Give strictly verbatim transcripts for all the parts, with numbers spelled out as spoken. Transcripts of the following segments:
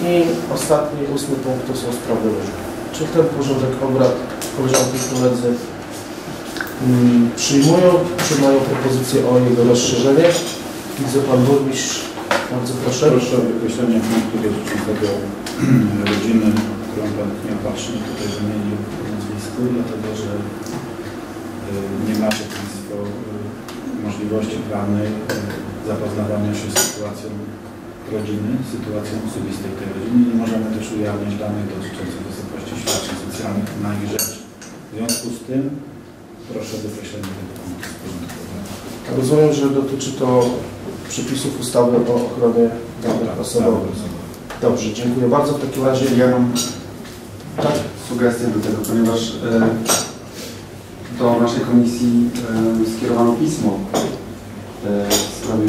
I ostatni, ósmy punkt to są sprawy różne. Czy ten porządek obrad koleżanki i koledzy hmm, przyjmują, czy mają propozycję o jego rozszerzenie? Widzę pan burmistrz. Bardzo proszę. Proszę o wykreślenie punktu dotyczącego rodziny, którą pan nieopatrznie tutaj wymienił w nazwisku, dlatego że nie macie Państwo możliwości prawnej zapoznawania się z sytuacją rodziny, sytuacją osobistej tej rodziny. Nie możemy też ujawniać danych dotyczących wysokości świadczeń socjalnych na ich rzecz. W związku z tym proszę o wykreślenie tego punktu z porządku obrad. Rozumiem, że dotyczy to przepisów ustawy o ochronie danych osobowych. Dobrze, dziękuję bardzo. W takim razie ja mam tak, sugestię do tego, ponieważ e, do naszej komisji e, skierowano pismo e, w sprawie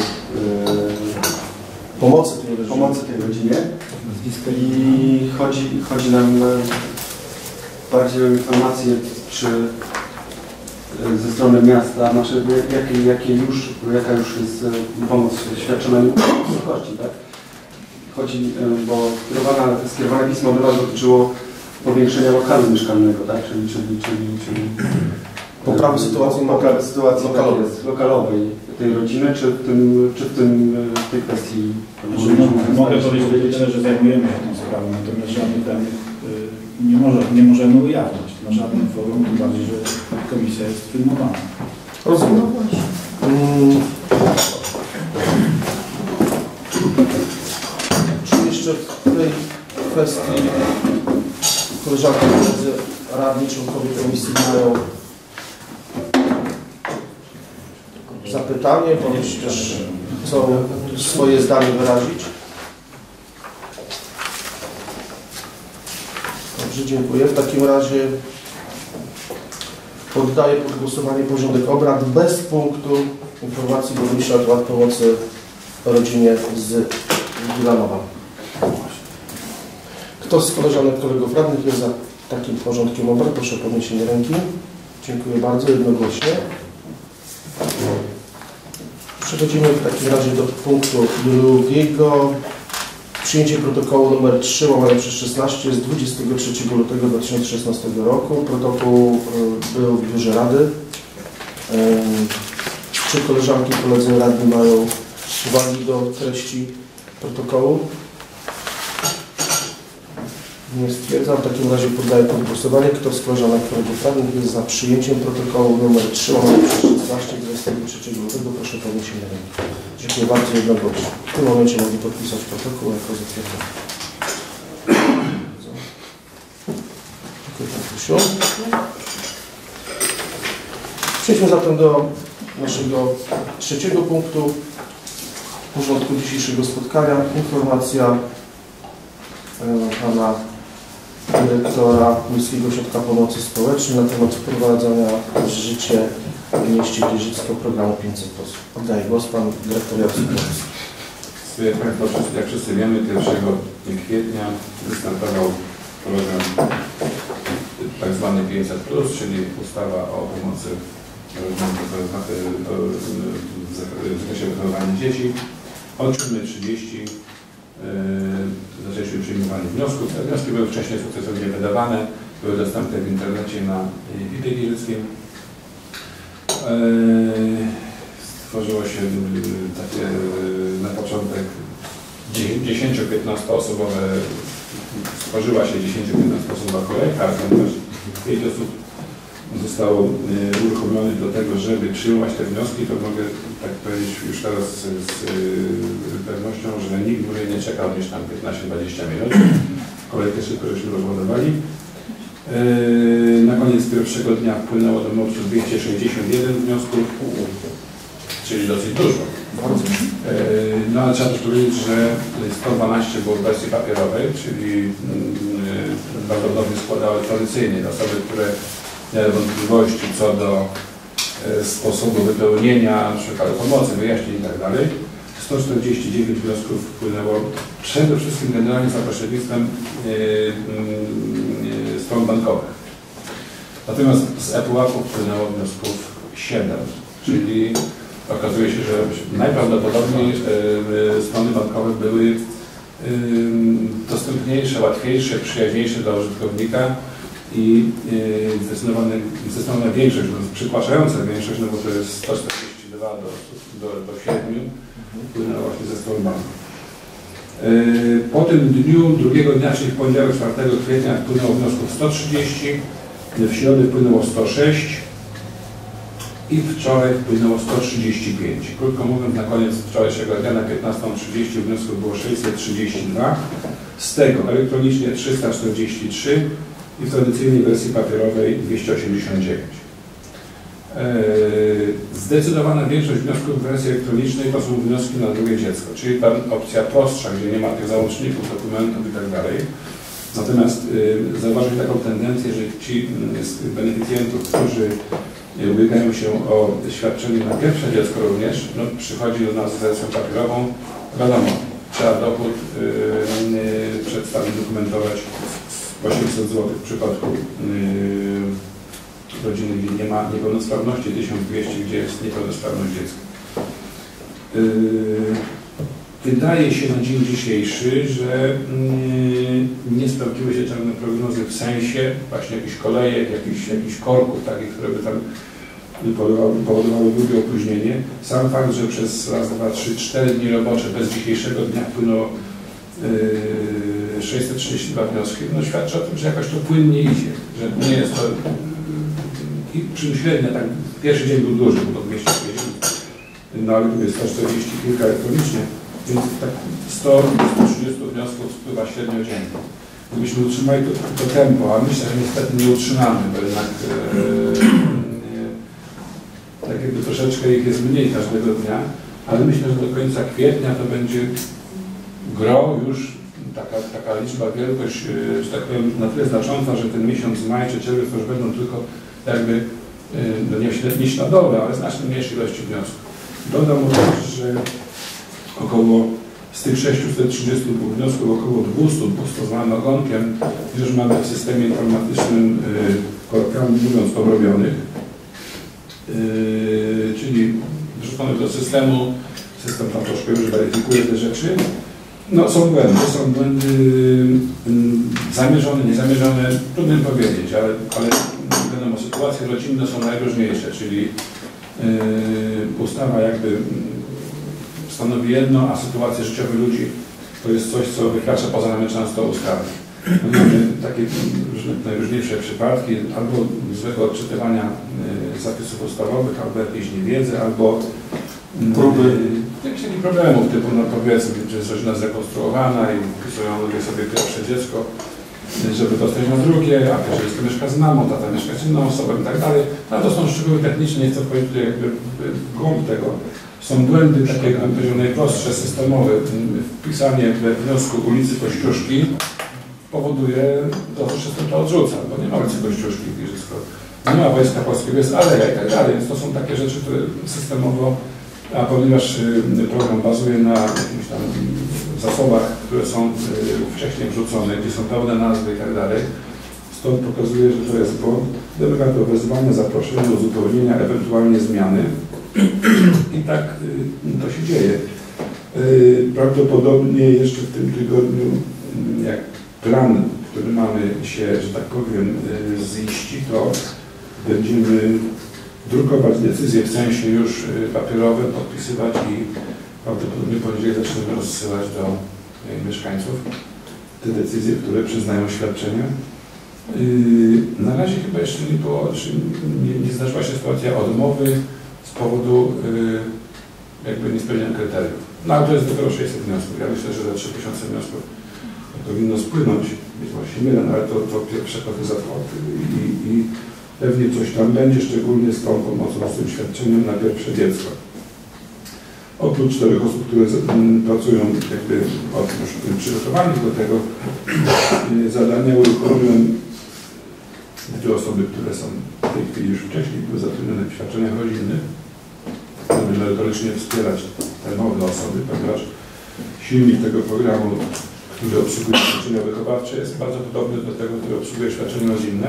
e, pomocy tej rodzinie. Pomocy tej rodzinie. I chodzi, chodzi nam bardziej o informację, czy ze strony miasta, znaczy jakie, jakie już, jaka już jest pomoc świadczona w wysokości, tak? Chodzi, bo skierowane, skierowane pismo do nas dotyczyło powiększenia lokalu mieszkalnego, tak? Czyli, czyli, czyli, czyli poprawy sytuacji, poprawy sytuacji lokalowej. Tak lokalowej tej rodziny, czy w tym, czy w tym w tej kwestii znaczy, no, mogę powiedzieć, że zajmujemy się tą sprawą, natomiast żadnych danych nie, może, nie możemy ujawnić na żadnym forum, tym bardziej, że komisja jest filmowana. Rozumiem. Hmm. Czy jeszcze w tej kwestii koleżanki, koledzy radni, członkowie komisji mają zapytanie, bądź też chcą swoje zdanie wyrazić? Dobrze, dziękuję. W takim razie poddaję pod głosowanie porządek obrad bez punktu informacji burmistrza na temat pomocy rodzinie z Wilanowa. Kto z koleżanek, kolegów radnych jest za takim porządkiem obrad? Proszę o podniesienie ręki. Dziękuję bardzo, jednogłośnie. Przechodzimy w takim razie do punktu drugiego. Przyjęcie protokołu nr trzy łamane przez szesnaście z dwudziestego trzeciego lutego dwa tysiące szesnastego roku. Protokół był w biurze Rady. Czy koleżanki i koledzy radni mają uwagi do treści protokołu? Nie stwierdzam. W takim razie poddaję pod głosowanie. Kto z koleżanek i kolegów radnych jest za przyjęciem protokołu nr trzy łamane przez szesnaście z dwudziestego trzeciego lutego? Proszę o podniesienie ręki. Dziękuję bardzo, jednogłośnie. W tym momencie mogę podpisać protokół jako zatwierdzony. Dziękuję Panu Krzysiu. Przejdźmy zatem do naszego trzeciego punktu porządku dzisiejszego spotkania. Informacja Pana dyrektora Miejskiego Ośrodka Pomocy Społecznej na temat wprowadzania w życie w mieście Giżycko programu pięćset plus. Oddaję głos Pan dyrektor Jarosław Kowalski. Jak Państwo, jak wszyscy wiemy, pierwszego kwietnia wystartował program tak zwany pięćset plus, czyli ustawa o pomocy w zakresie wychowywania dzieci. Od siódmej trzydzieści zaczęliśmy przyjmowanie wniosków. Te wnioski były wcześniej sukcesywnie wydawane, były dostępne w internecie na I P Giżyckim. Stworzyło się takie na początek dziesięcio-piętnastoosobowe, stworzyła się dziesięcio-piętnastoosobowa kolejka, ponieważ pięć osób zostało uruchomionych do tego, żeby przyjmować te wnioski, to mogę tak powiedzieć już teraz z, z pewnością, że nikt dłużej nie czekał niż tam piętnaście dwadzieścia minut. Kolejkę szybko żeśmy rozładowali. Na koniec pierwszego dnia wpłynęło do MOPS-u dwieście sześćdziesiąt jeden wniosków, czyli dosyć dużo. No ale trzeba też powiedzieć, że sto dwanaście było w wersji papierowej, czyli prawdopodobnie składały tradycyjnie osoby, które miały wątpliwości co do sposobu wypełnienia, szukały pomocy, wyjaśnień i tak dalej. sto czterdzieści dziewięć wniosków wpłynęło przede wszystkim generalnie za pośrednictwem stron bankowych. Natomiast z ePUAP-u wpłynęło wniosków siedem, czyli okazuje się, że najprawdopodobniej strony bankowe były dostępniejsze, łatwiejsze, przyjaźniejsze dla użytkownika i yy, zdecydowana, zdecydowana większość, no, przytłaczająca większość, no bo to jest sto czterdzieści dwa do, do, do siedmiu, płynęła właśnie ze strony banku. Yy, po tym dniu, drugiego dnia, czyli w poniedziałek czwartego kwietnia wpłynęło wniosków sto trzydzieści, w środę wpłynęło sto sześć i wczoraj wpłynęło sto trzydzieści pięć. Krótko mówiąc, na koniec wczorajszego dnia na piętnastą trzydzieści wniosków było sześćset trzydzieści dwa, z tego elektronicznie trzysta czterdzieści trzy i w tradycyjnej wersji papierowej dwieście osiemdziesiąt dziewięć. Zdecydowana większość wniosków w wersji elektronicznej to są wnioski na drugie dziecko, czyli ta opcja prostsza, gdzie nie ma tych załączników, dokumentów i tak dalej. Natomiast y, zauważyć taką tendencję, że ci z beneficjentów, którzy ubiegają się o świadczenie na pierwsze dziecko również, no, przychodzi do nas z wersją papierową, wiadomo, trzeba dochód y, y, przedstawić, dokumentować osiemset złotych w przypadku y, rodziny, gdzie nie ma niepełnosprawności, tysiąc dwieście, gdzie jest niepełnosprawność dziecka. Y, Wydaje się na dzień dzisiejszy, że yy, nie sprawdziły się czarne prognozy w sensie właśnie jakichś kolejek, jakichś, jakichś korków takich, które by tam powodowały, powodowały długie opóźnienie. Sam fakt, że przez raz, dwa, trzy, cztery dni robocze bez dzisiejszego dnia wpłynęło yy, sześćset trzydzieści dwa wnioski, no świadczy o tym, że jakoś to płynnie idzie, że nie jest to yy, czym średnio, tak pierwszy dzień był duży, bo to dwieście pięćdziesiąt, no ale tu jest sto czterdzieści kilka elektronicznie. Więc tak sto do trzydziestu wniosków spływa średnio dziennie. Gdybyśmy utrzymali to, to tempo, a myślę, że niestety nie utrzymamy, bo jednak e, e, tak jakby troszeczkę ich jest mniej każdego dnia, ale myślę, że do końca kwietnia to będzie gro już taka, taka liczba, wielkość, e, że tak powiem, na tyle znacząca, że ten miesiąc maj czy czerwiec to już będą tylko jakby e, no nie, nie śladowe, ale znacznie mniejszej ilości wniosków. Dodam też, że około z tych sześciuset trzydziestu dwóch wniosków około dwieście, dwieście zwanym ogonkiem, już mamy w systemie informatycznym, kolokwialnie mówiąc, obrobionych, yy, czyli wrzuconych do systemu, system tam troszkę już weryfikuje te rzeczy. No są błędy, są błędy yy, zamierzone, niezamierzone, trudno powiedzieć, ale, ale wiadomo, sytuacje rodzinne są najróżniejsze, czyli yy, ustawa jakby stanowi jedno, a sytuacje życiowe ludzi to jest coś, co wykracza poza ramy często ustawy. Mamy takie najróżniejsze przypadki albo złego odczytywania y, zapisów ustawowych, albo jakiejś niewiedzy, albo próby y, jakichś takich problemów, typu no powiedzmy, że jest rodzina zrekonstruowana i wpisują ludzie sobie pierwsze dziecko, y, żeby dostać na drugie, a pierwsze dziecko mieszka z mamą, tata mieszka z inną osobą i tak dalej. No to są szczegóły techniczne, nie chcę powiedzieć tutaj jakby w głąb tego. Są błędy takie, jak bym powiedział, najprostsze, systemowe. Wpisanie we wniosku ulicy Kościuszki powoduje to, że system to odrzuca, bo nie ma ulicy Kościuszki w Giżycku. Nie ma Wojska Polskiego, jest aleja i tak dalej, więc to są takie rzeczy, które systemowo, a ponieważ program bazuje na jakimś tam zasobach, które są wcześniej wrzucone, gdzie są pełne nazwy i tak dalej, stąd pokazuje, że to jest błąd. Wymaga to wezwania, zaproszenia, uzupełnienia, ewentualnie zmiany. I tak y, to się dzieje. Y, prawdopodobnie jeszcze w tym tygodniu, jak plan, który mamy się, że tak powiem, y, ziści, to będziemy drukować decyzje w sensie już y, papierowe, podpisywać i prawdopodobnie poniedziałek zaczniemy rozsyłać do y, mieszkańców te decyzje, które przyznają świadczenia. Y, na razie chyba jeszcze nie było, nie, nie zdarzyła się sytuacja odmowy z powodu y, jakby niespełnienia kryteriów. No ale to jest dopiero sześćset wniosków. Ja myślę, że za trzy tysiące wniosków powinno spłynąć. Być może się mylę, ale to, to pierwsze koty zatwarty i, i pewnie coś tam będzie, szczególnie z tą pomocą, z tym świadczeniem na pierwsze dziecko. Oprócz czterech osób, które z, m, pracują jakby oprócz przygotowanych do tego y, zadania, uruchomiłem dwie osoby, które są w tej chwili już wcześniej były zatrudnione w świadczeniach rodzinnych, aby merytorycznie wspierać te nowe osoby, ponieważ silnik tego programu, który obsługuje świadczenia wychowawcze, jest bardzo podobny do tego, który obsługuje świadczenia rodzinne.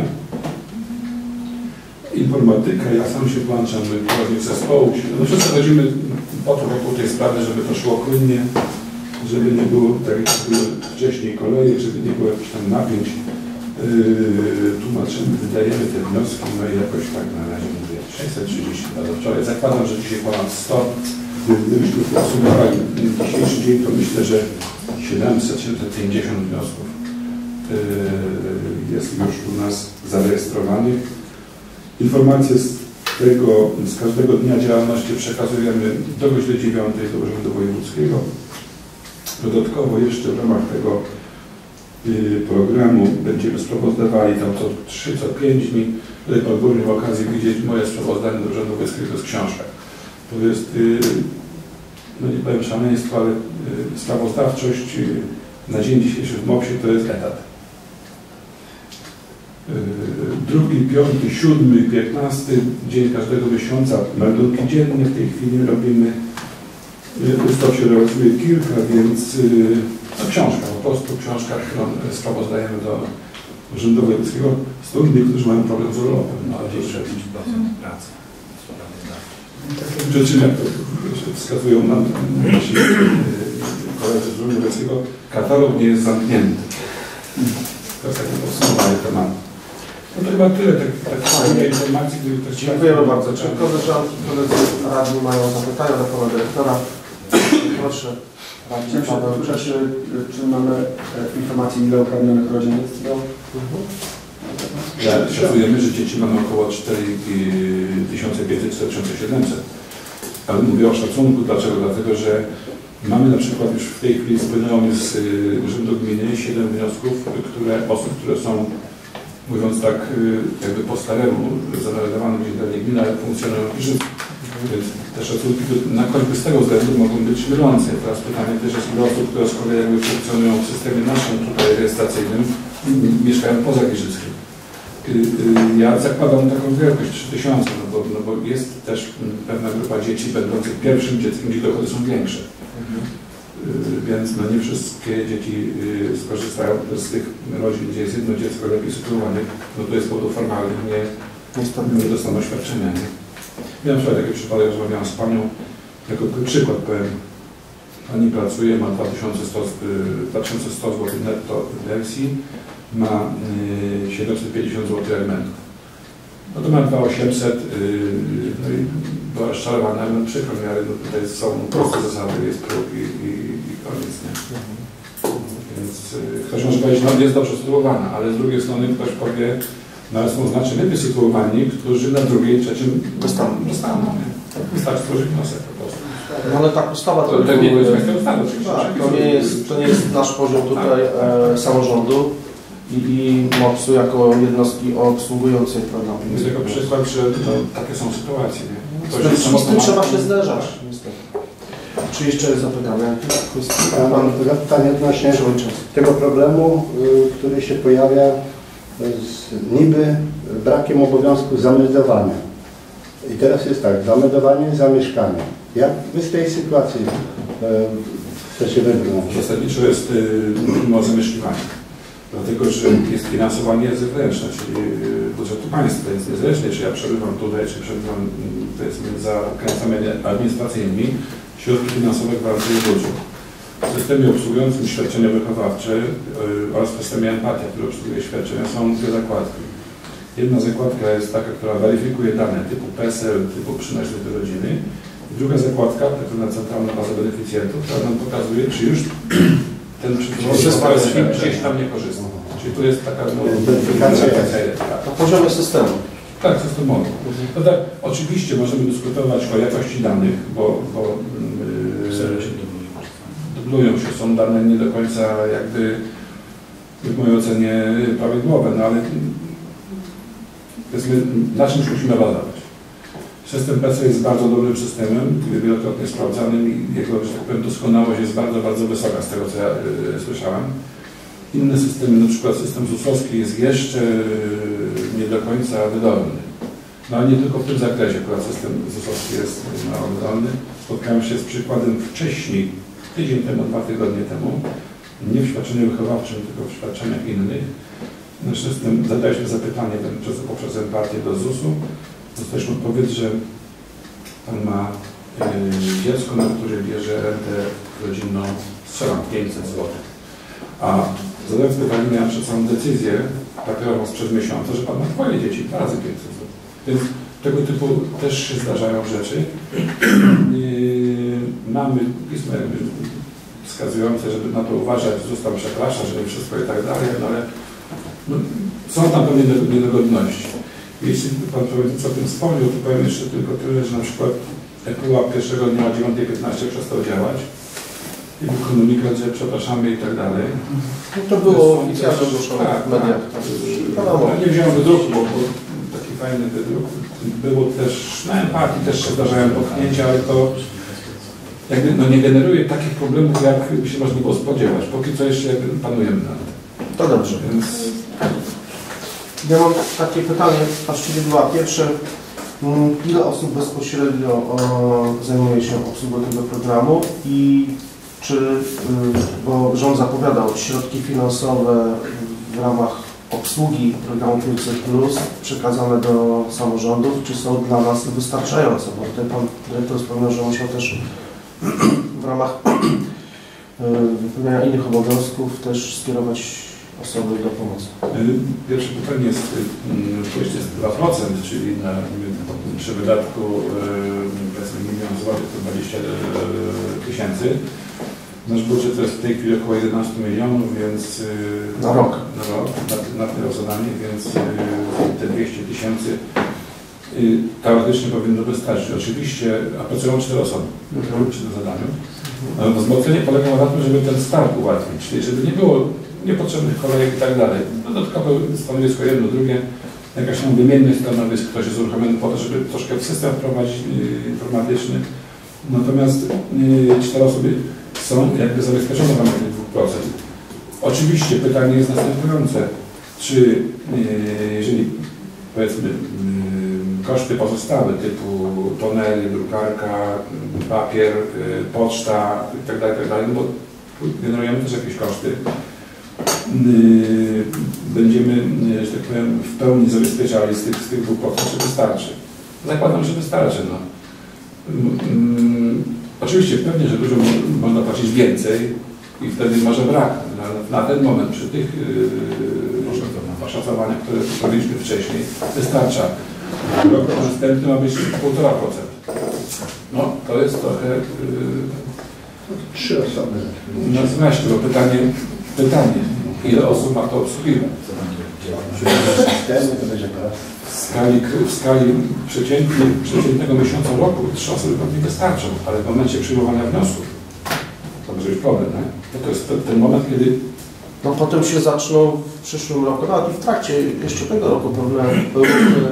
Informatyka, ja sam się włączam, kierownik zespołu. No wszyscy chodzimy po to wokół tej sprawy, żeby to szło płynnie, żeby nie było, tak jak było wcześniej, kolejek, żeby nie było jakichś tam napięć. Yy, tłumaczymy, wydajemy te wnioski, no i jakoś tak na razie mówię sześćset trzydzieści dwa do wczoraj. Zakładam, że dzisiaj ponad sto. Gdybyśmy podsumowali dzisiejszy dzień, to myślę, że siedemset pięćdziesiąt wniosków yy, jest już u nas zarejestrowanych. Informacje z tego, z każdego dnia działalności przekazujemy do godziny dziewiątej do Urzędu Wojewódzkiego. Dodatkowo jeszcze w ramach tego programu będziemy sprawozdawali tam co trzy, co pięć dni. Tutaj Pan Burmistrz miał okazję widzieć moje sprawozdanie do Urzędu Wojewódzkiego, to jest książka. To jest, no nie powiem szaleństwo, ale sprawozdawczość na dzień dzisiejszy w MOPS-ie to jest etat. Drugi, piąty, siódmy, piętnasty dzień każdego miesiąca, meldunki dzienne w tej chwili robimy. Ustaw się realizuje kilka, więc no, książka, po prostu książka, którą sprawozdajemy do Urzędu Wojewódzkiego. Stąd niektórzy mają problem z urlopem. No, dwadzieścia pięć procent pracy. Rzeczy, jak to wskazują nam nasi koledzy z Urzędu Wojewódzkiego, katalog nie jest zamknięty. To jest takie podsumowanie tematu. No to chyba tyle tak, tak fajnie informacji, gdyby ktoś chciał. Dziękujemy bardzo. Czy koleżanki, koledzy radni mają zapytania do Pana Dyrektora? Proszę. Chciałem się dopytać, czy, czy mamy informację, ile uprawnionych rodzin jest do... Ja, szacujemy, że dzieci mamy około cztery tysiące pięćset do cztery tysiące siedemset. Ale mówię o szacunku. Dlaczego? Dlatego, że mamy na przykład już w tej chwili spłynęło mi z Urzędu Gminy siedem wniosków, które osób, które są, mówiąc tak jakby po staremu, zarejestrowane gdzieś dalej gminy, ale funkcjonują i żyją. Więc te szacunki na choćby z tego względu mogą być mylące. Teraz pytanie też jest, ile osób, które z kolei jakby funkcjonują w systemie naszym tutaj rejestracyjnym, mieszkają poza Giżyckiem. Ja zakładam taką wielkość trzy tysiące, no bo, no bo jest też pewna grupa dzieci będących pierwszym dzieckiem, gdzie dochody są większe. Mhm. Więc no nie wszystkie dzieci skorzystają z tych rodzin, gdzie jest jedno dziecko lepiej sytuowanych, no to jest z powodów formalnych, nie, nie dostaną świadczenia. Nie? Miałem wczoraj taki przypadek, rozmawiałem z panią, jako przykład powiem. Pani pracuje, ma dwa tysiące sto złotych netto pensji, ma y, siedemset pięćdziesiąt złotych alimentów. No to ma dwa tysiące osiemset, yy, no i była rozczarowana, no przykro mi, ale no tutaj są proste zasady, jest próg i, i, i koniec, nie? Więc yy, ktoś może powiedzieć, no jest dobrze sytuowana, ale z drugiej strony ktoś powie, no ale są znacznie lepiej sytuowani, którzy na drugiej, trzecim dostaną, dostaną, nie? Wystarczy stworzyć wniosek po prostu. No ale tak ustawa to, to, to nie jest kwestia ustawy, oczywiście. Tak, to nie jest, to nie jest nasz poziom tutaj e, samorządu i, i MOPS-u jako jednostki obsługującej program. To jest jako przykład, że no, takie są sytuacje. Nie? Z tym, z tym trzeba się zderzać. Niestety. Czy jeszcze jest zapytanie? Ja mam zapytanie odnośnie tego problemu, y, który się pojawia z niby brakiem obowiązku zameldowania. I teraz jest tak, zameldowanie za mieszkanie. Jak wy z tej sytuacji y, chcecie wybrnąć? Zasadniczo jest y, o zamieszkiwanie. Dlatego, że jest finansowanie zewnętrzne, czyli budżetu państwa, więc niezależnie czy ja przebywam tutaj, czy przebywam powiedzmy za granicami administracyjnymi, środki finansowe gwarantuje budżet. W systemie obsługującym świadczenia wychowawcze yy, oraz w systemie Empatia, który obsługuje świadczenia, są dwie zakładki. Jedna zakładka jest taka, która weryfikuje dane typu PESEL, typu przynależność do rodziny. I druga zakładka, taka na centralna baza beneficjentów, która nam pokazuje, czy już ten przypadek gdzieś tam nie korzysta. Czyli tu jest taka no, weryfikacja na poziomie systemu. Tak, systemowo. No tak, oczywiście możemy dyskutować o jakości danych, bo, bo yy, dublują się, są dane nie do końca jakby w mojej ocenie prawidłowe, no ale powiedzmy, na czymś musimy bazować. System P E S E jest bardzo dobrym systemem, wielokrotnie sprawdzanym i jego, że tak powiem, doskonałość jest bardzo, bardzo wysoka z tego, co ja y, słyszałem. Inne systemy, na przykład system ZUS-owski jest jeszcze y, nie do końca wydolny. No ale nie tylko w tym zakresie, akurat system ZUS-owski jest mało wydolny. Spotkałem się z przykładem wcześniej, tydzień temu, dwa tygodnie temu, nie w świadczeniu wychowawczym, tylko w świadczeniach innych. Nasz system, zadaliśmy zapytanie poprzez, poprzez empatię do zusu. Dostaliśmy odpowiedź, że pan ma y, dziecko, na które bierze rentę rodzinną z strzelam pięćset złotych. A zadając pytanie, miałem przed samą decyzję papierową sprzed miesiąca, że Pan ma dwoje dzieci, dwa razy pięćset złotych. Więc tego typu też się zdarzają rzeczy. Yy, mamy pismo wskazujące, żeby na to uważać, został przeprasza, że nie wszystko i tak dalej, no ale no, są tam pewne niedogodności. Jeśli Pan Przewodniczący o tym wspomniał, to powiem jeszcze tylko tyle, że na przykład ePUAP pierwszego dnia o dziewiąta piętnaście przestał działać i był komunikat, że przepraszamy i tak dalej. No to było oficjalnie ogłoszone w mediach. Ja nie wziąłem wydruku, bo był taki fajny wydruk. Było też, na empatii też się zdarzają potknięcia, ale to jakby, no, nie generuje takich problemów, jak by się można było spodziewać. Póki co jeszcze jakby panujemy nad tym. To dobrze. Więc ja mam takie pytanie, właściwie dwa. Pierwsze, ile osób bezpośrednio o, zajmuje się obsługą tego programu i czy, bo rząd zapowiadał środki finansowe w ramach obsługi programu pięćset plus przekazane do samorządów, czy są dla nas wystarczające? Bo tutaj Pan Dyrektor wspomniał, że musiał też w ramach wypełniania innych obowiązków też skierować osoby do pomocy. Pierwsze pytanie jest, to jest dwa procent, czyli na, przy wydatku powiedzmy milion złotych to dwadzieścia tysięcy. Nasz budżet to jest w tej chwili około jedenaście milionów, więc na rok, na, rok, na, na to zadanie, więc te dwieście tysięcy teoretycznie powinno wystarczyć. Oczywiście, a pracują cztery osoby mhm. przy tym zadaniu. No, wzmocnienie polegało na tym, żeby ten start ułatwić, czyli żeby nie było niepotrzebnych kolejek i tak dalej. Dodatkowo stanowisko jedno, drugie, jakaś tam wymienność stanowisk, ktoś jest uruchomiony po to, żeby troszkę w system wprowadzić yy, informatyczny. Natomiast yy, cztery osoby są jakby zabezpieczone w ramach tych dwóch procent. Oczywiście pytanie jest następujące, czy yy, jeżeli powiedzmy yy, koszty pozostałe typu tonery, drukarka, papier, yy, poczta itd., itd., no bo generujemy też jakieś koszty, Yy, będziemy, że tak powiem, w pełni zabezpieczali z tych, z tych dwóch procent, czy wystarczy. Zakładam, że wystarczy. No. Yy, oczywiście pewnie, że dużo można płacić więcej i wtedy może brak. Na, na ten moment przy tych yy, oszacowaniach, które powiedzieliśmy wcześniej, wystarcza. Rok następny ma być półtora procent. No, to jest trochę... Yy, Trzy osoby. No właśnie, bo pytanie, pytanie, ile osób ma to obsługiwać? To będzie W skali, w skali przeciętnej, przeciętnego miesiąca roku trzy osoby pewnie wystarczą, ale w momencie przyjmowania wniosków to może być problem, nie? To jest ten moment, kiedy... No potem się zaczną w przyszłym roku, nawet i w trakcie jeszcze tego roku problemy były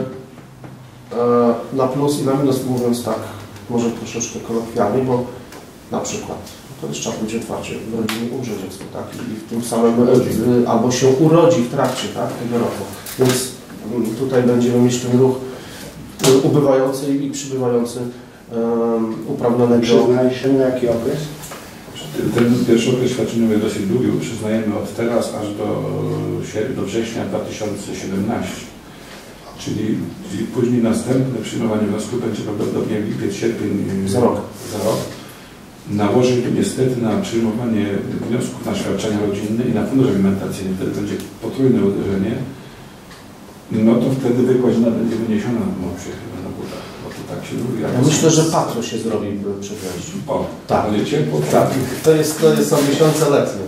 na plus i na minus, mówiąc tak, może troszeczkę kolokwialnie, bo na przykład to też trzeba powiedzieć otwarcie, w rodzinie umrze dziecko, tak? I w tym samym y, albo się urodzi w trakcie, tak, tego roku. Więc y, tutaj będziemy mieć ten ruch y, ubywający i przybywający y, uprawnionego. Przyznaje się na jaki okres? Ten pierwszy okres świadczeniowy jest dosyć długi, przyznajemy od teraz aż do, do września dwa tysiące siedemnastego. Czyli, czyli później następne przyjmowanie wniosków będzie prawdopodobnie lipiec, sierpień za rok. Za rok. Nałoży tu niestety na przyjmowanie wniosków na świadczenia rodzinne i na fundusz alimentacyjny, wtedy będzie potrójne uderzenie, no to wtedy wykładzina będzie wyniesiona w mocie chyba na butach, bo to tak się mówi. Ja myślę, że patro się zrobi przed wejściem. O, tak. Będzie ciepło, tak. To jest, to jest, są miesiące letnie.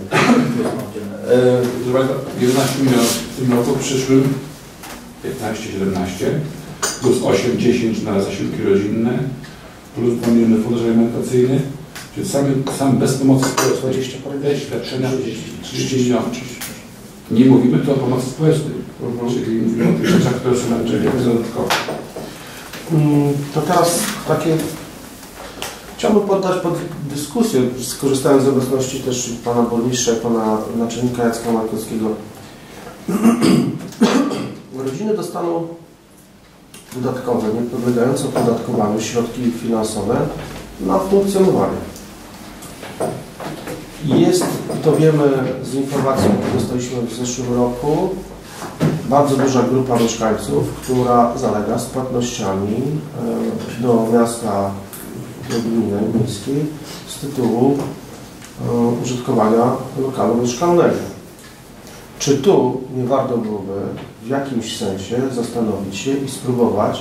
jedenaście milionów w tym roku, w przyszłym piętnaście siedemnaście, plus osiem dziesięć na zasiłki rodzinne, plus dwa miliony fundusz alimentacyjny, czyli sam, sam bez pomocy społecznej świadczenia trzydzieści milionów. Nie mówimy tu o pomocy społecznej, uh-huh. czyli mówimy o tych rzeczach, które są na dodatkowe. To teraz takie chciałbym poddać pod dyskusję, skorzystając z obecności też pana burmistrza i pana naczelnika Jacka Markowskiego. Rodziny dostaną dodatkowe, nie podlegające opodatkowaniu środki finansowe na funkcjonowanie. Jest, to wiemy z informacji, które dostaliśmy w zeszłym roku, bardzo duża grupa mieszkańców, która zalega z płatnościami do miasta, do gminy miejskiej z tytułu użytkowania lokalu mieszkalnego. Czy tu nie warto byłoby w jakimś sensie zastanowić się i spróbować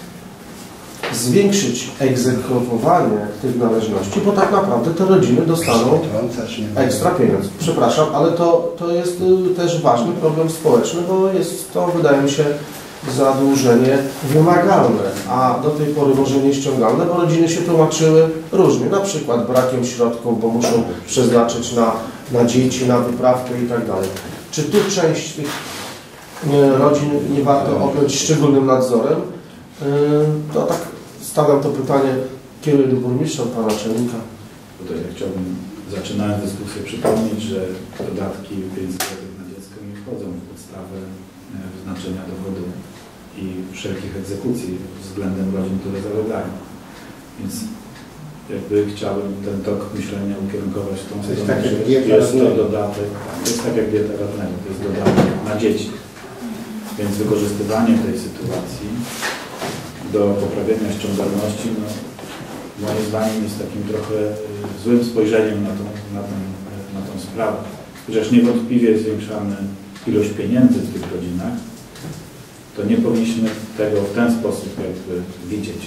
zwiększyć egzekwowanie tych należności, bo tak naprawdę te rodziny dostaną ekstra pieniądze. Przepraszam, ale to, to jest też ważny problem społeczny, bo jest to, wydaje mi się, zadłużenie wymagalne, a do tej pory może nieściągalne, bo rodziny się tłumaczyły różnie, na przykład brakiem środków, bo muszą przeznaczyć na, na dzieci, na wyprawkę i tak dalej. Czy tu część tych rodzin nie warto objąć szczególnym nadzorem? To tak stawiam to pytanie, kieruję do burmistrza, pana naczelnika. Tutaj ja chciałbym, zaczynając dyskusję, przypomnieć, że dodatki pięćset złotych na dziecko nie wchodzą w podstawę wyznaczenia dochodu i wszelkich egzekucji względem rodzin, które zalegają. Więc jakby chciałbym ten tok myślenia ukierunkować w tą stronę, tak że jest to dodatek, to jest tak jak dieta radnego, to jest dodatek na dzieci. Więc wykorzystywanie tej sytuacji do poprawienia ściągalności, no, moim zdaniem jest takim trochę złym spojrzeniem na tą, na tą, na tą sprawę. Chociaż niewątpliwie zwiększamy ilość pieniędzy w tych rodzinach, to nie powinniśmy tego w ten sposób jakby widzieć.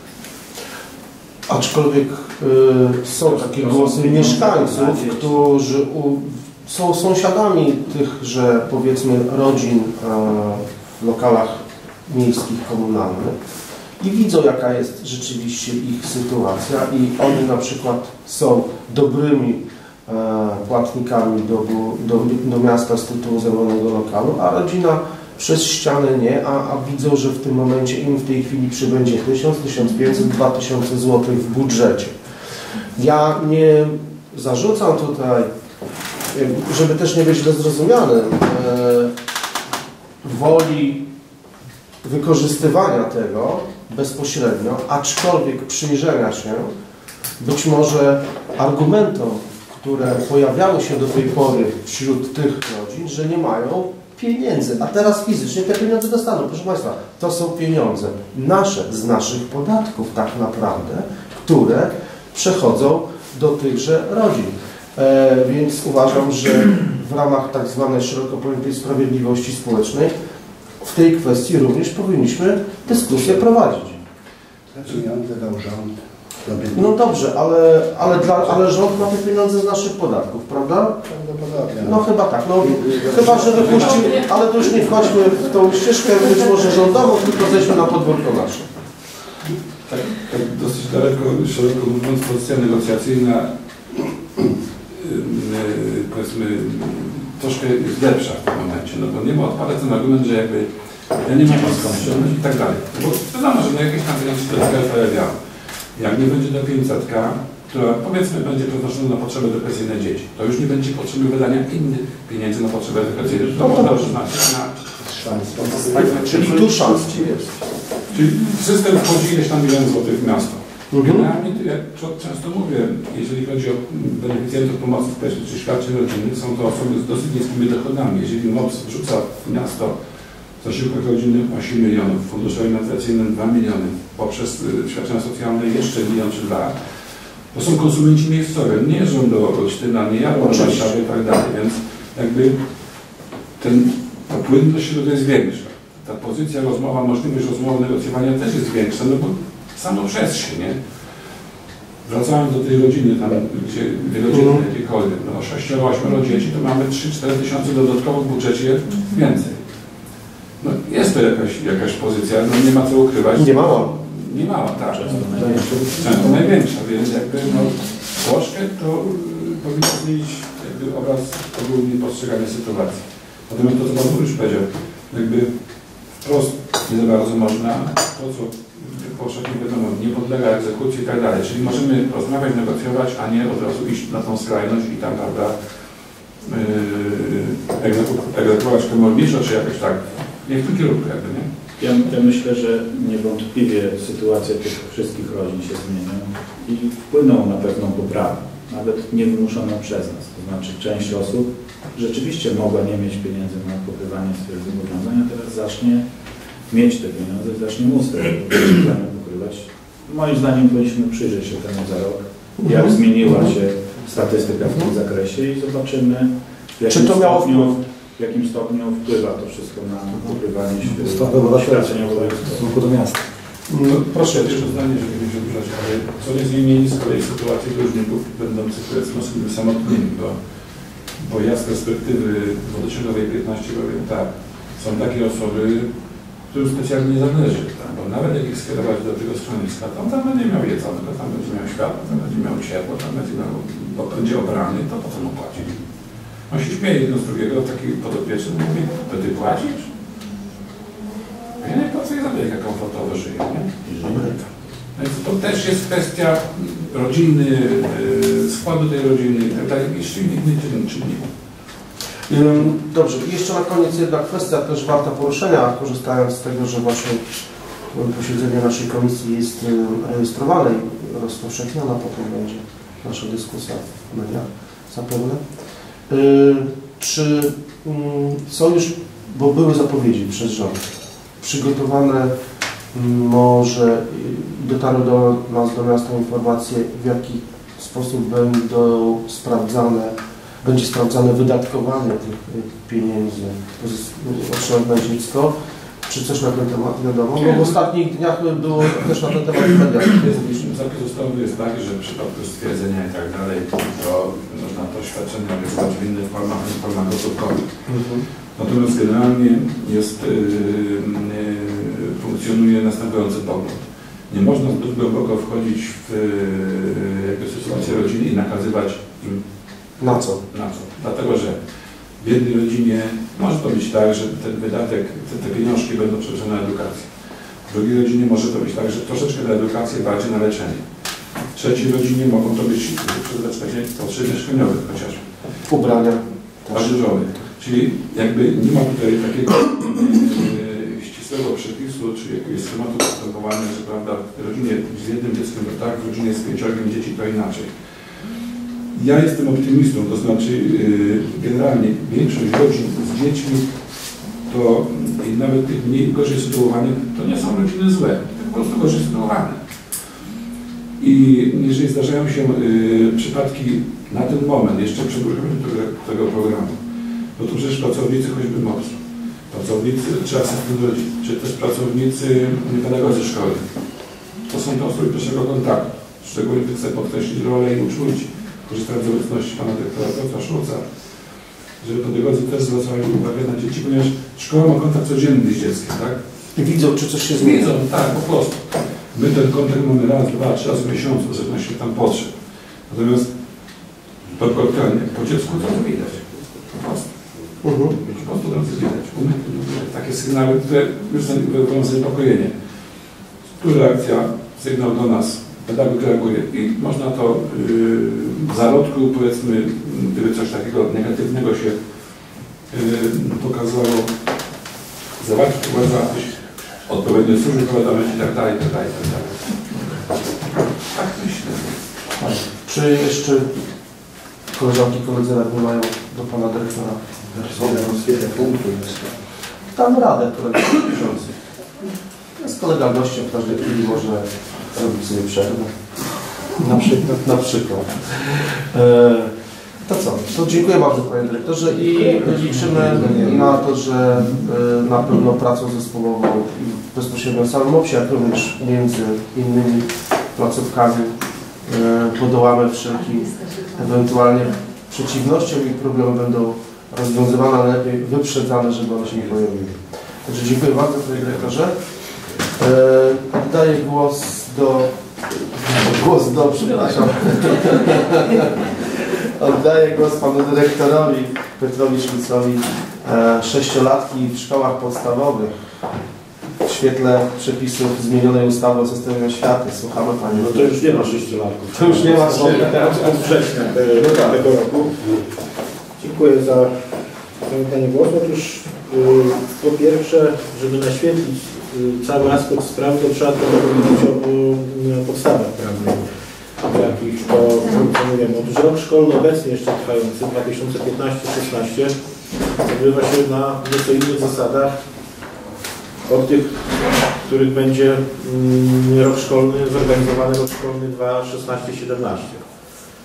Aczkolwiek y, są takie głosy mieszkańców, którzy u, są sąsiadami tychże, powiedzmy, rodzin y, w lokalach miejskich, komunalnych i widzą, jaka jest rzeczywiście ich sytuacja i oni na przykład są dobrymi y, płatnikami do, do, do miasta z tytułu zajmowanego lokalu, a rodzina przez ścianę nie, a, a widzą, że w tym momencie im w tej chwili przybędzie tysiąc, tysiąc pięćset, dwa tysiące złotych w budżecie. Ja nie zarzucam tutaj, żeby też nie być źle zrozumianym, e, woli wykorzystywania tego bezpośrednio, aczkolwiek przyjrzenia się być może argumentom, które pojawiały się do tej pory wśród tych rodzin, że nie mają pieniędzy, a teraz fizycznie te pieniądze dostaną. Proszę Państwa, to są pieniądze nasze, z naszych podatków tak naprawdę, które przechodzą do tychże rodzin. E, więc uważam, że w ramach tak zwanej szeroko pojętej sprawiedliwości społecznej w tej kwestii również powinniśmy dyskusję prowadzić. Te pieniądze dał rząd. No dobrze, ale, ale, dla, ale rząd ma te pieniądze z naszych podatków, prawda? Prawdopodobnie. No chyba tak. No, chyba, że wypuścimy, ale to już nie wchodźmy w tą ścieżkę być może rządową, tylko zejdźmy na podwórko nasze. Tak, tak dosyć daleko, szeroko mówiąc, pozycja negocjacyjna yy, yy, powiedzmy troszkę jest lepsza w tym momencie, no bo nie ma odpada ten argument, że jakby ja nie mam skąd ściągnąć i tak dalej. Bo wiadomo, że na jakieś tam pieniądze się pojawiają. Jak nie będzie do pięćsetka, która powiedzmy będzie przeznaczona na potrzeby edukacyjne dzieci, to już nie będzie potrzeby wydania innych pieniędzy na potrzeby edukacyjne. To można przeznaczyć na... Tak, czyli tu szans jest. Czyli system wchodzi ileś tam milionów złotych w miasto. Generalnie, jak często mówię, jeżeli chodzi o beneficjentów pomocy społecznej czy świadczeń rodzinnych, są to osoby z dosyć niskimi dochodami. Jeżeli M O P wrzuca w miasto w zasiłkach rodzinnych osiem milionów, w funduszu alimentacyjnym dwa miliony, poprzez świadczenia socjalne jeszcze milion czy dwa, to są konsumenci miejscowi, nie jeżdżą do Olsztyna, nie jadą do Warszawy i tak dalej, więc jakby ten, ta płynność się tutaj zwiększa. Ta pozycja, rozmowa, możliwość rozmowy, negocjowania też jest większa, no bo samo przez się, nie? Wracając do tej rodziny, tam gdzie wielodzietne mm. jakiekolwiek, no sześcioro, ośmioro dzieci, to mamy trzy cztery tysiące dodatkowo w budżecie więcej. No jest to jakaś, jakaś pozycja, no nie ma co ukrywać. Nie mała. Nie mała, tak. Często największa, więc jakby no troszkę to y, powinno zmienić jakby obraz ogólnie postrzegania sytuacji. Natomiast to, co Pan już powiedział, jakby wprost nie za bardzo można, to co powszechnie wiadomo, nie podlega egzekucji i tak dalej. Czyli możemy rozmawiać, negocjować, a nie od razu iść na tą skrajność i tam, prawda, yy, egzekwować komorniczo, czy jakoś tak. Nie w tym kierunku jakby, nie? Ja, ja myślę, że niewątpliwie sytuacja tych wszystkich rodzin się zmienia i wpłyną na pewną poprawę, nawet niewymuszoną przez nas. To znaczy część osób rzeczywiście mogła nie mieć pieniędzy na pokrywanie swoich zobowiązań, a teraz zacznie mieć te pieniądze, zacznie móc te zobowiązania pokrywać. Moim zdaniem powinniśmy przyjrzeć się temu za rok, jak zmieniła się statystykę w tym zakresie i zobaczymy, w jakim, Czy to miało stopniu, wpływ? w jakim stopniu wpływa to wszystko na pokrywanie świadczenia obywatelskiego. w stosunku do miasta. No, proszę. Jeszcze zdanie, żeby nie przedłużać, ale co nie zmieni z kolei sytuacji dłużników będących powiedzmy osobami samotnymi, bo, bo ja z perspektywy wodociągowej piętnaście powiem tak, są takie osoby, którym specjalnie nie zależy, tak? Bo nawet jak ich skierować do tego schroniska, to on tam będzie miał jedzonko, tam będzie miał światło, tam będzie miał ciepło, tam będzie, miał, bo będzie obrany, to po co mu płacić? On się śmieje jedno z drugiego, taki podopieczny mówi, to ty płacisz? Ja nie płacę za to, jak komfortowo żyje, nie? Więc to też jest kwestia rodziny, yy, składu tej rodziny i tak dalej, jeszcze innych czynników. Dobrze, i jeszcze na koniec jedna kwestia też warta poruszenia, korzystając z tego, że właśnie posiedzenie naszej komisji jest rejestrowane i rozpowszechniona, potem będzie nasza dyskusja w mediach zapewne. Czy są już, bo były zapowiedzi przez rząd, przygotowane może dotarły do nas, do miasta informacje, w jaki sposób będą sprawdzane będzie sprawdzane wydatkowanie tych pieniędzy otrzymane na dziecko. Czy coś na ten temat wiadomo? Bo w ostatnich dniach było też na ten temat w mediach. Zapis ustawy jest taki, że w przypadku stwierdzenia i tak dalej, to można to świadczenie wysłać w innych formach, w formach gotówkowych. Mhm. Natomiast generalnie jest, yy, yy, funkcjonuje następujący pogląd. Nie można zbyt głęboko wchodzić w yy, sytuację rodziny i nakazywać im Na co? Na co? Dlatego, że w jednej rodzinie może to być tak, że ten wydatek, te, te pieniążki będą przeznaczone na edukację. W drugiej rodzinie może to być tak, że troszeczkę na edukację, bardziej na leczenie. W trzeciej rodzinie mogą to być takie potrzeby mieszkaniowe chociażby. Ubrania. Paryżowe. Czyli jakby nie ma tutaj takiego yy, ścisłego przepisu, czy jakiegoś schematu postępowania, że prawda, w rodzinie z jednym dzieckiem to tak, w rodzinie z pięciorgiem dzieci to inaczej. Ja jestem optymistą, to znaczy yy, generalnie większość rodzin z dziećmi to i nawet tych mniej gorzej sytuowanych, to nie są rodziny złe, to po prostu gorzej sytuowane. I jeżeli zdarzają się yy, przypadki na ten moment, jeszcze przed uruchomieniem tego, tego programu, no to przecież pracownicy choćby M O P S, pracownicy czy asystent rodzin, czy też pracownicy pedagodzy szkoły, to są te osoby pierwszego kontaktu. Szczególnie chcę podkreślić rolę i uczuć, korzystając z obecności pana dyrektora Piotra Szulca, żeby pedagodzy też zwracają uwagę na dzieci, ponieważ szkoła ma kontakt codzienny z dzieckiem, tak? I widzą, czy coś się zmienia. Widzą, tak, po prostu. My ten kontakt mamy raz, dwa, trzy razy w miesiącu, w zależności od tam potrzeb. Natomiast to po dziecku to widać. Po prostu. Mhm. Po prostu to widać. Takie sygnały, które już wywołują zaniepokojenie. Tu reakcja, sygnał do nas, pedagog reaguje i można to yy, w zarodku, powiedzmy, gdyby coś takiego negatywnego się yy, pokazało, zobaczyć, uważać, odpowiednie służby powiadomić i tak dalej, i tak dalej, i tak dalej. Tak myślę. Czy jeszcze koleżanki, koledzy radni mają do pana dyrektora? Wiele punktów jest. Dam radę kolegom bieżących. Z kolega gościem w każdej chwili może robić sobie przerwę. Na przykład. Na przykład. E, to co? To dziękuję bardzo panie dyrektorze i liczymy na to, że e, na pewno pracą zespołową bezpośrednio w samym M O P S ie, jak również między innymi placówkami e, podołamy wszelkim ewentualnie przeciwnościom i problemy będą rozwiązywane, ale lepiej wyprzedzane, żeby one się nie pojawiły. Także dziękuję bardzo panie dyrektorze. E, oddaję głos do głos do, przepraszam. Oddaję głos panu dyrektorowi Piotrowi Szulcowi. E, sześciolatki w szkołach podstawowych w świetle przepisów zmienionej ustawy o systemie oświaty. Słuchamy panie. No to już nie ma sześciolatków. To już nie ma sześciolatków. Od września tego, no tak. tego roku. Dziękuję za zabranie głosu. Otóż yy, po pierwsze, żeby naświetlić yy, cały aspekt sprawy, to trzeba trochę powiedzieć o, o, o podstawach prawnych, jakich to funkcjonujemy. Otóż rok szkolny obecnie jeszcze trwający, dwa tysiące piętnasty szesnaście, odbywa się na nieco innych zasadach od tych, w których będzie mm, rok szkolny zorganizowany, rok szkolny dwa tysiące szesnasty siedemnaście.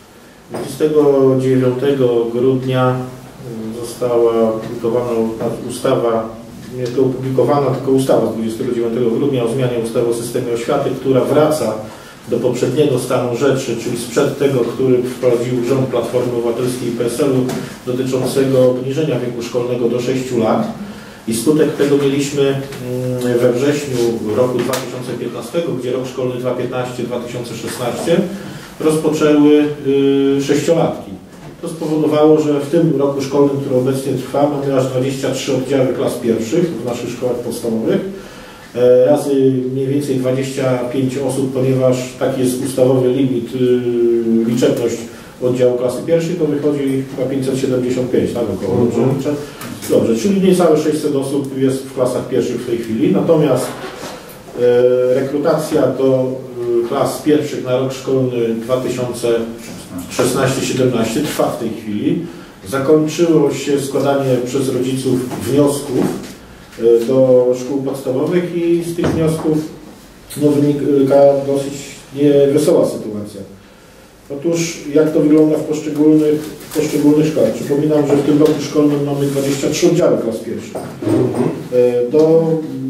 dwudziestego dziewiątego grudnia została opublikowana ustawa, nie tylko opublikowana, tylko ustawa z dwudziestego dziewiątego grudnia o zmianie ustawy o systemie oświaty, która wraca do poprzedniego stanu rzeczy, czyli sprzed tego, który wprowadził rząd Platformy Obywatelskiej i P S L u dotyczącego obniżenia wieku szkolnego do sześciu lat. I skutek tego mieliśmy we wrześniu roku dwa tysiące piętnastego, gdzie rok szkolny dwa tysiące piętnasty dwa tysiące szesnasty rozpoczęły sześciolatki. To spowodowało, że w tym roku szkolnym, który obecnie trwa, mamy aż dwadzieścia trzy oddziały klas pierwszych w naszych szkołach podstawowych, razy mniej więcej dwadzieścia pięć osób, ponieważ taki jest ustawowy limit, liczebność oddziału klasy pierwszej, to wychodzi chyba pięćset siedemdziesiąt pięć, tak około, dobrze liczę? Dobrze, czyli niecałe sześćset osób jest w klasach pierwszych w tej chwili, natomiast e, rekrutacja do e, klas pierwszych na rok szkolny dwa tysiące szesnasty siedemnasty trwa w tej chwili. Zakończyło się składanie przez rodziców wniosków e, do szkół podstawowych i z tych wniosków no, wynika dosyć niewesoła sytuacja. Otóż jak to wygląda w poszczególnych, w poszczególnych szkołach? Przypominam, że w tym roku szkolnym mamy dwadzieścia trzy oddziały klas pierwszych. Do,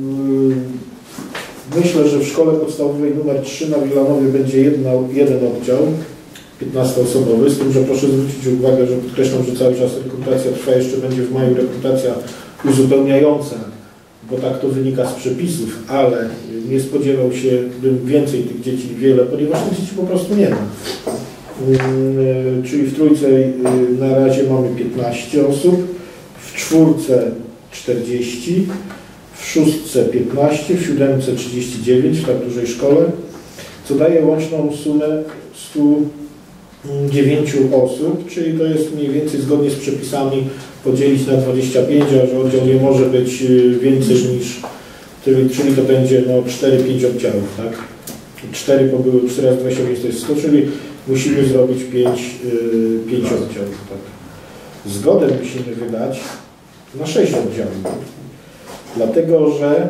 myślę, że w szkole podstawowej numer trzy na Wilanowie będzie jedna, jeden oddział piętnastoosobowy, z tym, że proszę zwrócić uwagę, że podkreślam, że cały czas rekrutacja trwa, jeszcze będzie w maju rekrutacja uzupełniająca, bo tak to wynika z przepisów, ale nie spodziewał się bym więcej tych dzieci wiele, ponieważ tych dzieci po prostu nie ma. Czyli w trójce na razie mamy piętnaście osób, w czwórce czterdzieści, w szóstce piętnaście, w siódemce trzydzieści dziewięć w tak dużej szkole, co daje łączną sumę stu dziewięciu osób, czyli to jest mniej więcej zgodnie z przepisami podzielić na dwadzieścia pięć, a że oddział nie może być więcej niż, czyli, czyli to będzie no, cztery pięć oddziałów, tak? cztery pobyły, cztery razy dwadzieścia pięć to jest sto, czyli musimy zrobić pięć oddziałów. Tak. Zgodę musimy wydać na sześć oddziałów, dlatego że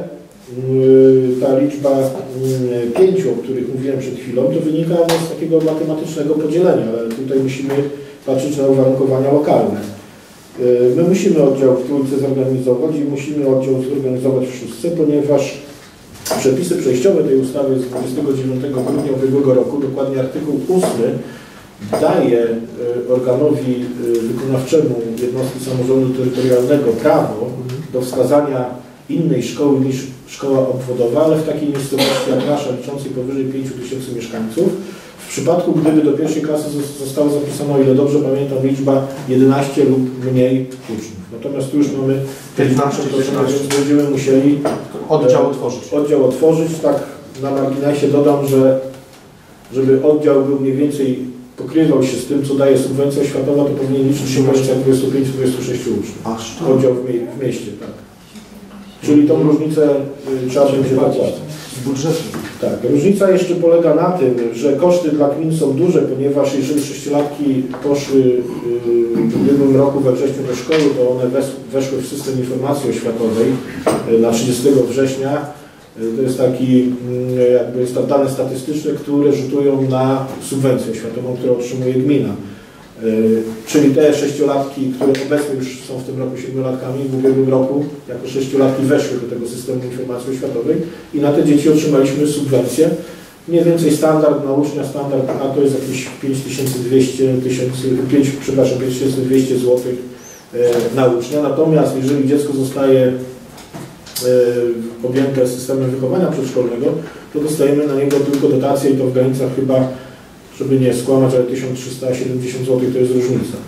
ta liczba pięciu, o których mówiłem przed chwilą, to wynika z takiego matematycznego podzielenia, ale tutaj musimy patrzeć na uwarunkowania lokalne. My musimy oddział w trójce zorganizować i musimy oddział zorganizować w szóstce, ponieważ przepisy przejściowe tej ustawy z dwudziestego dziewiątego grudnia ubiegłego roku, dokładnie artykuł ósmy, daje organowi wykonawczemu jednostki samorządu terytorialnego prawo do wskazania innej szkoły niż szkoła obwodowa, ale w takiej miejscowości jak nasza, liczącej powyżej pięciu tysięcy mieszkańców, w przypadku gdyby do pierwszej klasy została zapisana, o ile dobrze pamiętam, liczba jedenaście lub mniej uczniów. Natomiast tu już mamy piętnaście, więc będziemy musieli oddział otworzyć. Oddział otworzyć. Tak na marginesie dodam, że żeby oddział był mniej więcej pokrywał się z tym, co daje subwencja oświatowa, to powinien liczyć się właśnie dwadzieścia pięć do dwudziestu sześciu uczniów. Aż oddział w, mie w mieście, tak. Czyli tą różnicę y, trzeba będzie zapłacić. Z budżetu. Tak, różnica jeszcze polega na tym, że koszty dla gmin są duże, ponieważ jeżeli sześciolatki poszły yy, w ubiegłym roku we wrześniu do szkoły, to one wes weszły w system informacji oświatowej yy, na trzydziestego września. Yy, to jest taki, yy, jakby jest to dane statystyczne, które rzutują na subwencję oświatową, którą otrzymuje gmina. Yy, czyli te sześciolatki, które obecnie już są w tym roku siedmiolatkami, w ubiegłym roku jako sześciolatki weszły do tego systemu informacji oświatowej i na te dzieci otrzymaliśmy subwencję. Mniej więcej standard na ucznia, standard A to jest jakieś pięć tysięcy dwieście, pięć, przepraszam, pięć tysięcy dwieście złotych yy, na ucznia. Natomiast jeżeli dziecko zostaje yy, objęte systemem wychowania przedszkolnego, to dostajemy na niego tylko dotację i to w granicach chyba, żeby nie skłamać, ale tysiąc trzysta siedemdziesiąt złotych to jest różnica.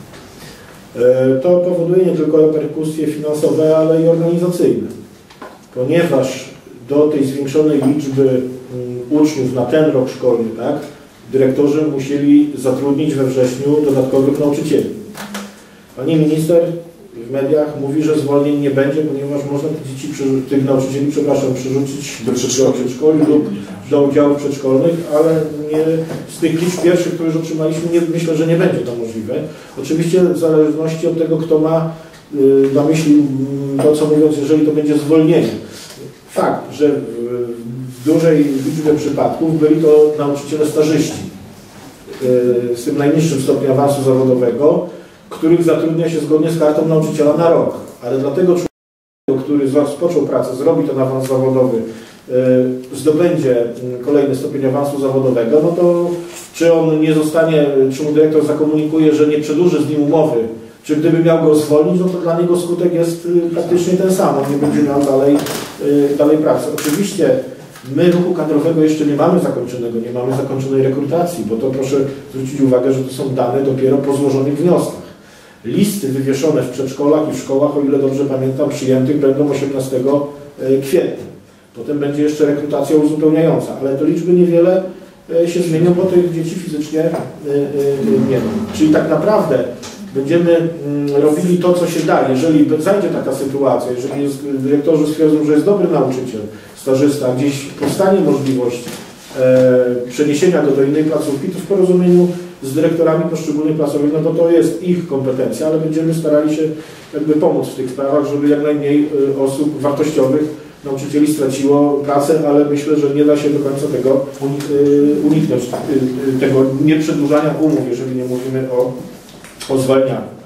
To powoduje nie tylko reperkusje finansowe, ale i organizacyjne, ponieważ do tej zwiększonej liczby uczniów na ten rok szkolny, tak, dyrektorzy musieli zatrudnić we wrześniu dodatkowych nauczycieli. Pani minister w mediach mówi, że zwolnień nie będzie, ponieważ można tych dzieci, tych nauczycieli, przepraszam, przerzucić do przedszkoli lub do oddziałów przedszkolnych, ale nie, z tych liczb pierwszych, które już otrzymaliśmy, nie, myślę, że nie będzie to możliwe. Oczywiście w zależności od tego, kto ma y, na myśli to, co mówiąc, jeżeli to będzie zwolnienie. Fakt, że w, w dużej liczbie przypadków byli to nauczyciele stażyści. z tym najniższym stopniem awansu zawodowego, których zatrudnia się zgodnie z kartą nauczyciela na rok. Ale dla tego człowieka, który rozpoczął pracę, zrobi ten awans zawodowy, zdobędzie kolejny stopień awansu zawodowego, no to czy on nie zostanie, czy mu dyrektor zakomunikuje, że nie przedłuży z nim umowy, czy gdyby miał go zwolnić, no to dla niego skutek jest praktycznie ten sam, on nie będzie miał dalej, dalej pracy. Oczywiście my ruchu kadrowego jeszcze nie mamy zakończonego, nie mamy zakończonej rekrutacji, bo to proszę zwrócić uwagę, że to są dane dopiero po złożonych wnioskach. Listy wywieszone w przedszkolach i w szkołach, o ile dobrze pamiętam, przyjętych będą osiemnastego kwietnia. Potem będzie jeszcze rekrutacja uzupełniająca, ale to liczby niewiele się zmienią, bo tych dzieci fizycznie nie ma. Czyli tak naprawdę będziemy robili to, co się da. Jeżeli zajdzie taka sytuacja, jeżeli jest, dyrektorzy stwierdzą, że jest dobry nauczyciel, stażysta, gdzieś powstanie możliwość e, przeniesienia go do innej placówki, to w porozumieniu z dyrektorami poszczególnych placówek, no to to jest ich kompetencja, ale będziemy starali się jakby pomóc w tych sprawach, żeby jak najmniej osób wartościowych, nauczycieli straciło pracę, ale myślę, że nie da się do końca tego uniknąć, tego nieprzedłużania umów, jeżeli nie mówimy o, o zwalnianiu.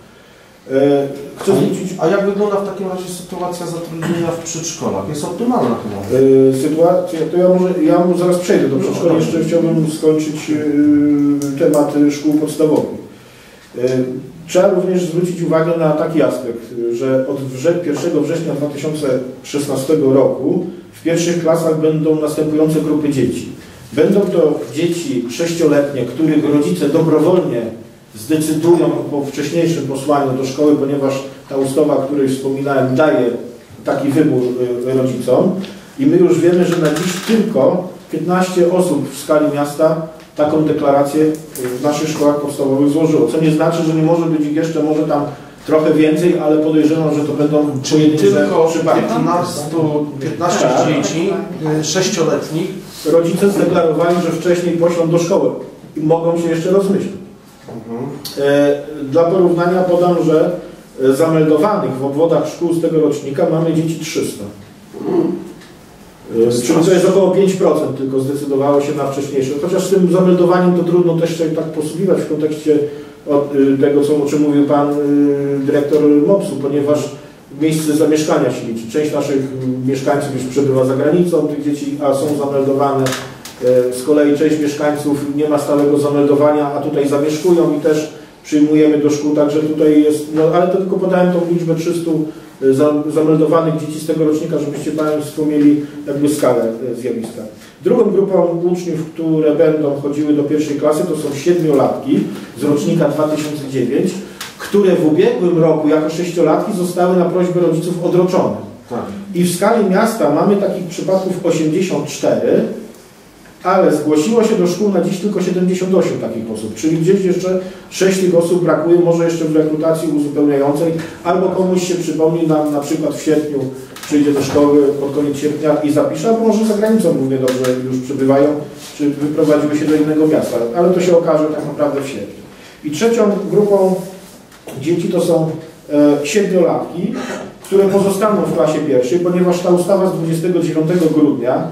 Chcę zwrócić... A jak wygląda w takim razie sytuacja zatrudnienia w przedszkolach? Jest optymalna chyba? Sytuacja, to ja może, ja zaraz przejdę do przedszkola, jeszcze chciałbym skończyć temat szkół podstawowych. Trzeba również zwrócić uwagę na taki aspekt, że od pierwszego września dwa tysiące szesnastego roku w pierwszych klasach będą następujące grupy dzieci. Będą to dzieci sześcioletnie, których rodzice dobrowolnie zdecydują po wcześniejszym posłaniu do szkoły, ponieważ ta ustawa, o której wspominałem, daje taki wybór rodzicom i my już wiemy, że na dziś tylko piętnaście osób w skali miasta taką deklarację w naszych szkołach podstawowych złożyło, co nie znaczy, że nie może być ich jeszcze, może tam trochę więcej, ale podejrzewam, że to będą czyli tylko przypadki. piętnaście tak. dzieci sześcioletnich. Rodzice zdeklarowali, że wcześniej poślą do szkoły i mogą się jeszcze rozmyśleć. Mhm. Dla porównania podam, że zameldowanych w obwodach szkół z tego rocznika mamy dzieci trzysta. Mhm. Czyli to jest około pięć procent tylko zdecydowało się na wcześniejsze. Chociaż z tym zameldowaniem to trudno też się tak posługiwać w kontekście tego, co, o czym mówił Pan dyrektor MOPS-u, ponieważ miejsce zamieszkania się liczy. Część naszych mieszkańców już przebywa za granicą tych dzieci, a są zameldowane. Z kolei część mieszkańców nie ma stałego zameldowania, a tutaj zamieszkują i też przyjmujemy do szkół, także tutaj jest, no ale to tylko podałem tą liczbę trzystu zameldowanych dzieci z tego rocznika, żebyście Państwo mieli jakby skalę zjawiska. Drugą grupą uczniów, które będą chodziły do pierwszej klasy, to są siedmiolatki z rocznika dwa tysiące dziewiątego, które w ubiegłym roku jako sześciolatki zostały na prośbę rodziców odroczone. Tak. I w skali miasta mamy takich przypadków osiemdziesiąt cztery, ale zgłosiło się do szkół na dziś tylko siedemdziesiąt osiem takich osób, czyli gdzieś jeszcze sześć tych osób brakuje, może jeszcze w rekrutacji uzupełniającej, albo komuś się przypomni nam na przykład w sierpniu przyjdzie do szkoły pod koniec sierpnia i zapisze, albo może za granicą równie dobrze już przebywają, czy wyprowadziły się do innego miasta, ale to się okaże tak naprawdę w sierpniu. I trzecią grupą dzieci to są e, siedmiolatki, które pozostaną w klasie pierwszej, ponieważ ta ustawa z dwudziestego dziewiątego grudnia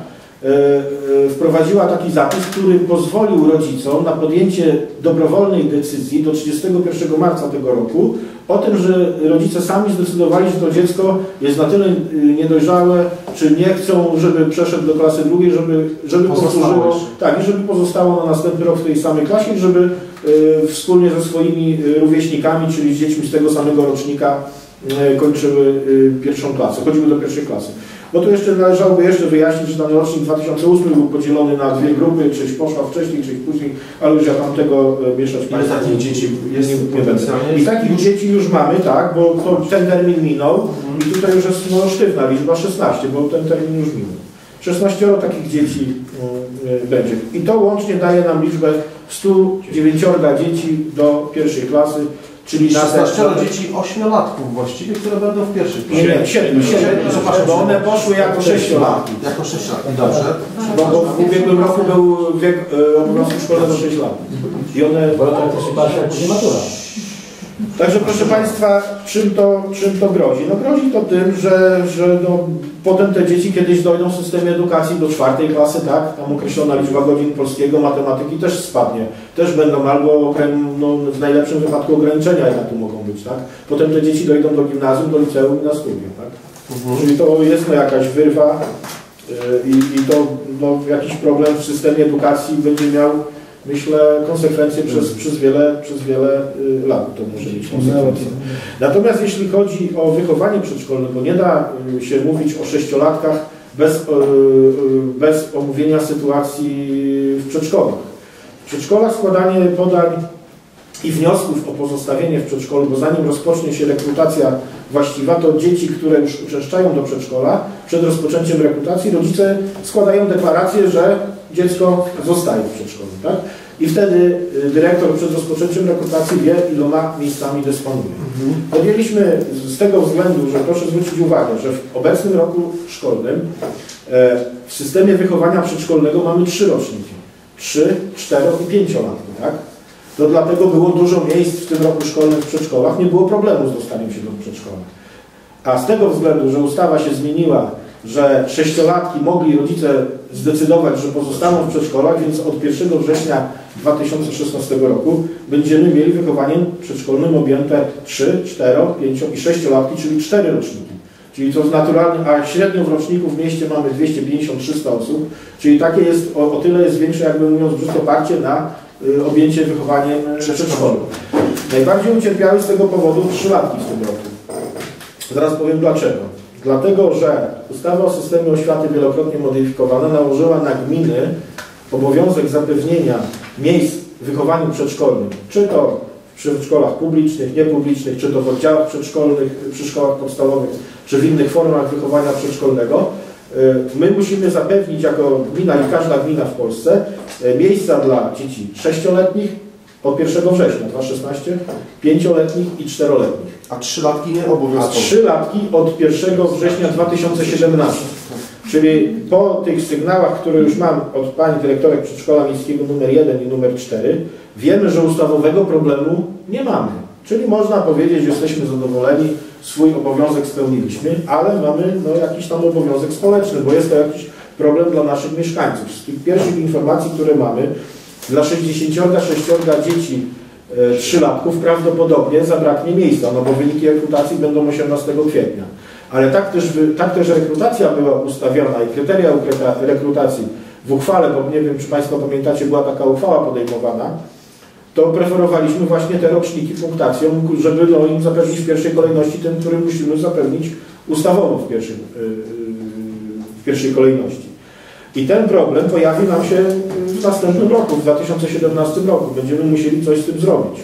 wprowadziła taki zapis, który pozwolił rodzicom na podjęcie dobrowolnej decyzji do trzydziestego pierwszego marca tego roku o tym, że rodzice sami zdecydowali, że to dziecko jest na tyle niedojrzałe, czy nie chcą, żeby przeszedł do klasy drugiej, żeby, żeby powtórzyło, tak, i żeby pozostało na następny rok w tej samej klasie, żeby y, wspólnie ze swoimi rówieśnikami, czyli z dziećmi z tego samego rocznika y, kończyły y, pierwszą klasę, chodziły do pierwszej klasy. Bo tu jeszcze należałoby jeszcze wyjaśnić, że ten rocznik dwa tysiące ósmy był podzielony na dwie grupy, część poszła wcześniej, część później, ale już ja tam tego mieszać Ile takich dzieci jest potencjalnie? I takich dzieci już mamy, tak, bo to, ten termin minął mhm. i tutaj już jest no, sztywna liczba szesnaście, bo ten termin już minął. szesnaście takich dzieci y, będzie. I to łącznie daje nam liczbę stu dziewięciu dzieci do pierwszej klasy. Czyli szesnaście dzieci ośmiolatków właściwie, które będą w pierwszej klasie. Nie, siedmiu, bo one poszły jako sześciolatki. Jako sześciolatki, dobrze. Bo, bo w ubiegłym roku był wiek e, obowiązku szkolnego sześć lat. I one... Bo to jest patrzę, jak później matura. Także proszę Państwa, czym to, czym to grozi? No grozi to tym, że, że no, potem te dzieci kiedyś dojdą w systemie edukacji do czwartej klasy, tak? Tam określona liczba godzin polskiego, matematyki też spadnie. Też będą albo no, w najlepszym wypadku ograniczenia, jakie tu mogą być, tak? Potem te dzieci dojdą do gimnazjum, do liceum i na studia, tak? Mhm. Czyli to jest no, jakaś wyrwa yy, i, i to no, jakiś problem w systemie edukacji będzie miał, myślę, konsekwencje przez, hmm. przez wiele, przez wiele y, lat to może mieć konsekwencje. Natomiast jeśli chodzi o wychowanie przedszkolne, bo nie da y, się mówić o sześciolatkach bez, y, y, bez omówienia sytuacji w przedszkolach. W przedszkolach składanie podań i wniosków o pozostawienie w przedszkolu, bo zanim rozpocznie się rekrutacja właściwa, to dzieci, które już uczęszczają do przedszkola, przed rozpoczęciem rekrutacji rodzice składają deklarację, że dziecko zostaje w przedszkolu. Tak? I wtedy dyrektor przed rozpoczęciem rekrutacji wie, iloma miejscami dysponuje. Mhm. Podjęliśmy z tego względu, że proszę zwrócić uwagę, że w obecnym roku szkolnym w systemie wychowania przedszkolnego mamy trzy roczniki. Trzy, cztero i pięciolatki. Tak? To dlatego było dużo miejsc w tym roku szkolnym w przedszkolach, nie było problemu z dostaniem się do przedszkola. A z tego względu, że ustawa się zmieniła, że sześciolatki mogli rodzice zdecydować, że pozostaną w przedszkolach, więc od pierwszego września dwa tysiące szesnastego roku będziemy mieli wychowaniem przedszkolnym objęte trzy, cztero, pięcio i sześciolatki, czyli cztery roczniki. Czyli to naturalnie, a średnio w roczniku w mieście mamy dwieście pięćdziesiąt do trzystu osób, czyli takie jest, o, o tyle jest większe, jakby mówiąc brzydko, parcie na y, objęcie wychowaniem przedszkolnym. Najbardziej ucierpiały z tego powodu trzylatki w tym roku. Zaraz powiem dlaczego. Dlatego, że ustawa o systemie oświaty wielokrotnie modyfikowana nałożyła na gminy obowiązek zapewnienia miejsc w wychowaniu przedszkolnym, czy to w przedszkolach publicznych, niepublicznych, czy to w oddziałach przedszkolnych, przy szkołach podstawowych, czy w innych formach wychowania przedszkolnego. My musimy zapewnić jako gmina i każda gmina w Polsce miejsca dla dzieci sześcioletnich od pierwszego września dwa tysiące szesnastego, pięcioletnich i czteroletnich. A trzylatki nie obowiązkowo? A trzylatki od pierwszego września dwa tysiące siedemnastego. Czyli po tych sygnałach, które już mam od pani dyrektorek przedszkola miejskiego numer jeden i numer cztery, wiemy, że ustawowego problemu nie mamy. Czyli można powiedzieć, że jesteśmy zadowoleni, swój obowiązek spełniliśmy, ale mamy no, jakiś tam obowiązek społeczny, bo jest to jakiś problem dla naszych mieszkańców. Z tych pierwszych informacji, które mamy, dla sześćdziesięciu sześciu dzieci e, trzylatków prawdopodobnie zabraknie miejsca, no bo wyniki rekrutacji będą osiemnastego kwietnia. Ale tak też, tak też rekrutacja była ustawiona i kryteria rekrutacji w uchwale, bo nie wiem, czy Państwo pamiętacie, była taka uchwała podejmowana, to preferowaliśmy właśnie te roczniki punktacją, żeby no, im zapewnić w pierwszej kolejności tym, którym musimy zapewnić ustawowo w pierwszej, w pierwszej kolejności. I ten problem pojawi nam się w następnym roku, w dwa tysiące siedemnastym roku. Będziemy musieli coś z tym zrobić,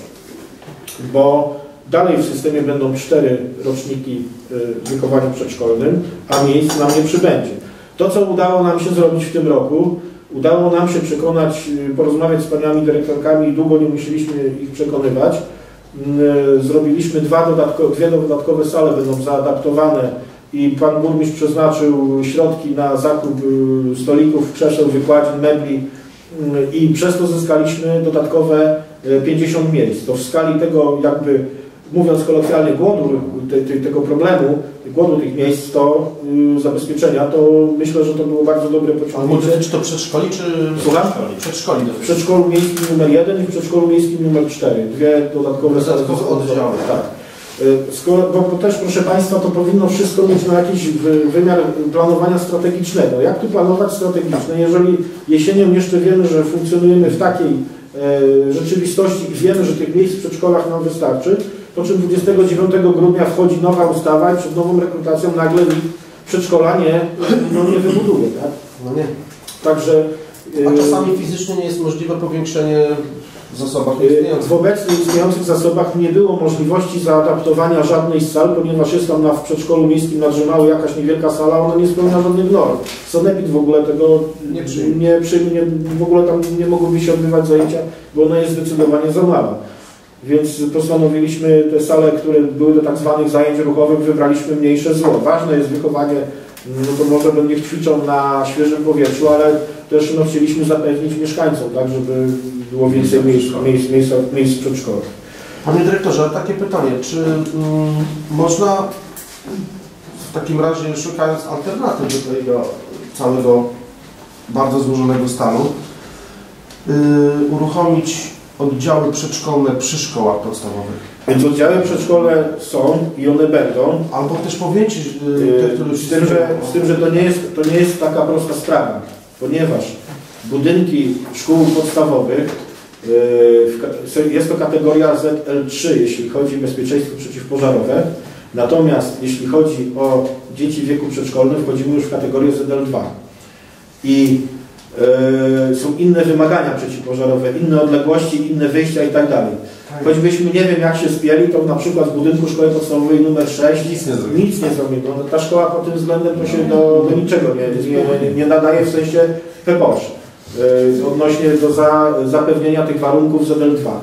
bo dalej w systemie będą cztery roczniki w wychowaniu przedszkolnym, a miejsc nam nie przybędzie. To, co udało nam się zrobić w tym roku, udało nam się przekonać, porozmawiać z paniami dyrektorkami, długo nie musieliśmy ich przekonywać. Zrobiliśmy dwa dodatkowe, dwie dodatkowe sale, będą zaadaptowane i pan burmistrz przeznaczył środki na zakup stolików, krzeseł, wykładzin, mebli i przez to zyskaliśmy dodatkowe pięćdziesiąt miejsc. To w skali tego, jakby mówiąc kolokwialnie, głodu te, te, tego problemu, głodu tych miejsc, to yy, zabezpieczenia, to myślę, że to było bardzo dobre pociągnięcie. Ale czy to przedszkoli, czy Słucham? przedszkoli? W przedszkolu miejskim numer jeden i w przedszkolu miejskim numer cztery. Dwie dodatkowe, dodatkowe oddziały. Tak. Skoro, bo, bo też, proszę Państwa, to powinno wszystko mieć na jakiś wymiar planowania strategicznego. Jak tu planować strategiczne, jeżeli jesienią jeszcze wiemy, że funkcjonujemy w takiej e, rzeczywistości i wiemy, że tych miejsc w przedszkolach nam wystarczy, po czym dwudziestego dziewiątego grudnia wchodzi nowa ustawa i przed nową rekrutacją nagle przedszkola nie, no nie wybuduje, tak? No nie. Także... A czasami fizycznie nie jest możliwe powiększenie w zasobach w obecnie istniejących zasobach nie było możliwości zaadaptowania żadnej z sal, ponieważ jest tam na, w przedszkolu miejskim na Drzymały jakaś niewielka sala, ona nie spełnia żadnych norm. Sanepid w ogóle tego nie przyjmie, nie, przyjmie, w ogóle tam nie mogłyby się odbywać zajęcia, bo ona jest zdecydowanie za mała. Więc postanowiliśmy te sale, które były do tak zwanych zajęć ruchowych, wybraliśmy mniejsze zło. Ważne jest wychowanie, no to może niech ćwiczą na świeżym powietrzu, ale też no, chcieliśmy zapewnić mieszkańcom, tak, żeby było więcej miejsc, miejsc, miejsc, miejsc w przedszkolach. Panie dyrektorze, a takie pytanie, czy mm, można w takim razie, szukając alternatyw do tego całego bardzo złożonego stanu, yy, uruchomić oddziały przedszkolne przy szkołach podstawowych? Więc oddziały przedszkolne są i one będą. Albo też powiększyć yy, te, które z, tym, że, z tym, że to nie jest, to nie jest taka prosta sprawa, ponieważ budynki szkół podstawowych, yy, jest to kategoria Z L trzy, jeśli chodzi o bezpieczeństwo przeciwpożarowe, natomiast jeśli chodzi o dzieci w wieku przedszkolnym, wchodzimy już w kategorię Z L dwa. I yy, są inne wymagania przeciwpożarowe, inne odległości, inne wyjścia i tak dalej. Choćbyśmy nie wiem jak się spieli, to na przykład w budynku szkoły podstawowej numer sześć nic nie zrobi. Nic nie zrobi. No, ta szkoła pod tym względem to się do, do niczego nie, nie, nie nadaje w sensie peposz yy, odnośnie do za, zapewnienia tych warunków Z L dwa.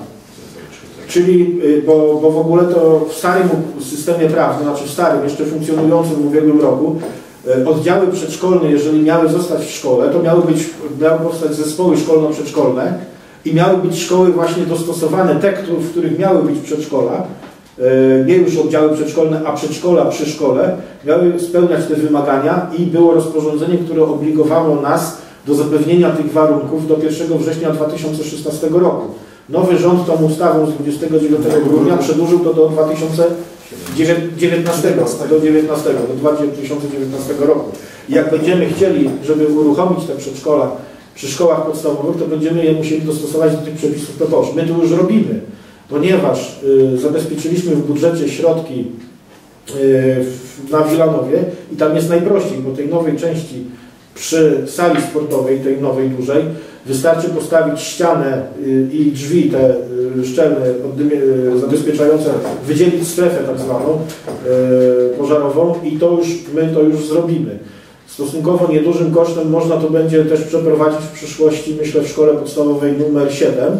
Czyli, yy, bo, bo w ogóle to w starym systemie prawnym, znaczy w starym, jeszcze funkcjonującym w ubiegłym roku, yy, oddziały przedszkolne, jeżeli miały zostać w szkole, to miały być, miały powstać zespoły szkolno-przedszkolne, i miały być szkoły właśnie dostosowane, te, w których miały być przedszkola, nie już oddziały przedszkolne, a przedszkola przy szkole, miały spełniać te wymagania i było rozporządzenie, które obligowało nas do zapewnienia tych warunków do pierwszego września dwa tysiące szesnastego roku. Nowy rząd tą ustawą z dwudziestego dziewiątego grudnia przedłużył to do dwa tysiące dziewiętnastego, do dziewiętnastego, do dwa tysiące dziewiętnastego roku. I jak będziemy chcieli, żeby uruchomić te przedszkola przy szkołach podstawowych, to będziemy je musieli dostosować do tych przepisów P P O Sz. My to już robimy, ponieważ y, zabezpieczyliśmy w budżecie środki y, na Wilanowie i tam jest najprościej, bo tej nowej części przy sali sportowej, tej nowej dużej, wystarczy postawić ścianę y, i drzwi te y, szczelne, y, zabezpieczające, wydzielić strefę tak zwaną y, pożarową i to już, my to już zrobimy. Stosunkowo niedużym kosztem można to będzie też przeprowadzić w przyszłości, myślę, w szkole podstawowej numer siedem,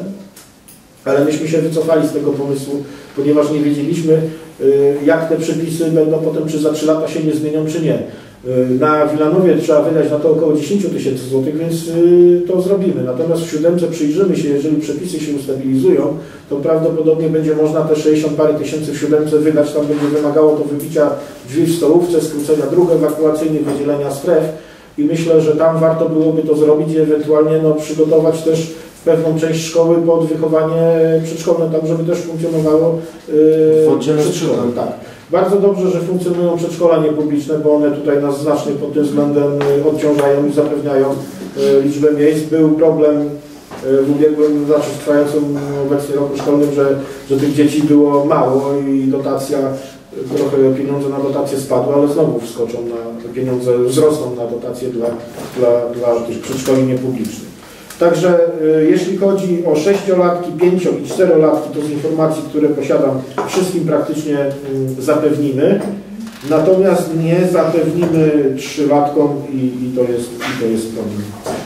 ale myśmy się wycofali z tego pomysłu, ponieważ nie wiedzieliśmy, jak te przepisy będą potem, czy za trzy lata się nie zmienią, czy nie. Na Wilanowie trzeba wydać na to około dziesięć tysięcy złotych, więc to zrobimy. Natomiast w siódemce przyjrzymy się, jeżeli przepisy się ustabilizują, to prawdopodobnie będzie można te sześćdziesiąt parę tysięcy w siódemce wydać. Tam będzie wymagało to wybicia drzwi w stołówce, skrócenia dróg ewakuacyjnych, wydzielenia stref i myślę, że tam warto byłoby to zrobić i ewentualnie no, przygotować też pewną część szkoły pod wychowanie przedszkolne, tak żeby też funkcjonowało yy, w oddziale przedszkole. Tak. Bardzo dobrze, że funkcjonują przedszkola niepubliczne, bo one tutaj nas znacznie pod tym względem odciążają i zapewniają liczbę miejsc. Był problem w ubiegłym, znaczy w trwającym obecnie roku szkolnym, że, że tych dzieci było mało i dotacja, trochę pieniądze na dotację spadły, ale znowu wskoczą na pieniądze, wzrosną na dotacje dla, dla, dla tych przedszkoli niepublicznych. Także y, jeśli chodzi o sześciolatki, pięcio i czterolatki, to z informacji, które posiadam, wszystkim praktycznie y, zapewnimy. Natomiast nie zapewnimy trzylatkom i, i, to jest, i to jest problem.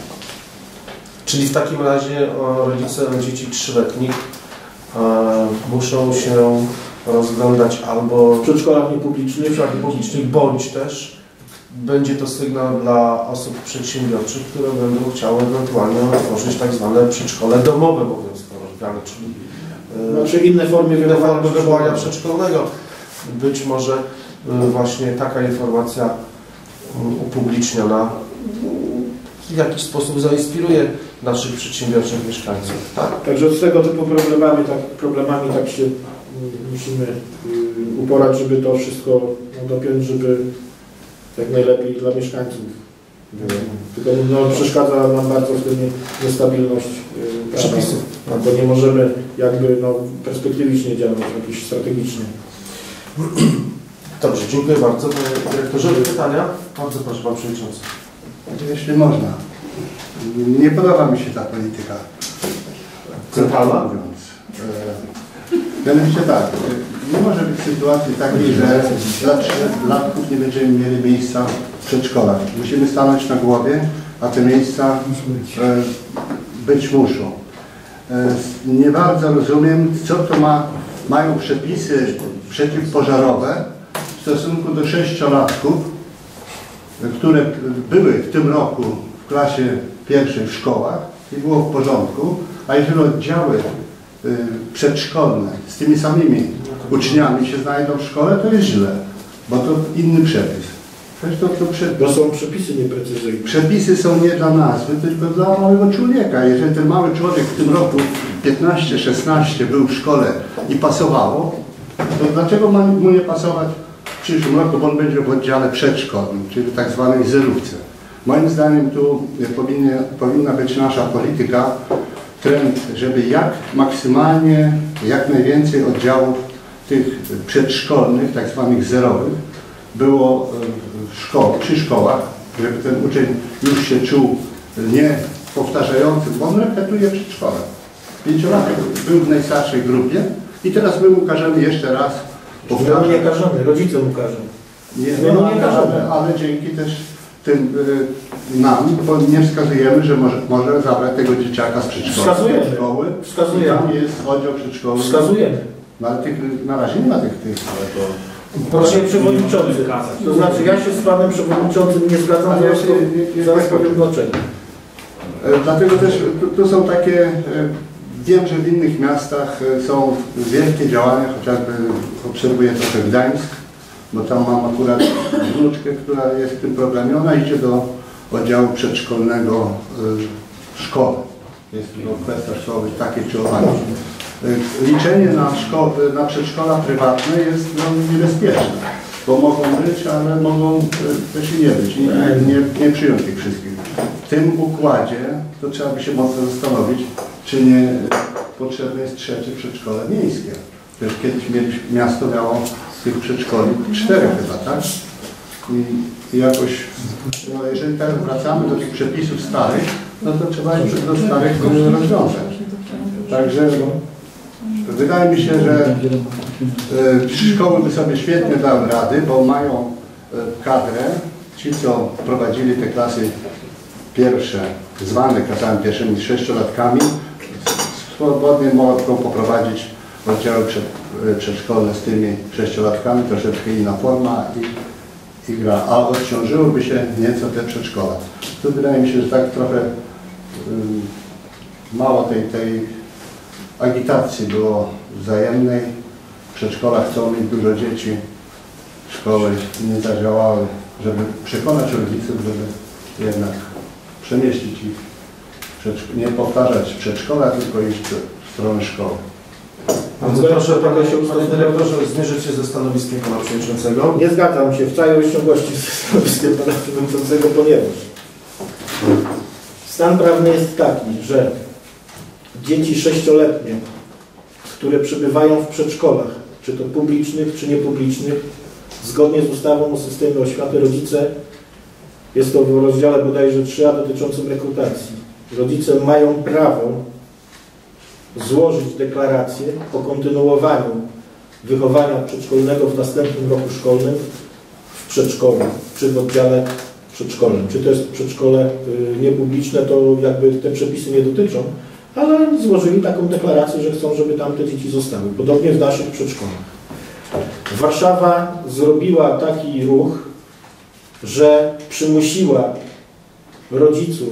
Czyli w takim razie o, rodzice dzieci trzyletnich e, muszą się rozglądać albo w przedszkolach niepublicznych, w przedszkolach niepublicznych, bądź też będzie to sygnał dla osób przedsiębiorczych, które będą chciały ewentualnie otworzyć tak zwane przedszkole domowe obowiązkowe, czyli e, znaczy inne formy inne wychowania formy wychowania przedszkolnego. Być może e, właśnie taka informacja m, upubliczniona w jakiś sposób zainspiruje naszych przedsiębiorczych mieszkańców. Tak? Także z tego typu problemami tak, problemami tak się musimy y, uporać, żeby to wszystko no, dopiąć, żeby jak najlepiej dla mieszkańców było. Tylko no, przeszkadza nam bardzo w tym niestabilność y, przepisów, bo nie możemy jakby no, perspektywicznie działać, jakiś strategicznie. Dobrze, dziękuję bardzo. Panie dyrektorze, pytania? Bardzo proszę, Pan Przewodniczący. Jeśli można. Nie podoba mi się ta polityka. Centralna? Mówiąc. Mianowicie tak, nie może być sytuacji takiej, że dla trzylatków nie będziemy mieli miejsca w przedszkolach. Musimy stanąć na głowie, a te miejsca e, być muszą. E, nie bardzo rozumiem, co to ma, mają przepisy przeciwpożarowe w stosunku do sześciolatków, które były w tym roku w klasie pierwszej w szkołach i było w porządku, a jeżeli oddziały y, przedszkolne z tymi samymi uczniami się znajdą w szkole, to jest źle, bo to inny przepis. Przecież to, to prze... Bo są przepisy nieprecyzyjne. Przepisy są nie dla nazwy, tylko dla małego człowieka. Jeżeli ten mały człowiek w tym roku piętnaście szesnaście był w szkole i pasowało, to dlaczego ma mu nie pasować w przyszłym roku, bo on będzie w oddziale przedszkolnym, czyli tak zwanej zerówce. Moim zdaniem tu powinna, powinna być nasza polityka, trend, żeby jak maksymalnie, jak najwięcej oddziałów tych przedszkolnych, tak zwanych zerowych, było w szkołach, przy szkołach, żeby ten uczeń już się czuł nie powtarzający, bo on repetuje przedszkole. Pięciolatek był w najstarszej grupie i teraz my mu każemy jeszcze raz powtarzać. My nie każemy, rodzice mu każą. Nie, My no, mu nie każemy. ale, ale dzięki też tym y, nam, bo nie wskazujemy, że może, może zabrać tego dzieciaka z przedszkola Wskazujemy. do szkoły. Wskazujemy. I tam jest oddział przedszkoły. Wskazujemy. No, ale tych, na razie nie ma tych, tych ale to... Panie Przewodniczący, to znaczy ja się z Panem Przewodniczącym nie zgadzam, Ale zaraz, ja się- nie- nie- zaraz nie- powiem dlaczego. E, Dlatego też tu, tu są takie, e, wiem, że w innych miastach e, są wielkie działania, chociażby obserwuję trochę Gdańsk, bo tam mam akurat wnuczkę, która jest w tym programie. Ona idzie do oddziału przedszkolnego e, szkoły. Jest to kwestia szkoły takiej czy owanej. E, Liczenie na, szko- na przedszkola prywatne jest no, niebezpieczne, bo mogą być, ale mogą e, też i nie być. I nie, nie, nie przyjąć tych wszystkich. W tym układzie to trzeba by się mocno zastanowić, czy nie potrzebne jest trzecie przedszkole miejskie. Przecież kiedyś mieliśmy, miasto miało z tych przedszkoli cztery chyba, tak? I, i jakoś, no jeżeli teraz wracamy do tych przepisów starych, no to trzeba już do starych rozwiązań. Także wydaje mi się, że y, szkoły by sobie świetnie dały rady, bo mają y, kadrę, ci co prowadzili te klasy pierwsze, zwane klasami pierwszymi sześciolatkami, swobodnie mogą poprowadzić oddziały przed, przedszkolne z tymi sześciolatkami, troszeczkę inna forma i, i gra, a odciążyłoby się nieco te przedszkola. Tu wydaje mi się, że tak trochę um, mało tej, tej agitacji było wzajemnej. W przedszkolach chcą mieć dużo dzieci, szkoły nie zadziałały, żeby przekonać rodziców, żeby jednak przemieścić ich, nie powtarzać przedszkola, tylko iść w stronę szkoły. Bardzo proszę, panie, panie dyrektorze, zmierzyć się ze stanowiskiem pana przewodniczącego. Nie zgadzam się w całej rozciągłości ze stanowiskiem Pana Przewodniczącego, ponieważ stan prawny jest taki, że dzieci sześcioletnie, które przebywają w przedszkolach, czy to publicznych, czy niepublicznych, zgodnie z ustawą o systemie oświaty rodzice, jest to w rozdziale bodajże trzy a dotyczącym rekrutacji, rodzice mają prawo złożyć deklarację o kontynuowaniu wychowania przedszkolnego w następnym roku szkolnym w przedszkolu, czy w oddziale przedszkolnym. Czy to jest przedszkole niepubliczne, to jakby te przepisy nie dotyczą, ale złożyli taką deklarację, że chcą, żeby tam te dzieci zostały. Podobnie w naszych przedszkolach. Warszawa zrobiła taki ruch, że przymusiła rodziców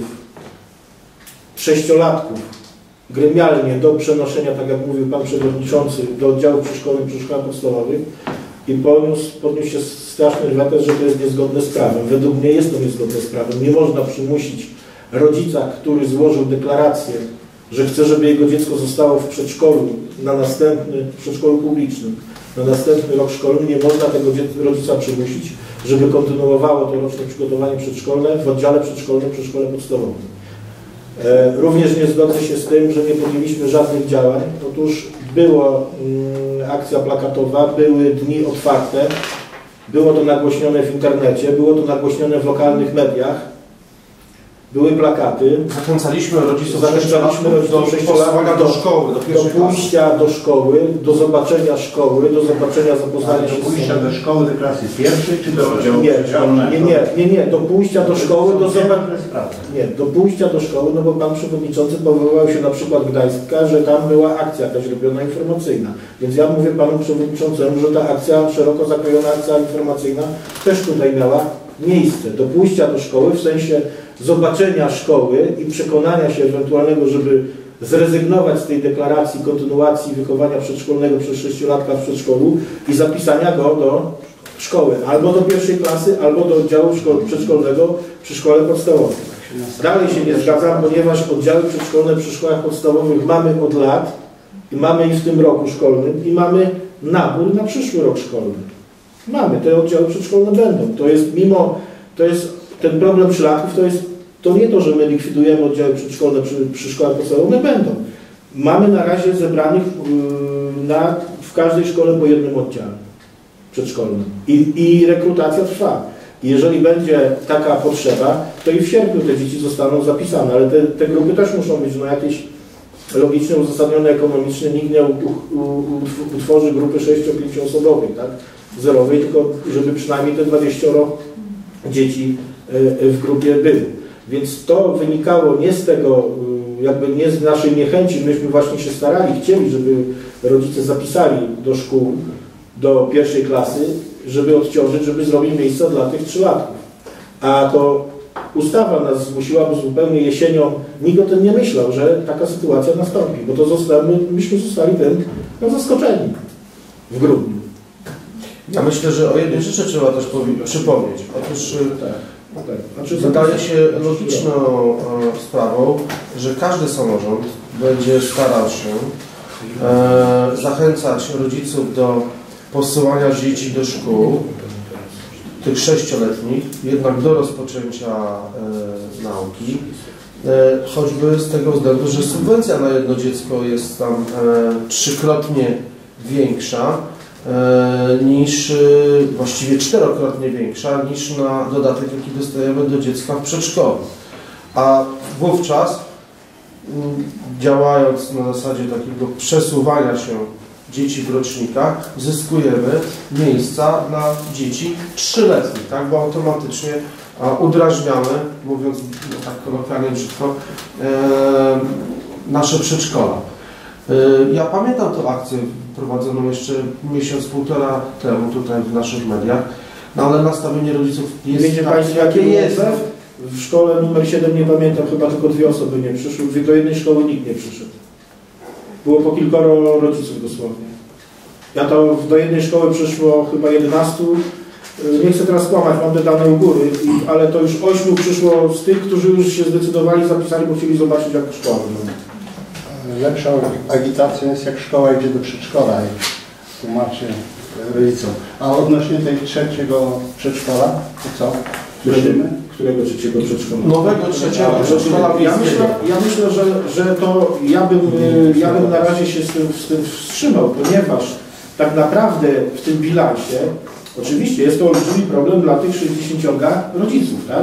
sześciolatków gremialnie do przenoszenia, tak jak mówił Pan Przewodniczący, do oddziału przedszkolnych przy szkołach podstawowych i podniósł, podniósł się straszny rwetes, że to jest niezgodne z prawem. Według mnie jest to niezgodne z prawem. Nie można przymusić rodzica, który złożył deklarację, że chce, żeby jego dziecko zostało w przedszkolu na następny, w przedszkolu publicznym, na następny rok szkolny, nie można tego rodzica przymusić, żeby kontynuowało to roczne przygotowanie przedszkolne w oddziale przedszkolnym przy szkole podstawowej. Również nie zgodzę się z tym, że nie podjęliśmy żadnych działań. Otóż była mm, akcja plakatowa, były dni otwarte, było to nagłośnione w internecie, było to nagłośnione w lokalnych mediach, były plakaty. Zachęcaliśmy rodziców Zachęcaliśmy rodziców do sześciolatków do szkoły, do do pierwszej pójścia do szkoły, do zobaczenia szkoły, do zobaczenia, zapoznania się Do z pójścia do szkoły, do klasy pierwszej czy do oddziału Nie, przedszkolnego? nie, nie, nie, nie, do pójścia do szkoły, do zobaczenia. sprawy. Nie, do pójścia do szkoły, no bo Pan Przewodniczący powoływał się na przykład Gdańska, że tam była akcja jakaś robiona informacyjna. Więc ja mówię Panu Przewodniczącemu, że ta akcja, szeroko zakrojona akcja informacyjna też tutaj miała miejsce. Do pójścia do szkoły w sensie zobaczenia szkoły i przekonania się ewentualnego, żeby zrezygnować z tej deklaracji kontynuacji wychowania przedszkolnego przez sześciolatka w przedszkolu i zapisania go do szkoły, albo do pierwszej klasy, albo do oddziału przedszkolnego przy szkole podstawowej. Dalej się nie zgadzam, ponieważ oddziały przedszkolne przy szkołach podstawowych mamy od lat i mamy i w tym roku szkolnym i mamy nabór na przyszły rok szkolny. Mamy, te oddziały przedszkolne będą. To jest mimo, to jest ten problem trzylatków, to jest to nie to, że my likwidujemy oddziały przedszkolne przy, przy szkołach podstawowych, będą. Mamy na razie zebranych yy, na, w każdej szkole po jednym oddziale przedszkolnym. I, i rekrutacja trwa. I jeżeli będzie taka potrzeba, to i w sierpniu te dzieci zostaną zapisane, ale te, te grupy też muszą być no, jakieś logicznie uzasadnione ekonomicznie. Nikt nie u, u, u, utworzy grupy sześcio-pięcioosobowej, tak? Zerowej, tylko żeby przynajmniej te dwadzieścia dzieci w grupie było. Więc to wynikało nie z tego, jakby nie z naszej niechęci, myśmy właśnie się starali, chcieli, żeby rodzice zapisali do szkół, do pierwszej klasy, żeby odciążyć, żeby zrobić miejsca dla tych trzylatków. A to ustawa nas zmusiła, bo zupełnie jesienią nikt o tym nie myślał, że taka sytuacja nastąpi, bo to zostali, myśmy zostali tym no, zaskoczeni w grudniu. Ja myślę, że o jednej rzeczy trzeba też przypomnieć. Otóż tak, tak. Znaczy, wydaje się logiczną e, sprawą, że każdy samorząd będzie starał się e, zachęcać rodziców do posyłania dzieci do szkół, tych sześcioletnich, jednak do rozpoczęcia e, nauki, e, choćby z tego względu, że subwencja na jedno dziecko jest tam e, trzykrotnie większa e, niż, e, właściwie czterokrotnie większa niż na dodatek, jaki dostajemy do dziecka w przedszkolu. A wówczas, m, działając na zasadzie takiego przesuwania się dzieci w rocznikach, zyskujemy miejsca dla dzieci trzyletnich, tak? Bo automatycznie a, udrażniamy, mówiąc no, tak kolokwialnie brzydko, e, nasze przedszkola. E, ja pamiętam tę akcję prowadzoną jeszcze miesiąc, półtora temu tutaj w naszych mediach, no ale nastawienie rodziców jest Wiecie tak, Państwo, jakie jest. W szkole numer siedem nie pamiętam, chyba tylko dwie osoby nie przyszły, do jednej szkoły nikt nie przyszedł. Było po kilkoro rodziców dosłownie. Ja to do jednej szkoły przyszło chyba jedenastu. Nie chcę teraz kłamać, mam te dane u góry, ale to już ośmiu przyszło z tych, którzy już się zdecydowali, zapisali, bo chcieli zobaczyć, jak szkoła wygląda. Lepsza agitacja jest, jak szkoła idzie do przedszkola i tłumaczy rodzicom. A odnośnie tej trzeciego przedszkola, to co? Słyszymy? Którego trzeciego przedszkola? Nowego trzeciego przedszkola. Ja myślę, ja myślę że, że to ja bym, ja bym na razie się z tym, z tym wstrzymał, ponieważ tak naprawdę w tym bilansie, oczywiście jest to olbrzymi problem dla tych sześćdziesięciu rodziców, tak?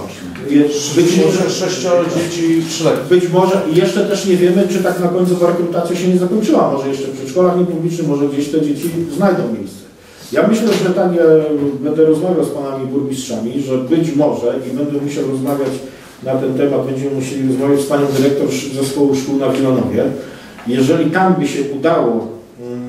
Być może sześcioro dzieci trzyletnich. Być może i jeszcze też nie wiemy, czy tak na końcu rekrutacja się nie zakończyła. Może jeszcze w przedszkolach niepublicznych, może gdzieś te dzieci znajdą miejsce. Ja myślę, że tak ja będę rozmawiał z panami burmistrzami, że być może i będę musiał rozmawiać na ten temat, będziemy musieli rozmawiać z panią dyrektor zespołu szkół na Wilonowie. Jeżeli tam by się udało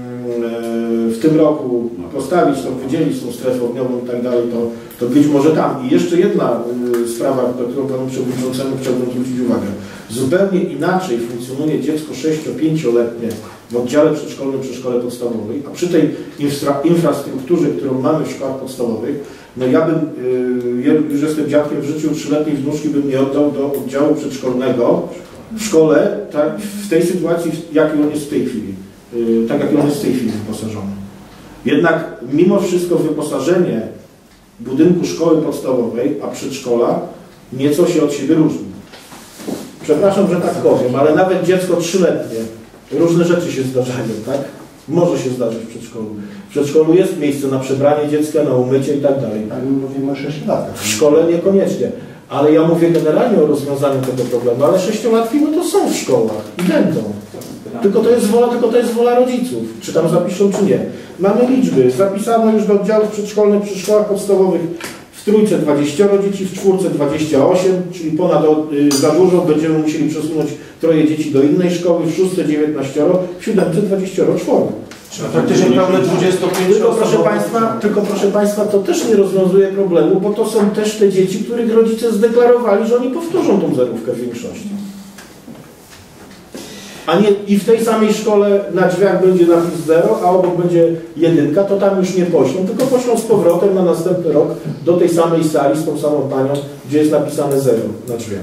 w tym roku postawić to, wydzielić tą strefę ogniową i tak dalej, to, to być może tam. I jeszcze jedna sprawa, na którą panu przewodniczącemu chciałbym zwrócić uwagę. Zupełnie inaczej funkcjonuje dziecko sześcio-pięcioletnie w oddziale przedszkolnym przy szkole podstawowej, a przy tej infra, infrastrukturze, którą mamy w szkołach podstawowych, no ja bym, ja już jestem dziadkiem w życiu, trzyletniej wnuczki bym nie oddał do oddziału przedszkolnego w szkole, tak, w tej sytuacji, jaki on jest w tej chwili. Tak jak on jest w tej chwili wyposażony. Jednak mimo wszystko wyposażenie budynku szkoły podstawowej, a przedszkola nieco się od siebie różni. Przepraszam, że tak powiem, ale nawet dziecko trzyletnie, różne rzeczy się zdarzają, tak? Może się zdarzyć w przedszkolu. W przedszkolu jest miejsce na przebranie dziecka, na umycie i tak dalej. Ale mówimy o sześciu latach. W szkole niekoniecznie. Ale ja mówię generalnie o rozwiązaniu tego problemu, ale sześciolatki no to są w szkołach i będą. Tylko to jest wola, tylko to jest wola rodziców, czy tam zapiszą, czy nie. Mamy liczby. Zapisano już do oddziałów przedszkolnych przy szkołach podstawowych w trójce dwadzieścia dzieci, w czwórce dwadzieścia osiem, czyli ponad y, za dużo. Będziemy musieli przesunąć troje dzieci do innej szkoły, w szóstce dziewiętnaście, w siódemce dwadzieścia cztery. Praktycznie pełne dwudziestopięciu Tylko proszę Państwa, tylko proszę Państwa, to też nie rozwiązuje problemu, bo to są też te dzieci, których rodzice zdeklarowali, że oni powtórzą tą zerówkę w większości. a nie i w tej samej szkole na drzwiach będzie napis zero, a obok będzie jedynka, to tam już nie poślą, tylko poślą z powrotem na następny rok do tej samej sali z tą samą panią, gdzie jest napisane zero na drzwiach.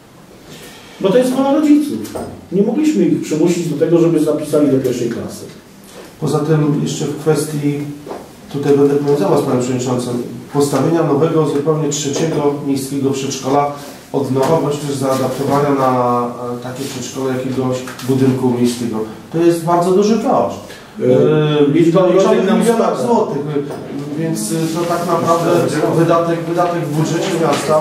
Bo to jest wola rodziców. Nie mogliśmy ich przymusić do tego, żeby zapisali do pierwszej klasy. Poza tym jeszcze w kwestii, tutaj będę powiązała z Panem Przewodniczącym, postawienia nowego, zupełnie trzeciego miejskiego przedszkola od nowa, bądź też zaadaptowania na takie przedszkole jakiegoś budynku miejskiego. To jest bardzo duży koszt. Liczba urodzeń nam milionach złotych, więc to tak naprawdę wydatek, wydatek w budżecie miasta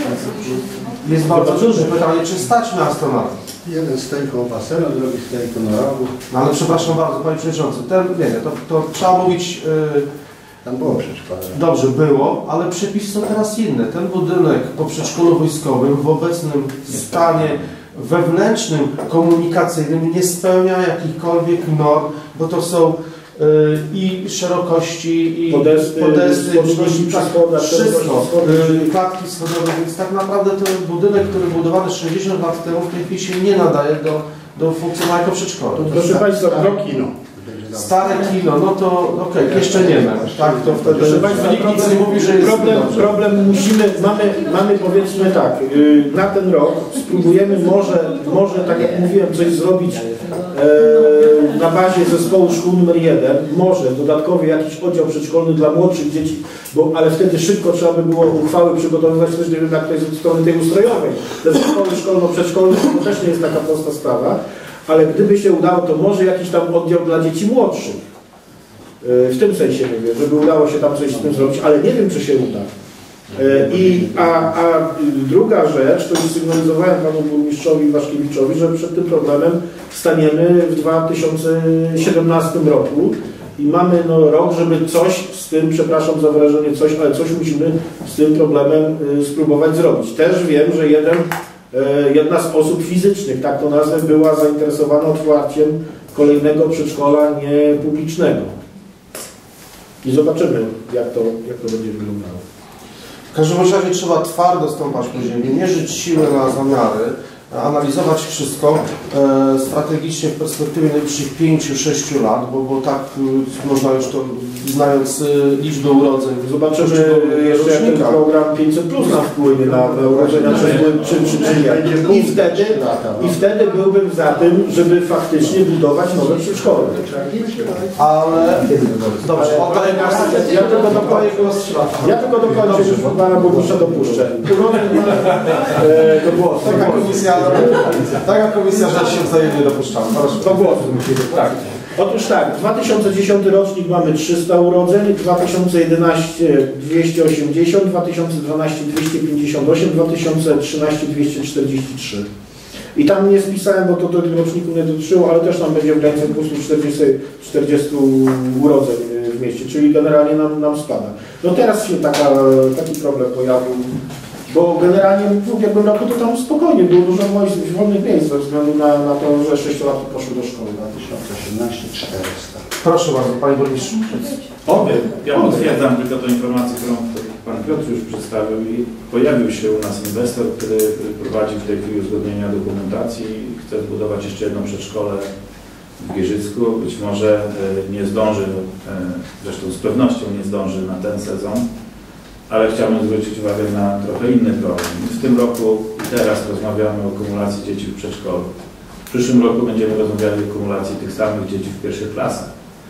jest bardzo duży. Pytanie, czy stać miasto na to? Jeden stoi koło basenu, drugi stoi koło rogu. No ale przepraszam bardzo, Panie Przewodniczący, ten, nie, nie, to, to trzeba mówić... Yy, Tam było przedszkole. Dobrze, było, ale przepisy są teraz inne. Ten budynek po przedszkolu wojskowym w obecnym stanie wewnętrznym, komunikacyjnym nie spełnia jakichkolwiek norm, bo to są y, i szerokości, i podesty, podesty podnośniki tak, schodach, wszystko, schodach. y, klatki schodowe, więc tak naprawdę ten budynek, który budowany sześćdziesiąt lat temu, w tej chwili się nie nadaje do, do funkcjonowania jako przedszkola. Proszę Państwa, kino. Stare kino, no to okej, okay, jeszcze nie ma. Tak, to wtedy proszę Państwa, nikt nic problem, nie mówi, że jest problem, dobrze. problem musimy, mamy, mamy powiedzmy tak, yy, na ten rok spróbujemy może, może tak jak mówiłem, coś zrobić yy, na bazie zespołu szkół numer jeden, może dodatkowy jakiś oddział przedszkolny dla młodszych dzieci, bo, ale wtedy szybko trzeba by było uchwały przygotowywać, też nie wiem jak to jest od strony tej ustrojowej. Te zespoły szkolno-przedszkolne to też nie jest taka prosta sprawa. Ale gdyby się udało, to może jakiś tam oddział dla dzieci młodszych. W tym sensie mówię, żeby udało się tam coś z tym zrobić, ale nie wiem, czy się uda. I, a, a druga rzecz, to już sygnalizowałem panu burmistrzowi Waszkiewiczowi, że przed tym problemem staniemy w dwa tysiące siedemnastym roku i mamy no, rok, żeby coś z tym, przepraszam za wyrażenie coś, ale coś musimy z tym problemem spróbować zrobić. Też wiem, że jeden Jedna z osób fizycznych, tak to nazwę, była zainteresowana otwarciem kolejnego przedszkola niepublicznego. I zobaczymy, jak to, jak to będzie wyglądało. W każdym razie trzeba twardo stąpać po ziemi, mierzyć siły na zamiary, analizować wszystko e, strategicznie w perspektywie najbliższych pięciu sześciu lat, bo, bo tak y, można już to, znając y, liczbę urodzeń, zobaczymy jeszcze jak ten program pięćset plus nam wpłynie na, na urodzenia, czy, czy, czy, czy nie. I wtedy, I wtedy byłbym za tym, żeby faktycznie budować nowe przedszkoły. Ale dobrze, ale, ale, ja tylko dokończę, ja tylko dokończę, że pana burmistrza dopuszczę. Urodzeń e, do głosu. Taka komisja, taka komisja rzecz się wzajemnie dopuszczała. Do głosu. Tak. Otóż tak, dwa tysiące dziesiąty rocznik mamy trzysta urodzeń, dwa tysiące jedenasty dwieście osiemdziesiąt, dwa tysiące dwunasty dwieście pięćdziesiąt osiem, dwa tysiące trzynasty dwieście czterdzieści trzy. I tam nie spisałem, bo to do tych roczników nie dotyczyło, ale też tam będzie w granicach dwieście czterdzieści urodzeń w mieście, czyli generalnie nam, nam spada. No teraz się taka, taki problem pojawił, bo generalnie w ubiegłym roku to tam spokojnie, było dużo wolnych miejsc ze względu na, na to, że sześciolatki poszły do szkoły. dwa tysiące osiemnasty czterysta. Proszę bardzo, Panie Burmistrzu. Powiem, ja potwierdzam tylko tę informację, którą Pan Piotr już przedstawił i pojawił się u nas inwestor, który prowadzi w tej chwili uzgodnienia dokumentacji i chce zbudować jeszcze jedno przedszkole w Gierzycku. Być może nie zdąży, zresztą z pewnością nie zdąży na ten sezon, ale chciałbym zwrócić uwagę na trochę inny problem. W tym roku i teraz rozmawiamy o kumulacji dzieci w przedszkolu. W przyszłym roku będziemy rozmawiali o kumulacji tych samych dzieci w pierwszych klasach.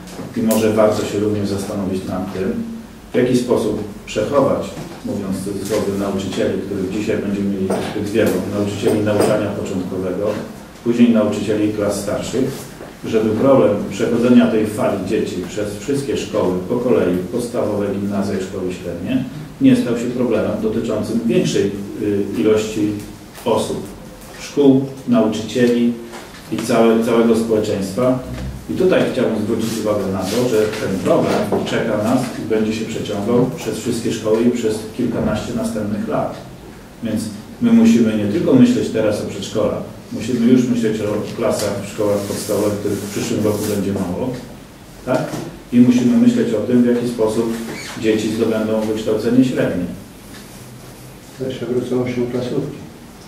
I może warto się również zastanowić nad tym, w jaki sposób przechować, mówiąc w cudzysłowie, nauczycieli, których dzisiaj będziemy mieli zbyt wielu, nauczycieli nauczania początkowego, później nauczycieli klas starszych, żeby problem przechodzenia tej fali dzieci przez wszystkie szkoły po kolei, podstawowe, gimnazja i szkoły średnie, nie stał się problemem dotyczącym większej ilości osób, szkół, nauczycieli i całe, całego społeczeństwa. I tutaj chciałbym zwrócić uwagę na to, że ten problem czeka nas i będzie się przeciągał przez wszystkie szkoły i przez kilkanaście następnych lat. Więc my musimy nie tylko myśleć teraz o przedszkolach, musimy już myśleć o klasach w szkołach podstawowych, których w przyszłym roku będzie mało, tak? I musimy myśleć o tym, w jaki sposób dzieci zdobędą wykształcenie średnie. Jeszcze wrócą ośmioklasówki.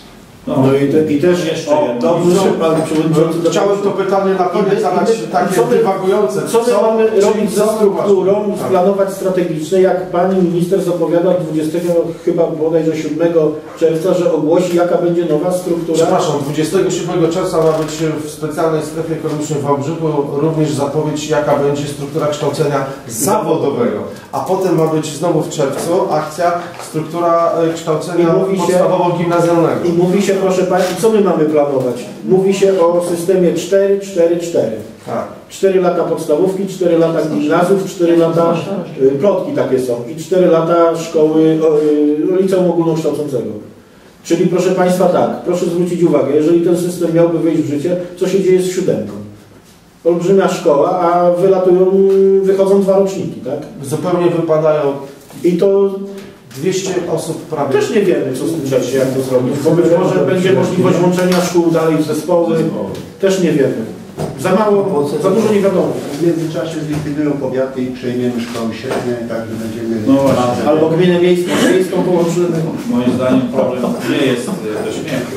No i, te, i też jeszcze o, jedno. dobrze, Pan Przewodniczący. Chciałem to pytanie na koniec I- zadać i- takie co my- dywagujące. Co my mamy czyli robić ze co my strukturą, właśnie- tak. planować strategicznie, jak Pani Minister zapowiada dwudziestego chyba bodajże siódmego czerwca, że ogłosi, jaka będzie nowa struktura. Przepraszam, dwudziestego siódmego czerwca ma być w specjalnej strefie ekonomicznej w Wałbrzychu również zapowiedź, jaka będzie struktura kształcenia zawodowego. A potem ma być znowu w czerwcu akcja struktura e, kształcenia I mówi się- podstawowo-gimnazjalnego. I mówi się, proszę Pani, co my mamy planować? Mówi się o systemie cztery cztery cztery. Tak. cztery lata podstawówki, cztery lata gimnazjów, cztery lata, y, plotki takie są i cztery lata szkoły, o, y, liceum ogólnokształcącego. Czyli proszę Państwa tak, proszę zwrócić uwagę, jeżeli ten system miałby wejść w życie, co się dzieje z siódemką? Olbrzymia szkoła, a wylatują, wychodzą dwa roczniki, tak? Zupełnie wypadają I to dwieście osób prawie. też nie wiemy, co z tym czasie, jak to zrobić, bo być może będzie możliwość łączenia szkół dalej w zespoły, też nie wiemy. Za mało, za dużo nie wiadomo. W międzyczasie zlikwidują powiaty i przejmiemy szkoły średnie, tak że będziemy... No właśnie. Albo gminę miejską, wiejską połączymy. Moim zdaniem problem nie jest do śmiechu.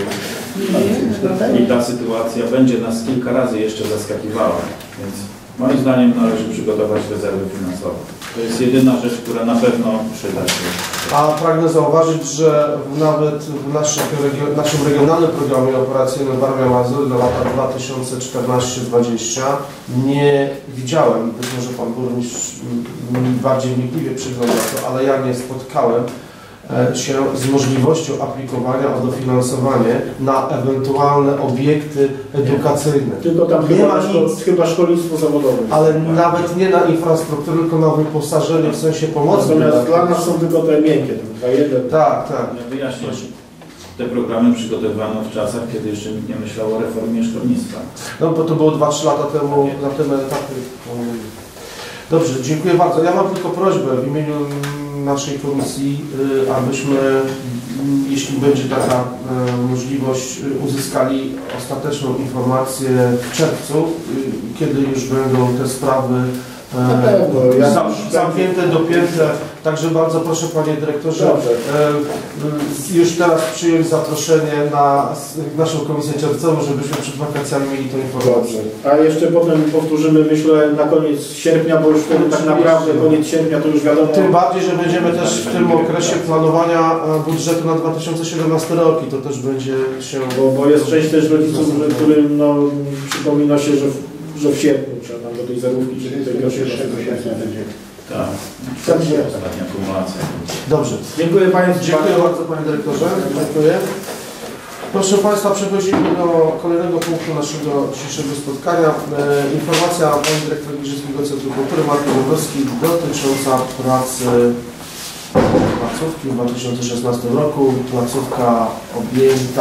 I ta sytuacja będzie nas kilka razy jeszcze zaskakiwała. Więc moim zdaniem należy przygotować rezerwy finansowe. To jest jedyna rzecz, która na pewno przyda się. A pragnę zauważyć, że nawet w naszym, regio- naszym regionalnym programie operacyjnym Warmia Mazur na lata dwa tysiące czternaście do dwudziestego nie widziałem, być może Pan Burmistrz m, bardziej wnikliwie przygląda to, ale ja nie spotkałem e, się z możliwością aplikowania o dofinansowanie na ewentualne obiekty edukacyjne. Tylko tam Nie chyba, ma szko, nic. chyba szkolnictwo zawodowe. Ale nawet nie na infrastrukturę, tylko na wyposażenie w sensie pomocy. Natomiast dla nas są tylko te miękkie, tam dwa jeden. Tak, tak. Ja wyjaśnię, te programy przygotowywano w czasach, kiedy jeszcze nikt nie myślał o reformie szkolnictwa. No bo to było dwa trzy lata temu na tym etapie. Dobrze, dziękuję bardzo. Ja mam tylko prośbę w imieniu naszej komisji, y, abyśmy, mm, jeśli będzie taka y, możliwość, y, uzyskali ostateczną informację w czerwcu, y, kiedy już będą te sprawy Na pewno, ja- Zam, zamknięte, dopięte. Także bardzo proszę Panie Dyrektorze, Dobrze. e, już teraz przyjąć zaproszenie na s- naszą komisję czerwcową, żebyśmy przed wakacjami mieli tę informację. Dobrze. A jeszcze potem powtórzymy, myślę, na koniec sierpnia, bo już wtedy tak naprawdę koniec sierpnia to już wiadomo. Tym bardziej, że będziemy też w tym okresie planowania e, budżetu na dwa tysiące siedemnasty rok i to też będzie się... Bo, bo jest część też rodziców, że, którym no, przypomina się, że w, że w sierpniu trzeba tam do tej zarówki, czyli tej trzydziestego pierwszej pierwszego sierpnia będzie. Tak. Ostatnia kumulacja. Dobrze. Dziękuję Państwu. Dziękuję bardzo Panie Dyrektorze. Dziękuję. Proszę Państwa, przechodzimy do kolejnego punktu naszego dzisiejszego spotkania. E, informacja Pani Dyrektor Giżyckiego Centrum Kultury Marty Dąbrowskiej dotycząca pracy placówki w dwa tysiące szesnastym roku. Placówka objęta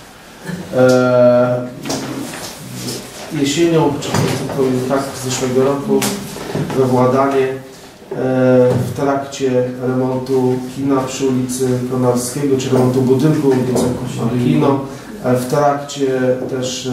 e, jesienią, czy to tak z zeszłego roku, we Władanie w trakcie remontu kina przy ulicy Konarskiego, czy remontu budynku ulicy Kino, w trakcie też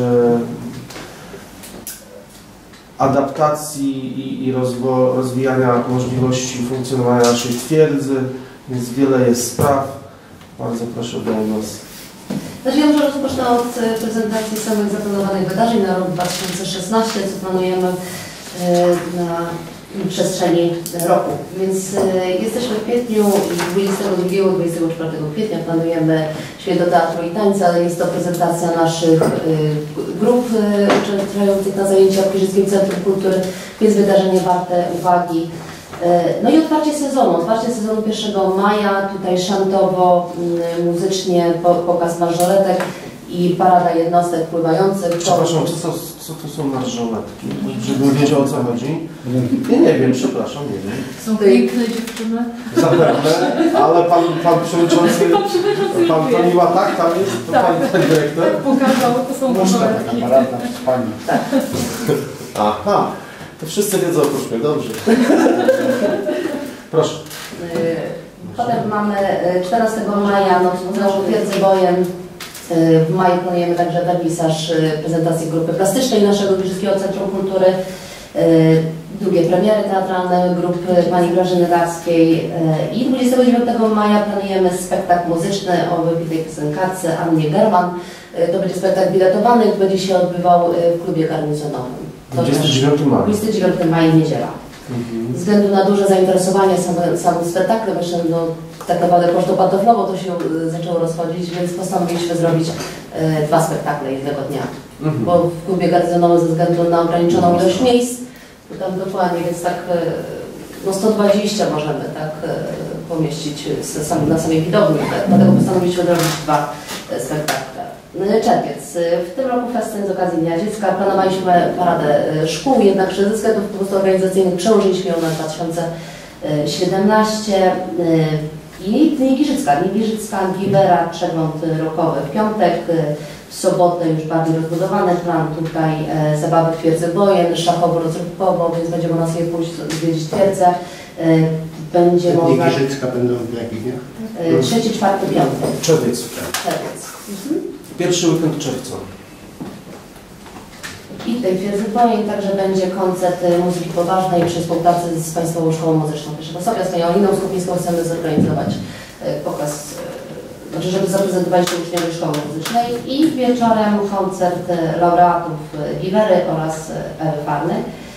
adaptacji i, i rozwo, rozwijania możliwości funkcjonowania naszej twierdzy, więc wiele jest spraw. Bardzo proszę o głos. Znaczy ja może rozpocznę od prezentacji samych zaplanowanych wydarzeń na rok dwa tysiące szesnasty, co planujemy na przestrzeni roku. Więc jesteśmy w kwietniu i dwudziestego drugiego do dwudziestego czwartego kwietnia planujemy Święto Teatru i Tańca, ale jest to prezentacja naszych grup uczestniczących na zajęciach w Giżyckim Centrum Kultury, więc wydarzenie warte uwagi. No i otwarcie sezonu, otwarcie sezonu pierwszego maja, tutaj szantowo, muzycznie pokaz marżoletek i parada jednostek pływających. Przepraszam, co, co, co to są marżoletki? Żebym wiedział, o co chodzi. Nie, nie wiem, przepraszam, nie wiem. Są piękne dziewczyny. Zapewne, ale pan, pan przewodniczący, Pan przewodniczący pan wie. Toniła, tak, tam jest, to Tak. pan, pan dyrektor. Tak pokazał, to są marżoletki. z Pani. Aha, to wszyscy wiedzą oprócz mnie, dobrze. Proszę. Potem mamy czternastego maja noc naszą twierdzę bojem. W maju planujemy także wernisaż prezentacji grupy plastycznej naszego Giżyckiego Centrum Kultury. drugie premiery teatralne grupy pani Grażyny Darskiej i dwudziestego dziewiątego maja planujemy spektakl muzyczny o wybitej piosenkarce Annie German. To będzie spektakl biletowany, będzie się odbywał w klubie garnizonowym. dwudziestego dziewiątego maja. dwudziestego dziewiątego maja, niedziela. Mhm. Ze względu na duże zainteresowanie samym, samym spektaklem, jeszcze no, tak naprawdę kosztopantoflowo to się y, zaczęło rozchodzić, więc postanowiliśmy zrobić y, dwa spektakle jednego dnia. Mhm. Bo w klubie garnizonowym ze względu na ograniczoną ilość miejsc, to tam dokładnie, więc tak y, no sto dwadzieścia możemy tak y, pomieścić sam, na samej widowni, tak? Dlatego postanowiliśmy zrobić dwa y, spektakle. Czerwiec. W tym roku festyn z okazji Dnia Dziecka. Planowaliśmy paradę szkół, jednak ze względów po prostu organizacyjnych przełożyliśmy ją na dwa tysiące siedemnasty. I Dni Giżycka. Dni Giżycka, Gibera, przegląd rokowy w piątek. W sobotę już bardziej rozbudowany plan. Tutaj zabawy w twierdzy wojen, szachowo-rozrywkowo, więc będzie można sobie pójść zwiedzić twierdzę. Będzie Dni można... Giżycka będą w jakich dniach? Trzeci, czwarty, piąty. Czerwiec. Czerwiec. Mhm. Pierwszy weekend czerwca. I w tej twierdzy wojen także będzie koncert muzyki poważnej przy współpracy z Państwową Szkołą Muzyczną pierwszego stopnia, z Joliną Skupińską. Chcemy zorganizować pokaz, znaczy żeby zaprezentować się uczniowie Szkoły Muzycznej i wieczorem koncert laureatów Giwery oraz Ewy Farny.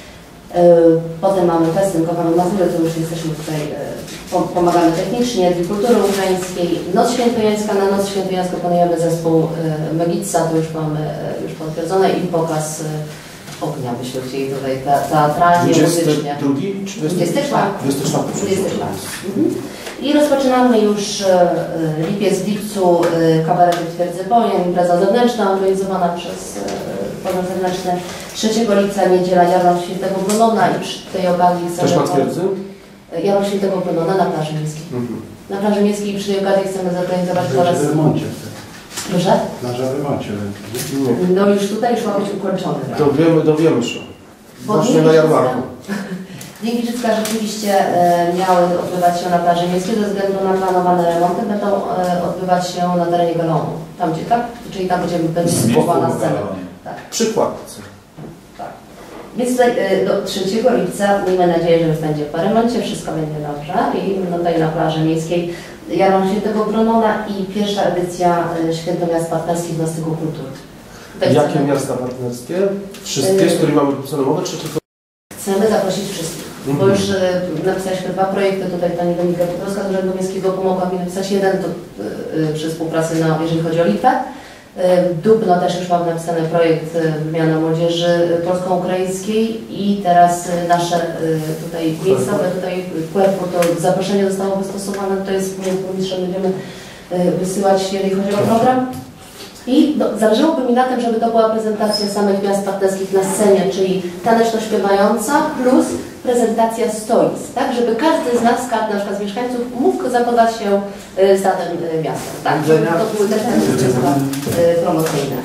Potem mamy festyn Kochamy Mazurę, to już jesteśmy tutaj, pomagamy technicznie, Dni Kultury Ukraińskiej, Noc Świętojańska. Na Noc Świętojańską planujemy zespół Megitsa, to już mamy już potwierdzone, i pokaz ognia, byśmy chcieli tutaj teatralnie, muzycznie. dwudziesty drugi czy dwudziesty czwarty. dwudziesty czwarty. dwudziesty czwarty. Mhm. I rozpoczynamy już lipiec, w lipcu kabaret w twierdzy wojen, impreza zewnętrzna organizowana przez Podmiot Zewnętrzny. trzeciego lipca niedziela Jarmark Świętego Brunona i przy tej okazji chcemy... Też na twierdzy? Jarmark Świętego Brunona na plaży miejskiej. Mhm. Na plaży miejskiej i przy tej okazji chcemy zorganizować po raz... W remoncie. Proszę? Plaża w remoncie. Nie. No już tutaj już ma być ukończony. Dowiemy, dowiemy się. Właśnie na jarmarku. Dni Giżycka rzeczywiście e, miały odbywać się na plaży miejskiej, ze względu na planowane remonty będą e, odbywać się na terenie Galonu. Tam gdzie, tak? Czyli tam będzie, będzie sytuowana scena. Tak. Przykładcy. Tak. Więc tutaj e, do trzeciego lipca miejmy nadzieję, że już będzie po remoncie, wszystko będzie dobrze i no, tutaj na plaży miejskiej Jarmark Świętego Brunona i pierwsza edycja e, Święto Miast Partnerskich w Styku Kultury. Tutaj Jakie chcemy, miasta partnerskie? Wszystkie, z którymi mamy podpisane umowę, czy tylko... chcemy zaprosić wszystkich. Mhm. Bo już y, napisaliśmy dwa projekty, tutaj pani Dominika Piotrowska z Urzędu Miejskiego pomogła mi napisać jeden, to y, y, przy współpracy, na, jeżeli chodzi o Litwę. Y, Dubno też już mamy napisany projekt y, wymiany młodzieży polsko-ukraińskiej i teraz y, nasze y, tutaj miejscowe, tutaj Kłerpu, to zaproszenie zostało wystosowane, to jest, my burmistrzem będziemy y, wysyłać, jeżeli chodzi o program. I do, zależałoby mi na tym, żeby to była prezentacja samych miast partnerskich na scenie, czyli taneczno-śpiewająca plus prezentacja stoisk, tak? Żeby każdy z nas, każdy na przykład z mieszkańców mógł zapoznać się y, z danym y, miastem, tak? Żeby to były też te promocyjne.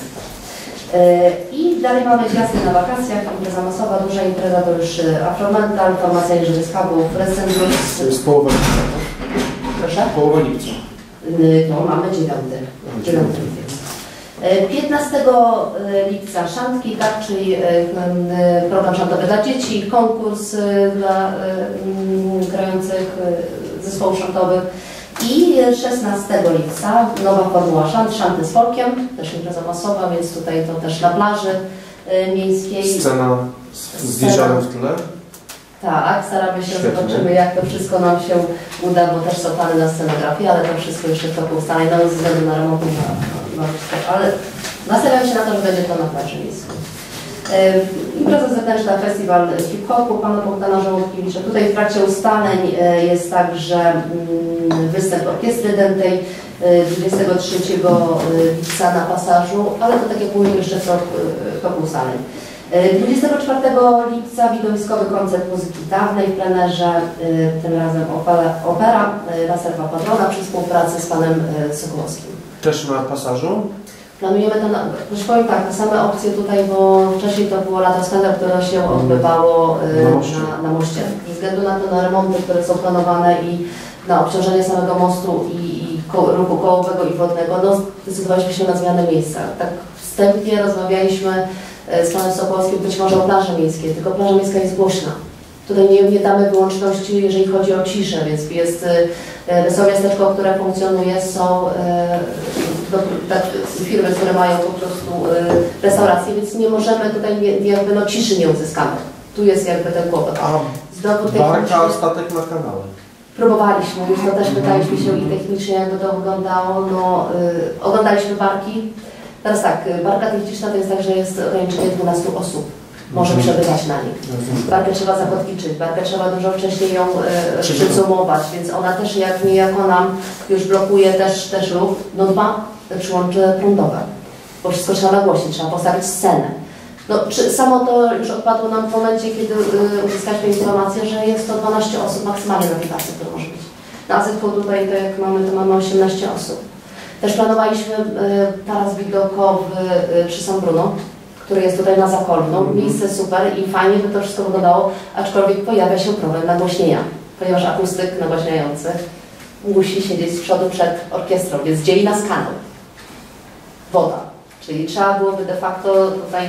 Y, I dalej mamy gwiazdy na wakacjach, impreza masowa, duża impreza to już y, Afromental, formacja Jerzy z Pubów, Resendus. To jest połowa lipca. Proszę? Połowa lipca. Y, no mamy dziewiąty. dziewiąty lipiec. piętnastego lipca szantki, tak, czyli program szantowy dla dzieci, konkurs dla grających zespołów szantowych i szesnastego lipca nowa formuła szant, szanty z folkiem, też impreza masowa, więc tutaj to też na plaży miejskiej. Scena z, z jeziorem w tle. Tak, staramy się, Świetnie. zobaczymy jak to wszystko nam się uda, bo też są plany na scenografię, ale to wszystko jeszcze w toku ustaleń, no ze względu na remonty, na, na wszystko, ale nastawiam się na to, że będzie to na plaży miejskiej. Yy, impreza zewnętrzna, festiwal hip-hopu pana Bogdana Żołądkiewicza. Tutaj w trakcie ustaleń yy, jest także yy, występ orkiestry dętej yy, dwudziestego trzeciego lipca na Pasażu, ale to tak jak mówię jeszcze w toku, w toku ustaleń. dwudziestego czwartego lipca widowiskowy koncert muzyki dawnej w plenerze, tym razem opera, opera La Serva Padrona przy współpracy z panem Sokołowskim. Też na Pasażu? Planujemy to, na, już powiem tak, te same opcje tutaj, bo wcześniej to było Lata Skandal, które się odbywało na moście. Na, na moście. Ze względu na to, na remonty, które są planowane i na obciążenie samego mostu i, i ko ruchu kołowego i wodnego, no zdecydowaliśmy się na zmianę miejsca. Tak wstępnie rozmawialiśmy z panem Sokołowskim być może o plaży miejskiej, tylko plaża miejska jest głośna. Tutaj nie, nie damy wyłączności, jeżeli chodzi o ciszę, więc jest e, Wesołe Miasteczko, które funkcjonuje, są e, do, tak, firmy, które mają po prostu e, restauracje, więc nie możemy tutaj, nie, nie, jakby no ciszy nie uzyskamy. Tu jest jakby ten kłopot. A Znowu barka, statek na kanale. Próbowaliśmy, już to też pytaliśmy się i technicznie, jakby to wyglądało. No, y, oglądaliśmy barki. Teraz tak, barka techniczna to jest tak, że jest ograniczenie dwunastu osób. Może Mhm. przebywać na niej. Barkę trzeba zakotwiczyć, barkę trzeba dużo wcześniej ją y, Czyli- przycumować, więc ona też jak niejako nam już blokuje też, też ruch. No dwa przyłącze prądowe, bo wszystko trzeba nagłośnić, trzeba postawić scenę. No, czy samo to już odpadło nam w momencie, kiedy y, uzyskaliśmy informację, że jest to dwanaście osób maksymalnie na tej tacy, które może być. Na Z K tutaj, tak jak mamy, to mamy osiemnaście osób. Też planowaliśmy y, taras widokowy y, przy San Bruno, który jest tutaj na Zakolu. No, miejsce super i fajnie by to wszystko wyglądało, aczkolwiek pojawia się problem nagłośnienia, ponieważ akustyk nagłaśniający musi siedzieć z przodu przed orkiestrą, więc dzieli nas kanał. Woda. Czyli trzeba byłoby de facto tutaj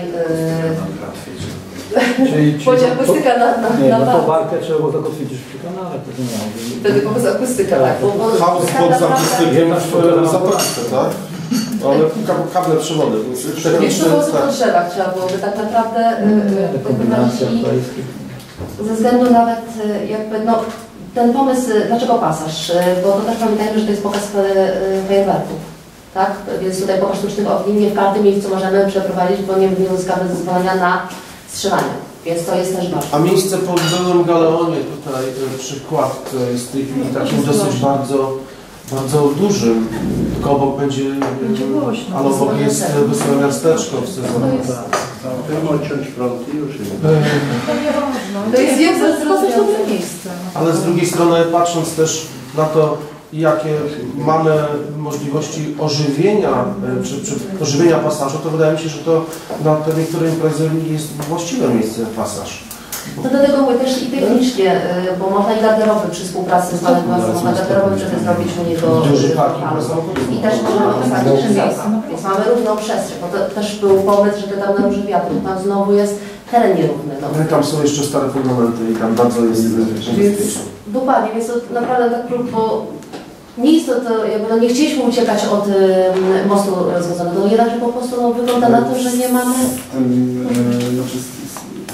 Czyli, yy, podział akustyka na, na, nie, na no to bar. barkę trzeba było zakotwiczyć przy kanale, to nie miało. Wtedy po prostu akustyka, tak. Bo, bo Chaos tak pod naprawdę- zakustykiem w zatoczce, tak? Ale kab- kable przewody. Wiesz, Techniczne, po prostu po tak. drzewach trzeba byłoby tak naprawdę yy, Kombinacja i tutaj. ze względu nawet yy, jakby, no, ten pomysł, yy, dlaczego pasaż? Yy, bo to też pamiętajmy, że to jest pokaz yy, fajerwerków. Tak? Więc tutaj pokaz sztucznych ogni nie w każdym miejscu możemy przeprowadzić, bo nie, nie uzyskamy zezwolenia na strzelanie. Więc to jest też ważne. A miejsce po byłym Galeonie, tutaj e, przykład e, jest w tej chwili takim dosyć bardzo, bardzo dużym. Tylko obok będzie, Będzie głośno. ale obok jest e, Wesołe Miasteczko w sezonie. Chcemy odciąć prąd i już jest. To nie ważne. To jest jedno z to jest rozwiązań. dobre miejsce. Ale z drugiej strony, patrząc też na to, jakie mamy możliwości ożywienia, e, czy, czy ożywienia pasażu, to wydaje mi się, że to na te niektóre imprezy jest właściwe miejsce pasaż. No do tego mówię też i technicznie, y, bo można i garderoby przy współpracy z Panem Własnym, można garderoby wtedy zrobić u niego Duży y, parking lokalu. dla samochodów. I też możemy postawić miejsca, więc mamy równą przestrzeń, bo to też był pomysł, żeby tam na róży wiatru, tam znowu jest teren nierówny. No. No i tam są jeszcze stare fundamenty i tam bardzo jest niebezpiecznie. Dokładnie, więc to naprawdę tak prób, bo nie jest to, to jakby, no nie chcieliśmy uciekać od y, mostu rozgodzonego, no jednakże po prostu no, wygląda na to, że nie mamy... Ten, e, znaczy, z, z,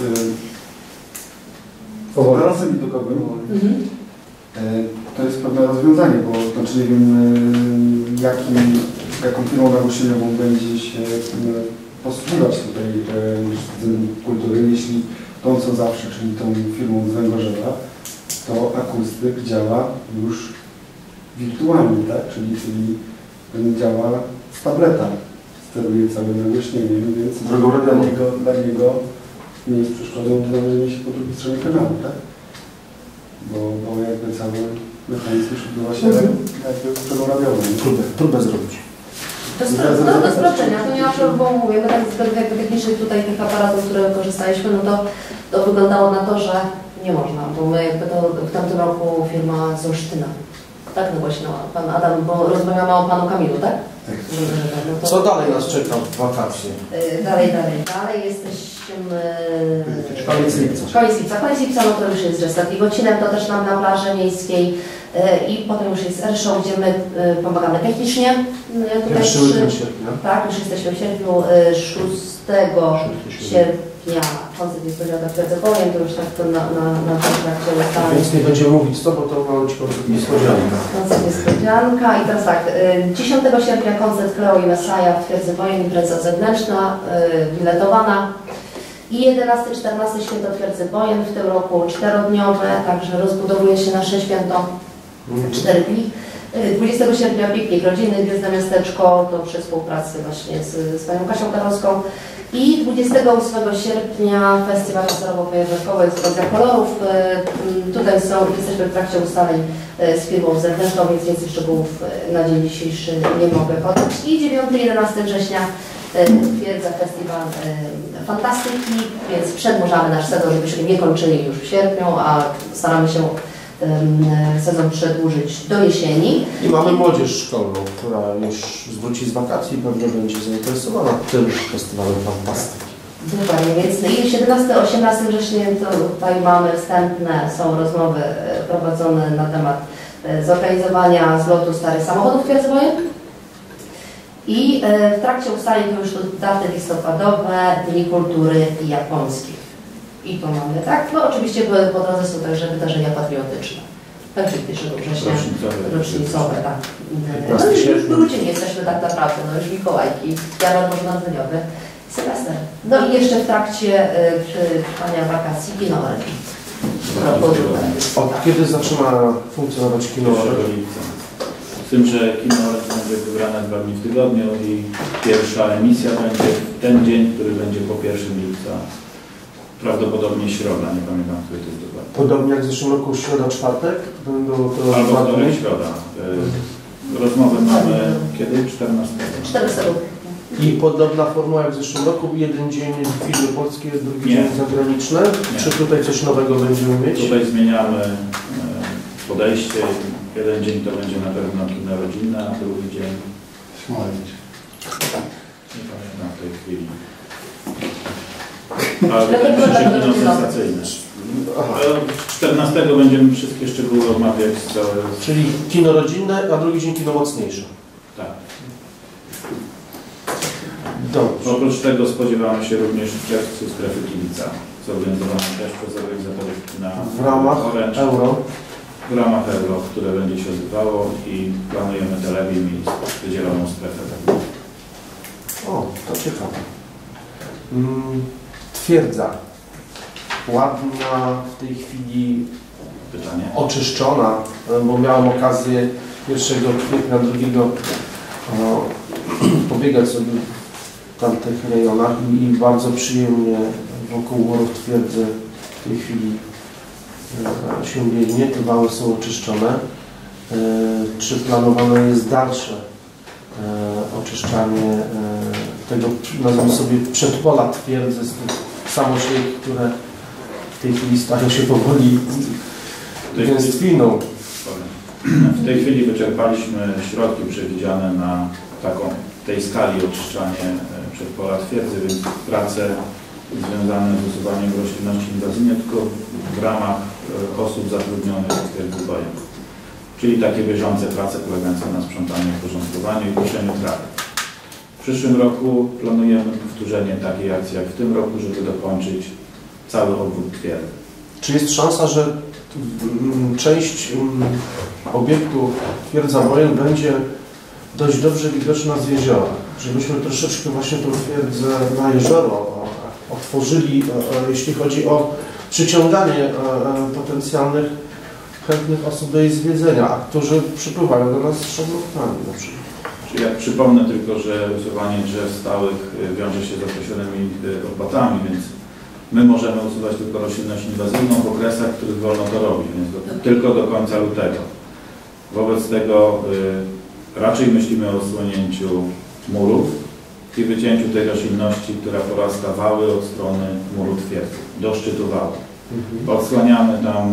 e, z tarasem widokowym Mhm. e, to jest pewne rozwiązanie, bo znaczy nie wiem e, jakim, jaką firmą nagłośnieniową będzie się e, posługiwać tutaj e, Instytutem Kultury, jeśli tą co zawsze, czyli tą firmą z Węgorzewa, to akustyk działa już wirtualnie, tak? Czyli, czyli ten działa z tableta, steruje całym nagłośnieniem, więc Drogą dla radiową. niego, dla niego nie jest przeszkodą znalezienie się po drugiej stronie kanału, tak? Bo, bo jakby cały mechanizm już odbywa się jakby z drogą radiową. Próbę, próbę zrobić. To jest no, do sprawdzenia, to nie ma problemu, bo mówię, my tak z względów jakby technicznych tutaj tych aparatów, które korzystaliśmy, no to, to wyglądało na to, że nie można, bo my jakby to w tamtym roku firma z Olsztyna, tak, no właśnie, no, pan Adam, bo rozmawiamy o panu Kamilu, tak? Tak. No to, Co dalej nas czeka w wakacje? y, dalej, dalej, dalej jesteśmy... Koniec lipca. Koniec lipca, koniec lipca, no to już jest Restat i Wocinem, to też nam na plaży miejskiej y, i potem już jest Airshow, gdzie my y, pomagamy technicznie. Y, tutaj Pierwszy przy- weekend sierpnia. Tak, już jesteśmy w sierpniu, y, szóstego sierpnia, koncert jest w Twierdzepojem, to już tak to na, na, na kontrakcie ustaleń. Więc nie będziemy mówić co, bo to ma być niespodzianka. Koncert niespodzianka i teraz tak, y, dziesiątego sierpnia koncert Kleo i Messiah w Twierdzepojem, impreza zewnętrzna, y, biletowana. I jedenasty czternasty święto Twierdzepojem, w tym roku czterodniowe, także rozbudowuje się nasze święto cztery dni. dwudziestego sierpnia piknik rodziny, Gwiezdne Miasteczko, to przy współpracy właśnie z, z panią Kasią Karolską. I dwudziestego ósmego sierpnia festiwal laserowo-fajerwerkowy, eksplozja kolorów. Y, Tutaj są, jesteśmy w trakcie ustaleń y, z firmą zewnętrzną, więc więcej szczegółów y, na dzień dzisiejszy nie mogę podać. I dziewiątego jedenastego września y, Twierdza Festiwal y, Fantastyki, więc przedłużamy nasz sezon, żebyśmy nie kończyli już w sierpniu, a staramy się y, sezon przedłużyć do jesieni. I mamy młodzież szkolną, która już wróci z wakacji i pewnie będzie zainteresowana tym festiwalem fantastyki. Dokładnie, więc i siedemnastego osiemnastego września to tutaj mamy wstępne, są rozmowy e, prowadzone na temat e, zorganizowania zlotu starych samochodów twierdzowojennych. I e, w trakcie ustaleń to już daty listopadowe, Dni Kultury Japońskiej. I to mamy, tak? No oczywiście po, po drodze są także wydarzenia patriotyczne. Pewnie pierwszego września, rocznicowe, tak. No już, już w grudniu jesteśmy tak naprawdę, no już Mikołajki, jarmark bożonarodzeniowy, Sylwester. No i jeszcze w trakcie y, trwania wakacji kino Orlik. Od kiedy zaczyna funkcjonować kino Orlik? Z tym, że kino Orlik będzie wybrane dwa dni w tygodniu i pierwsza emisja będzie w ten dzień, który będzie po pierwszego lipca. Prawdopodobnie środa, nie pamiętam, który to jest dokładnie. Podobnie jak w zeszłym roku środa, czwartek? Będą to Albo wtorek, środa. Y, Rozmowę mamy kiedy? czternastego. czternastego. I podobna formuła jak w zeszłym roku, jeden dzień filmy polskie, drugi Nie. dzień zagraniczne? Nie. Czy tutaj coś nowego będziemy mieć? Tutaj zmieniamy y, podejście. Jeden dzień to będzie na pewno kino rodzinne, a drugi dzień Smolić. nie pamiętam w tej chwili. Ale to będzie kino sensacyjne. czternastego będziemy wszystkie szczegóły omawiać. Całe... Czyli kino rodzinne, a drugi dzień kino mocniejsze. Tak. Dobrze. Oprócz tego spodziewamy się również w czerwcu strefy Kibica, zorganizowane też przez organizatorów kina W ramach Orange. euro. W ramach euro, które będzie się odbywało i planujemy telewizję i wydzieloną strefę. O, to ciekawe. Mm, twierdza. Ładna w tej chwili, Pytanie? oczyszczona, bo miałem okazję pierwszego kwietnia, drugiego no, pobiegać sobie w tamtych rejonach i bardzo przyjemnie wokół murów twierdzy w tej chwili e, się biegnie. Te wały są oczyszczone. E, czy planowane jest dalsze e, oczyszczanie e, tego, nazwijmy sobie, przedpola twierdzy z tych samosiejek, które w tej chwili stają się powoli gęstwiną. W tej chwili wyczerpaliśmy środki przewidziane na taką, tej skali oczyszczanie przedpola twierdzy, więc prace związane z usuwaniem roślinności inwazyjnej tylko w ramach osób zatrudnionych w twierdzy wojennej. Czyli takie bieżące prace polegające na sprzątaniu, porządkowaniu i koszeniu trawy. W przyszłym roku planujemy powtórzenie takiej akcji jak w tym roku, żeby dokończyć cały obwód twierdzy. Czy jest szansa, że mm, część mm, obiektu twierdza wojen będzie dość dobrze widoczna z jeziora? Żebyśmy troszeczkę właśnie tą twierdzę na jezioro otworzyli, jeśli chodzi o przyciąganie potencjalnych chętnych osób do jej zwiedzenia, a którzy przypływają do nas szablonami na przykład. Czyli jak przypomnę tylko, że usuwanie drzew stałych wiąże się z określonymi opłatami, więc my możemy usuwać tylko roślinność inwazyjną w okresach, w których wolno to robić, więc do, tylko do końca lutego. Wobec tego y, raczej myślimy o usunięciu murów i wycięciu tej roślinności, która porasta wały od strony muru twierdzy, do szczytu wału. Mhm. Odsłaniamy tam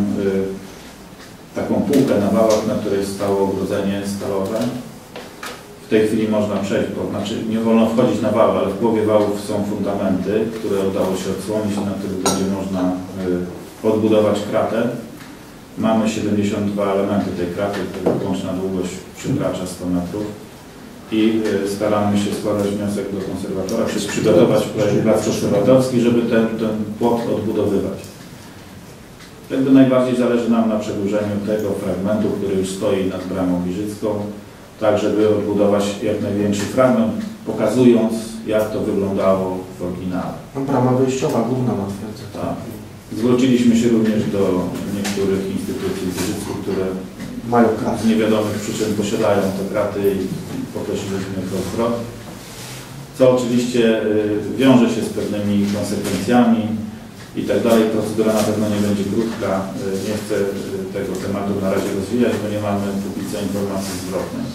y, taką półkę na wałach, na której stało ogrodzenie stalowe. W tej chwili można przejść, to znaczy nie wolno wchodzić na wały, ale w połowie wałów są fundamenty, które udało się odsłonić, na których będzie można y, odbudować kratę. Mamy siedemdziesiąt dwa elementy tej kraty, których łączna długość przekracza sto metrów i y, staramy się składać wniosek do konserwatora, czy przygotować projekt prac konserwatorski, żeby ten, ten płot odbudowywać. Jakby najbardziej zależy nam na przedłużeniu tego fragmentu, który już stoi nad bramą Giżycką, tak żeby odbudować jak największy fragment, pokazując, jak to wyglądało w oryginale. Brama wyjściowa, główna na twierdzę. Tak. Zwróciliśmy się również do niektórych instytucji w Giżycku, które mają kraty. Z niewiadomych przyczyn posiadają te kraty i poprosiliśmy ich o zwrot. Co oczywiście wiąże się z pewnymi konsekwencjami i tak dalej. Procedura na pewno nie będzie krótka. Nie chcę tego tematu na razie rozwijać, bo nie mamy póki co informacji zwrotnej.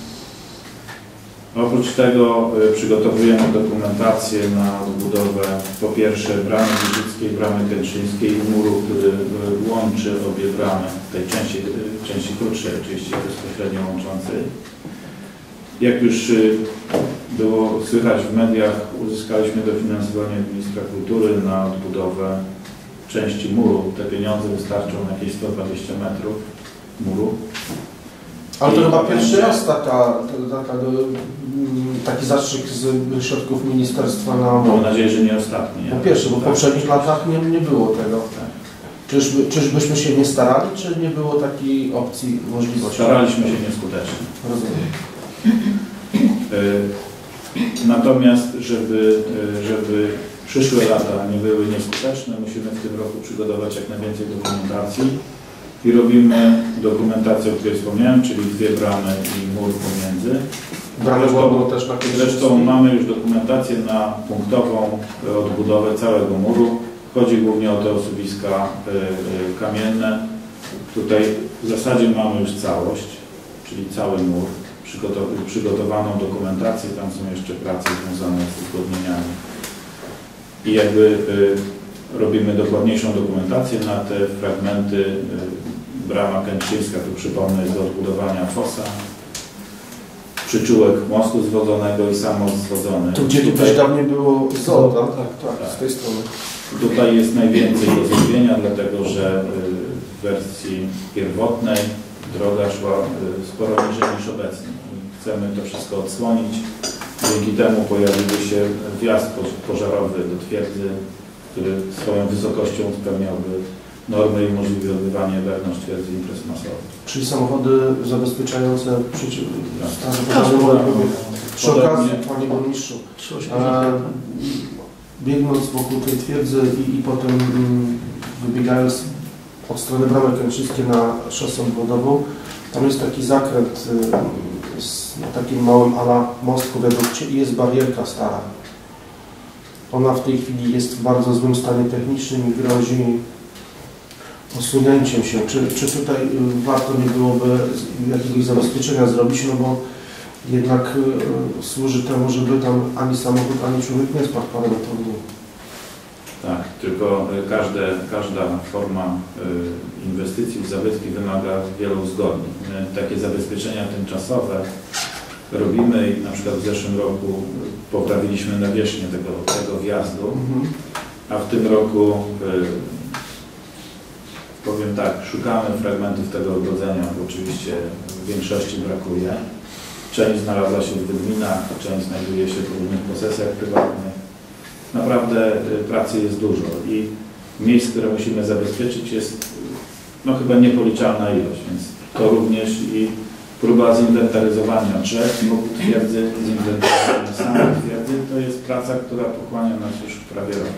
Oprócz tego przygotowujemy dokumentację na odbudowę po pierwsze bramy Giżyckiej, bramy Kętrzyńskiej i muru, który łączy obie bramy, tej części, części krótszej, oczywiście bezpośrednio łączącej. Jak już było słychać w mediach, uzyskaliśmy dofinansowanie od ministra kultury na odbudowę części muru. Te pieniądze wystarczą na jakieś sto dwadzieścia metrów muru. Ale to I chyba będzie- pierwszy raz taka, taka, taki zastrzyk z środków ministerstwa na... Mam nadzieję, że nie ostatni. Po pierwsze, bo w Tak. poprzednich latach nie, nie było tego. Tak. Czyżby, czyżbyśmy się nie starali, czy nie było takiej opcji, możliwości? Staraliśmy się nieskutecznie. Rozumiem. Y, Natomiast, żeby, y, żeby przyszłe lata nie były nieskuteczne, musimy w tym roku przygotować jak najwięcej dokumentacji i robimy dokumentację, o której wspomniałem, czyli dwie bramy i mur pomiędzy. Bramy Zresztą- Łobro też na Zresztą mamy już dokumentację na punktową y, odbudowę całego muru. Chodzi głównie o te osuwiska y, y, kamienne. Tutaj w zasadzie mamy już całość, czyli cały mur. Przygotow- przygotowaną dokumentację, tam są jeszcze prace związane z uzgodnieniami. I jakby y, robimy dokładniejszą dokumentację na te fragmenty. Y, brama Kętrzyńska, tu przypomnę, jest do odbudowania fosa. Przyczółek mostu zwodzonego i sam most zwodzony. Tu gdzie tu Tutaj- też dawniej było zoo, tak? Tak, Tak. z tej strony. Tutaj jest najwięcej do zrobienia, dlatego że y, w wersji pierwotnej droga szła y, sporo niżej niż obecnie. I chcemy to wszystko odsłonić. Dzięki temu pojawił się wjazd po- pożarowy do twierdzy, który swoją wysokością spełniałby normy i umożliwi odbywanie wewnątrz twierdzy imprez masowych. Czyli samochody zabezpieczające przeciw... Tak. straże pożarne mogą być. Przy Podobnie- okazji, Panie Burmistrzu, e, biegnąc wokół tej twierdzy i, i potem mm, wybiegając od strony Bramy Kętrzyńskiej na szosę obwodową, tam jest taki zakręt y, z na takim małym ala mostku wiadukcie i jest barierka stara. Ona w tej chwili jest w bardzo złym stanie technicznym i grozi posunięciem się. Czy, czy tutaj y, warto nie byłoby z- jakiegoś zabezpieczenia zrobić, no bo jednak y, służy temu, żeby tam ani samochód, ani człowiek nie spadł parę metrów w dół. Tak, tylko y, każde, każda forma y, inwestycji w zabytki wymaga wielu uzgodnień. My takie zabezpieczenia tymczasowe robimy i na przykład w zeszłym roku y, poprawiliśmy nawierzchnię tego, tego wjazdu, Mhm. a w tym roku y, powiem tak, szukamy fragmentów tego ogrodzenia, bo oczywiście w większości brakuje. Część znalazła się w wydminach, część znajduje się w różnych posesjach prywatnych. Naprawdę y, pracy jest dużo i miejsc, które musimy zabezpieczyć jest no chyba niepoliczalna ilość, więc to również i próba zinwentaryzowania drzew wokół twierdzy, zinwentaryzowania samej twierdzy, to jest praca, która pochłania nas już prawie rok.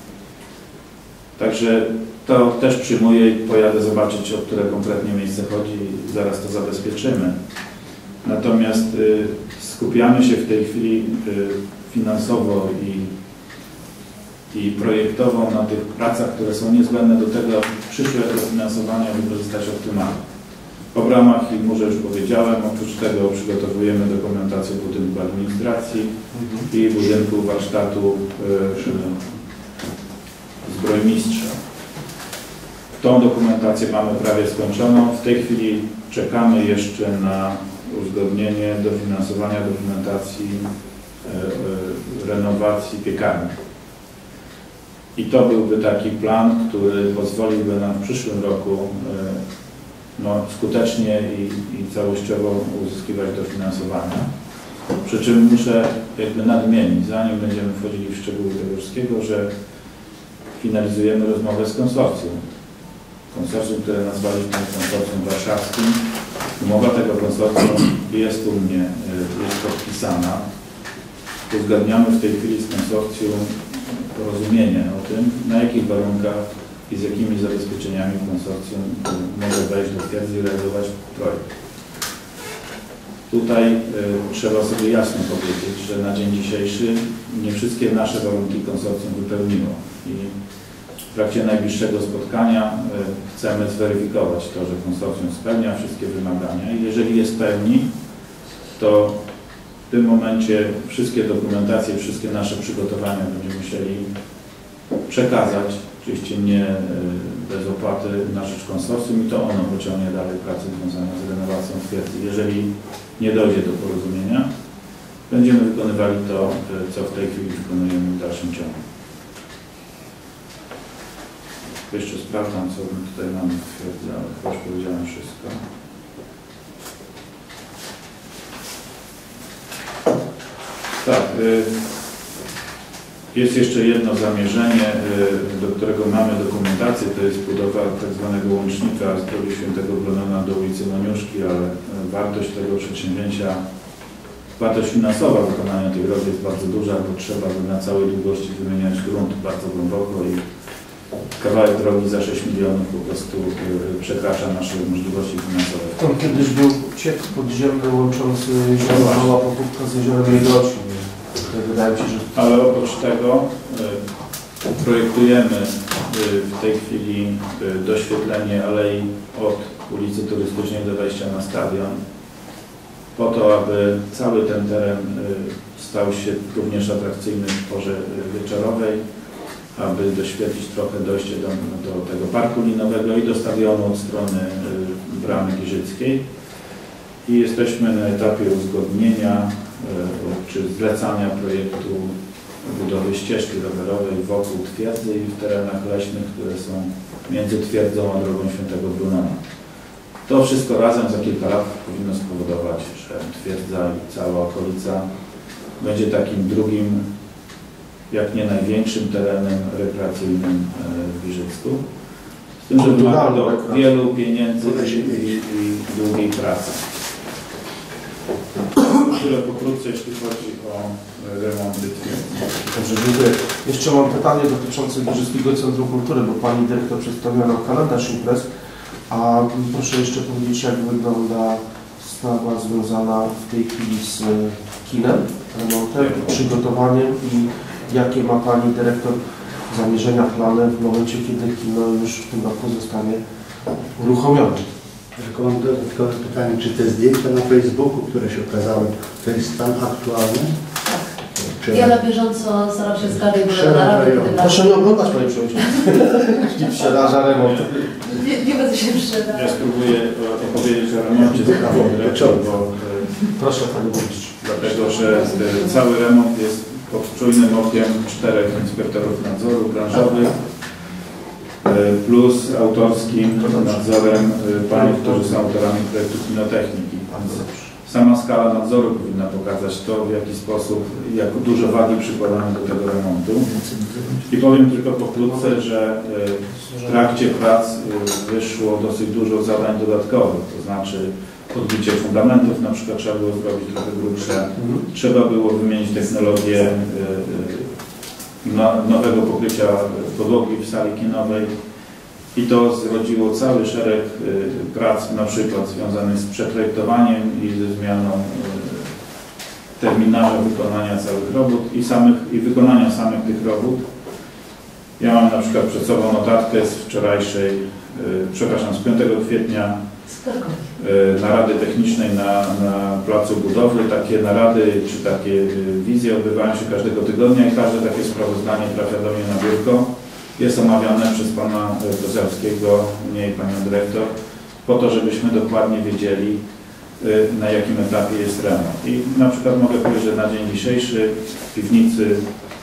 Także to też przyjmuję i pojadę zobaczyć, o które konkretnie miejsce chodzi i zaraz to zabezpieczymy. Natomiast y, skupiamy się w tej chwili y, finansowo i, i projektowo na tych pracach, które są niezbędne do tego, aby przyszłe dofinansowania wykorzystać optymalnie. O bramach i murze już powiedziałem, oprócz tego przygotowujemy dokumentację budynku administracji i budynku warsztatu y, zbrojmistrza. Tą dokumentację mamy prawie skończoną. W tej chwili czekamy jeszcze na uzgodnienie dofinansowania dokumentacji e, e, renowacji piekarni. I to byłby taki plan, który pozwoliłby nam w przyszłym roku e, no, skutecznie i, i całościowo uzyskiwać dofinansowania. Przy czym muszę jakby nadmienić, zanim będziemy wchodzili w szczegóły tego wszystkiego, że finalizujemy rozmowę z konsorcjum. Konsorcjum, które nazwaliśmy konsorcjum warszawskim. Umowa tego konsorcjum jest u mnie, jest podpisana. Uzgadniamy w tej chwili z konsorcjum porozumienie o tym, na jakich warunkach i z jakimi zabezpieczeniami konsorcjum może wejść do twierdzy i realizować projekt. Tutaj y, trzeba sobie jasno powiedzieć, że na dzień dzisiejszy nie wszystkie nasze warunki konsorcjum wypełniło. I w trakcie najbliższego spotkania y, chcemy zweryfikować to, że konsorcjum spełnia wszystkie wymagania i jeżeli je spełni, to w tym momencie wszystkie dokumentacje, wszystkie nasze przygotowania będziemy musieli przekazać, oczywiście nie y, bez opłaty na rzecz konsorcjum i to ono pociągnie dalej pracę związaną z renowacją twierdzy. Jeżeli nie dojdzie do porozumienia, będziemy wykonywali to, co w tej chwili wykonujemy w dalszym ciągu. Jeszcze sprawdzam, co my tutaj mamy w twierdzy, ale chyba już powiedziałem wszystko. Tak, jest jeszcze jedno zamierzenie, do którego mamy dokumentację, to jest budowa tak zwanego łącznika z drogi Świętego Brunona do ulicy Moniuszki, ale wartość tego przedsięwzięcia, wartość finansowa wykonania tej drogi jest bardzo duża, bo trzeba by na całej długości wymieniać grunt bardzo głęboko i kawałek drogi za sześć milionów po prostu przekracza nasze możliwości finansowe. Tam kiedyś był ciek podziemny łączący jezioro Mała Popówka z jeziorem Jegosi. Wydaje mi się, że... Ale oprócz tego y, projektujemy y, w tej chwili y, doświetlenie alei od ulicy Turystycznej do wejścia na stadion, po to, aby cały ten teren y, stał się również atrakcyjny w porze wieczorowej, aby doświetlić trochę dojście do, do tego parku linowego i do stadionu od strony y, Bramy Giżyckiej. I jesteśmy na etapie uzgodnienia y, czy zlecania projektu budowy ścieżki rowerowej wokół twierdzy i w terenach leśnych, które są między twierdzą a drogą Świętego Brunona. To wszystko razem za kilka lat powinno spowodować, że twierdza i cała okolica będzie takim drugim, jak nie największym terenem rekreacyjnym w Giżycku. Z tym, że wymaga to wielu pieniędzy i, i, i długiej pracy. Tyle pokrótce, jeśli chodzi o remonty twierdzy. Dobrze, dziękuję. Jeszcze mam pytanie dotyczące Giżyckiego Centrum Kultury, bo Pani Dyrektor przedstawiła nam kalendarz imprez, a proszę jeszcze powiedzieć, jak wygląda sprawa związana w tej chwili z kinem, remontem, przygotowaniem i jakie ma Pani Dyrektor zamierzenia, plany w momencie, kiedy kino już w tym roku zostanie uruchomione. Tylko mam dodatkowe pytanie, czy te zdjęcia na Facebooku, które się ukazały, to jest stan aktualny? Czy... Ja na bieżąco staram się zgadać, bo na radę, kiedy... Proszę nie oglądać, Panie Przewodniczący. Nie przeraża remont. Nie, nie będę się przydać. Ja spróbuję opowiedzieć o remoncie z prawą dyrektor, bo... Proszę Panie Burmistrzu. Dlatego, że cały remont jest pod czujnym okiem czterech inspektorów nadzoru branżowych plus autorskim nadzorem pani, którzy są autorami projektu kinotechniki. Sama skala nadzoru powinna pokazać to, w jaki sposób, jak dużo wagi przykładamy do tego remontu. I powiem tylko pokrótce, że w trakcie prac wyszło dosyć dużo zadań dodatkowych, to znaczy podbicie fundamentów na przykład trzeba było zrobić trochę grubsze, trzeba było wymienić technologię nowego pokrycia podłogi w sali kinowej i to zrodziło cały szereg prac na przykład związanych z przeprojektowaniem i ze zmianą terminarza wykonania całych robót i, samych, i wykonania samych tych robót. Ja mam na przykład przed sobą notatkę z wczorajszej, przepraszam, z piątego kwietnia narady technicznej na, na placu budowy. Takie narady czy takie wizje odbywają się każdego tygodnia i każde takie sprawozdanie trafia do mnie na biurko. Jest omawiane przez pana Kozelskiego, mnie i panią dyrektor, po to, żebyśmy dokładnie wiedzieli, na jakim etapie jest remont. I na przykład mogę powiedzieć, że na dzień dzisiejszy w piwnicy,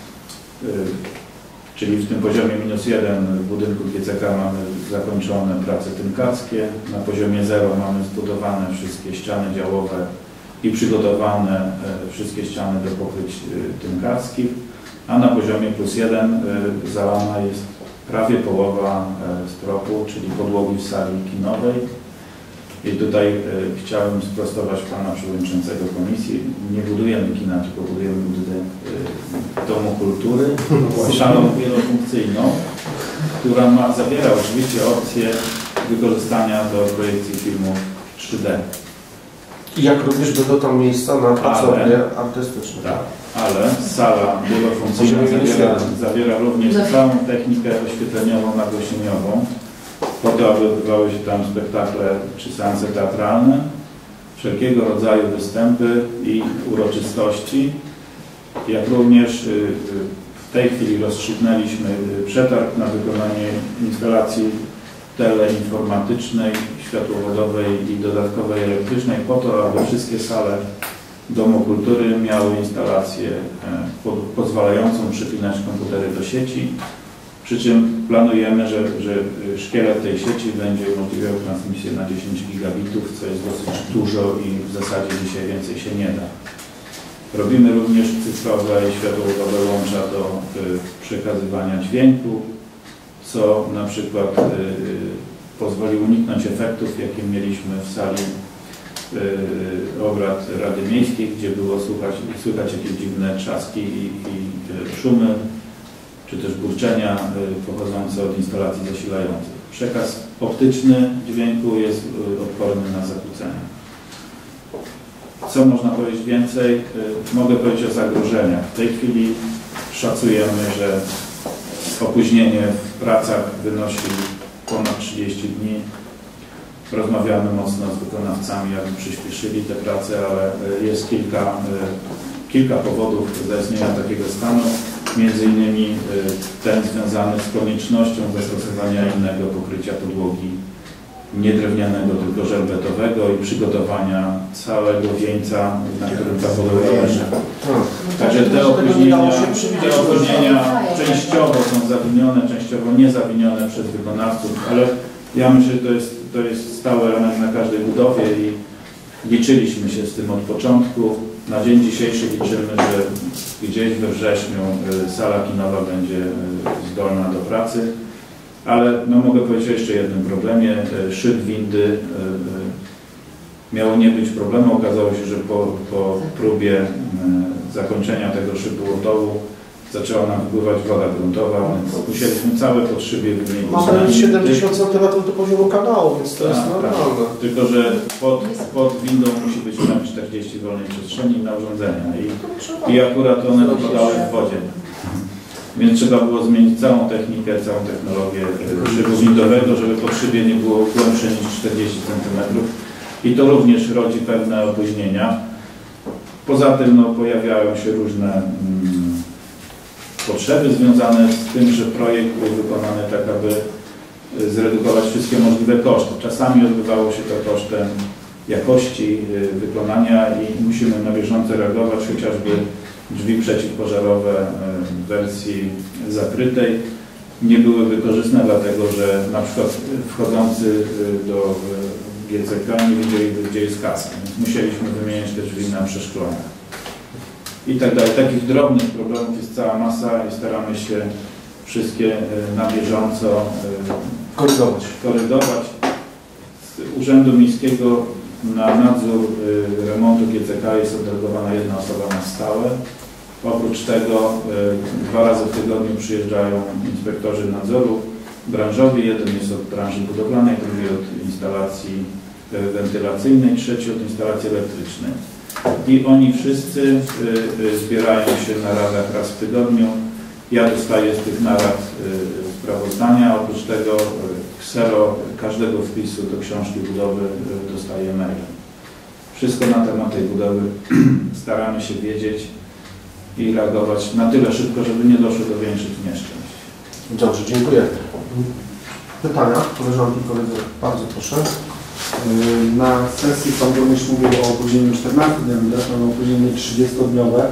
czyli w tym poziomie minus jeden w budynku G C K mamy zakończone prace tynkackie, na poziomie zero mamy zbudowane wszystkie ściany działowe i przygotowane wszystkie ściany do pokryć tynkackich, a na poziomie plus jeden zalana jest prawie połowa stropu, czyli podłogi w sali kinowej. I tutaj e, chciałem sprostować pana przewodniczącego komisji. Nie budujemy kina, tylko budujemy budynek e, Domu Kultury, salą wielofunkcyjną, która ma, zawiera oczywiście opcję wykorzystania do projekcji filmów trzy D. I jak również będą tam miejsca na pracownie artystyczne. Tak, ale sala wielofunkcyjna zawiera, zawiera również całą technikę oświetleniową, nagłośnieniową, po to, aby odbywały się tam spektakle czy seanse teatralne, wszelkiego rodzaju występy i uroczystości. Jak również w tej chwili rozstrzygnęliśmy przetarg na wykonanie instalacji teleinformatycznej, światłowodowej i dodatkowej elektrycznej po to, aby wszystkie sale Domu Kultury miały instalację po, pozwalającą przypinać komputery do sieci, przy czym planujemy, że, że szkielet tej sieci będzie umożliwiał transmisję na dziesięć gigabitów, co jest dosyć dużo i w zasadzie dzisiaj więcej się nie da. Robimy również cyfrowe i światłowodowe łącza do y, przekazywania dźwięku, co na przykład y, pozwoli uniknąć efektów, jakie mieliśmy w sali y, obrad Rady Miejskiej, gdzie było słuchać, słychać jakieś dziwne trzaski i, i y, szumy, czy też burczenia y, pochodzące od instalacji zasilających. Przekaz optyczny dźwięku jest y, odporny na zakłócenia. Co można powiedzieć więcej? Y, mogę powiedzieć o zagrożeniach. W tej chwili szacujemy, że opóźnienie w pracach wynosi ponad trzydzieści dni. Rozmawiamy mocno z wykonawcami, aby przyspieszyli te prace, ale jest kilka, kilka powodów zaistnienia takiego stanu. Między innymi ten związany z koniecznością zastosowania innego pokrycia podłogi, nie drewnianego, tylko żelbetowego i przygotowania całego wieńca, na którym ta podłoga leży. Także te opóźnienia, te opóźnienia częściowo są zawinione, częściowo niezawinione przez wykonawców, ale ja myślę, że to jest, to jest stały element na każdej budowie i liczyliśmy się z tym od początku. Na dzień dzisiejszy liczymy, że gdzieś we wrześniu sala kinowa będzie zdolna do pracy. Ale no, mogę powiedzieć o jeszcze jednym problemie. Szyb windy miało nie być problemu. Okazało się, że po, po próbie zakończenia tego szybu od dołu zaczęła nam wypływać woda gruntowa, więc musieliśmy całe podszybie wymienić. Mamy siedemdziesiąt centymetrów do poziomu kanału, więc to jest tak, normalne. Tak. Tylko, że pod, pod windą musi być tam czterdzieści wolnej przestrzeni na urządzenia i, i akurat one wypadały w wodzie. Więc trzeba było zmienić całą technikę, całą technologię szybu windowego, żeby podszybie nie było głębsze niż czterdzieści centymetrów. I to również rodzi pewne opóźnienia. Poza tym no, pojawiają się różne mm, potrzeby związane z tym, że projekt był wykonany tak, aby zredukować wszystkie możliwe koszty. Czasami odbywało się to kosztem jakości wykonania i musimy na bieżąco reagować, chociażby drzwi przeciwpożarowe w wersji zakrytej nie byłyby korzystne, dlatego że na przykład wchodzący do G C K nie wiedzieliby, gdzie jest kasa, więc musieliśmy wymieniać te drzwi na przeszklone. I tak dalej. Takich drobnych problemów jest cała masa i staramy się wszystkie na bieżąco korygować. korygować. Z Urzędu Miejskiego na nadzór remontu G C K jest oddelegowana jedna osoba na stałe. Oprócz tego dwa razy w tygodniu przyjeżdżają inspektorzy nadzoru branżowi. Jeden jest od branży budowlanej, drugi od instalacji wentylacyjnej, trzeci od instalacji elektrycznej. I oni wszyscy zbierają się na radach raz w tygodniu. Ja dostaję z tych narad sprawozdania. Oprócz tego ksero każdego wpisu do książki budowy dostaję mailem. Wszystko na temat tej budowy staramy się wiedzieć i reagować na tyle szybko, żeby nie doszło do większych nieszczęść. Dobrze, dziękuję. Pytania? Koleżanki, koledzy, bardzo proszę. Na sesji Pan Burmistrz mówił o opóźnieniu czternastu dni, teraz mamy opóźnienie trzydziestodniowe.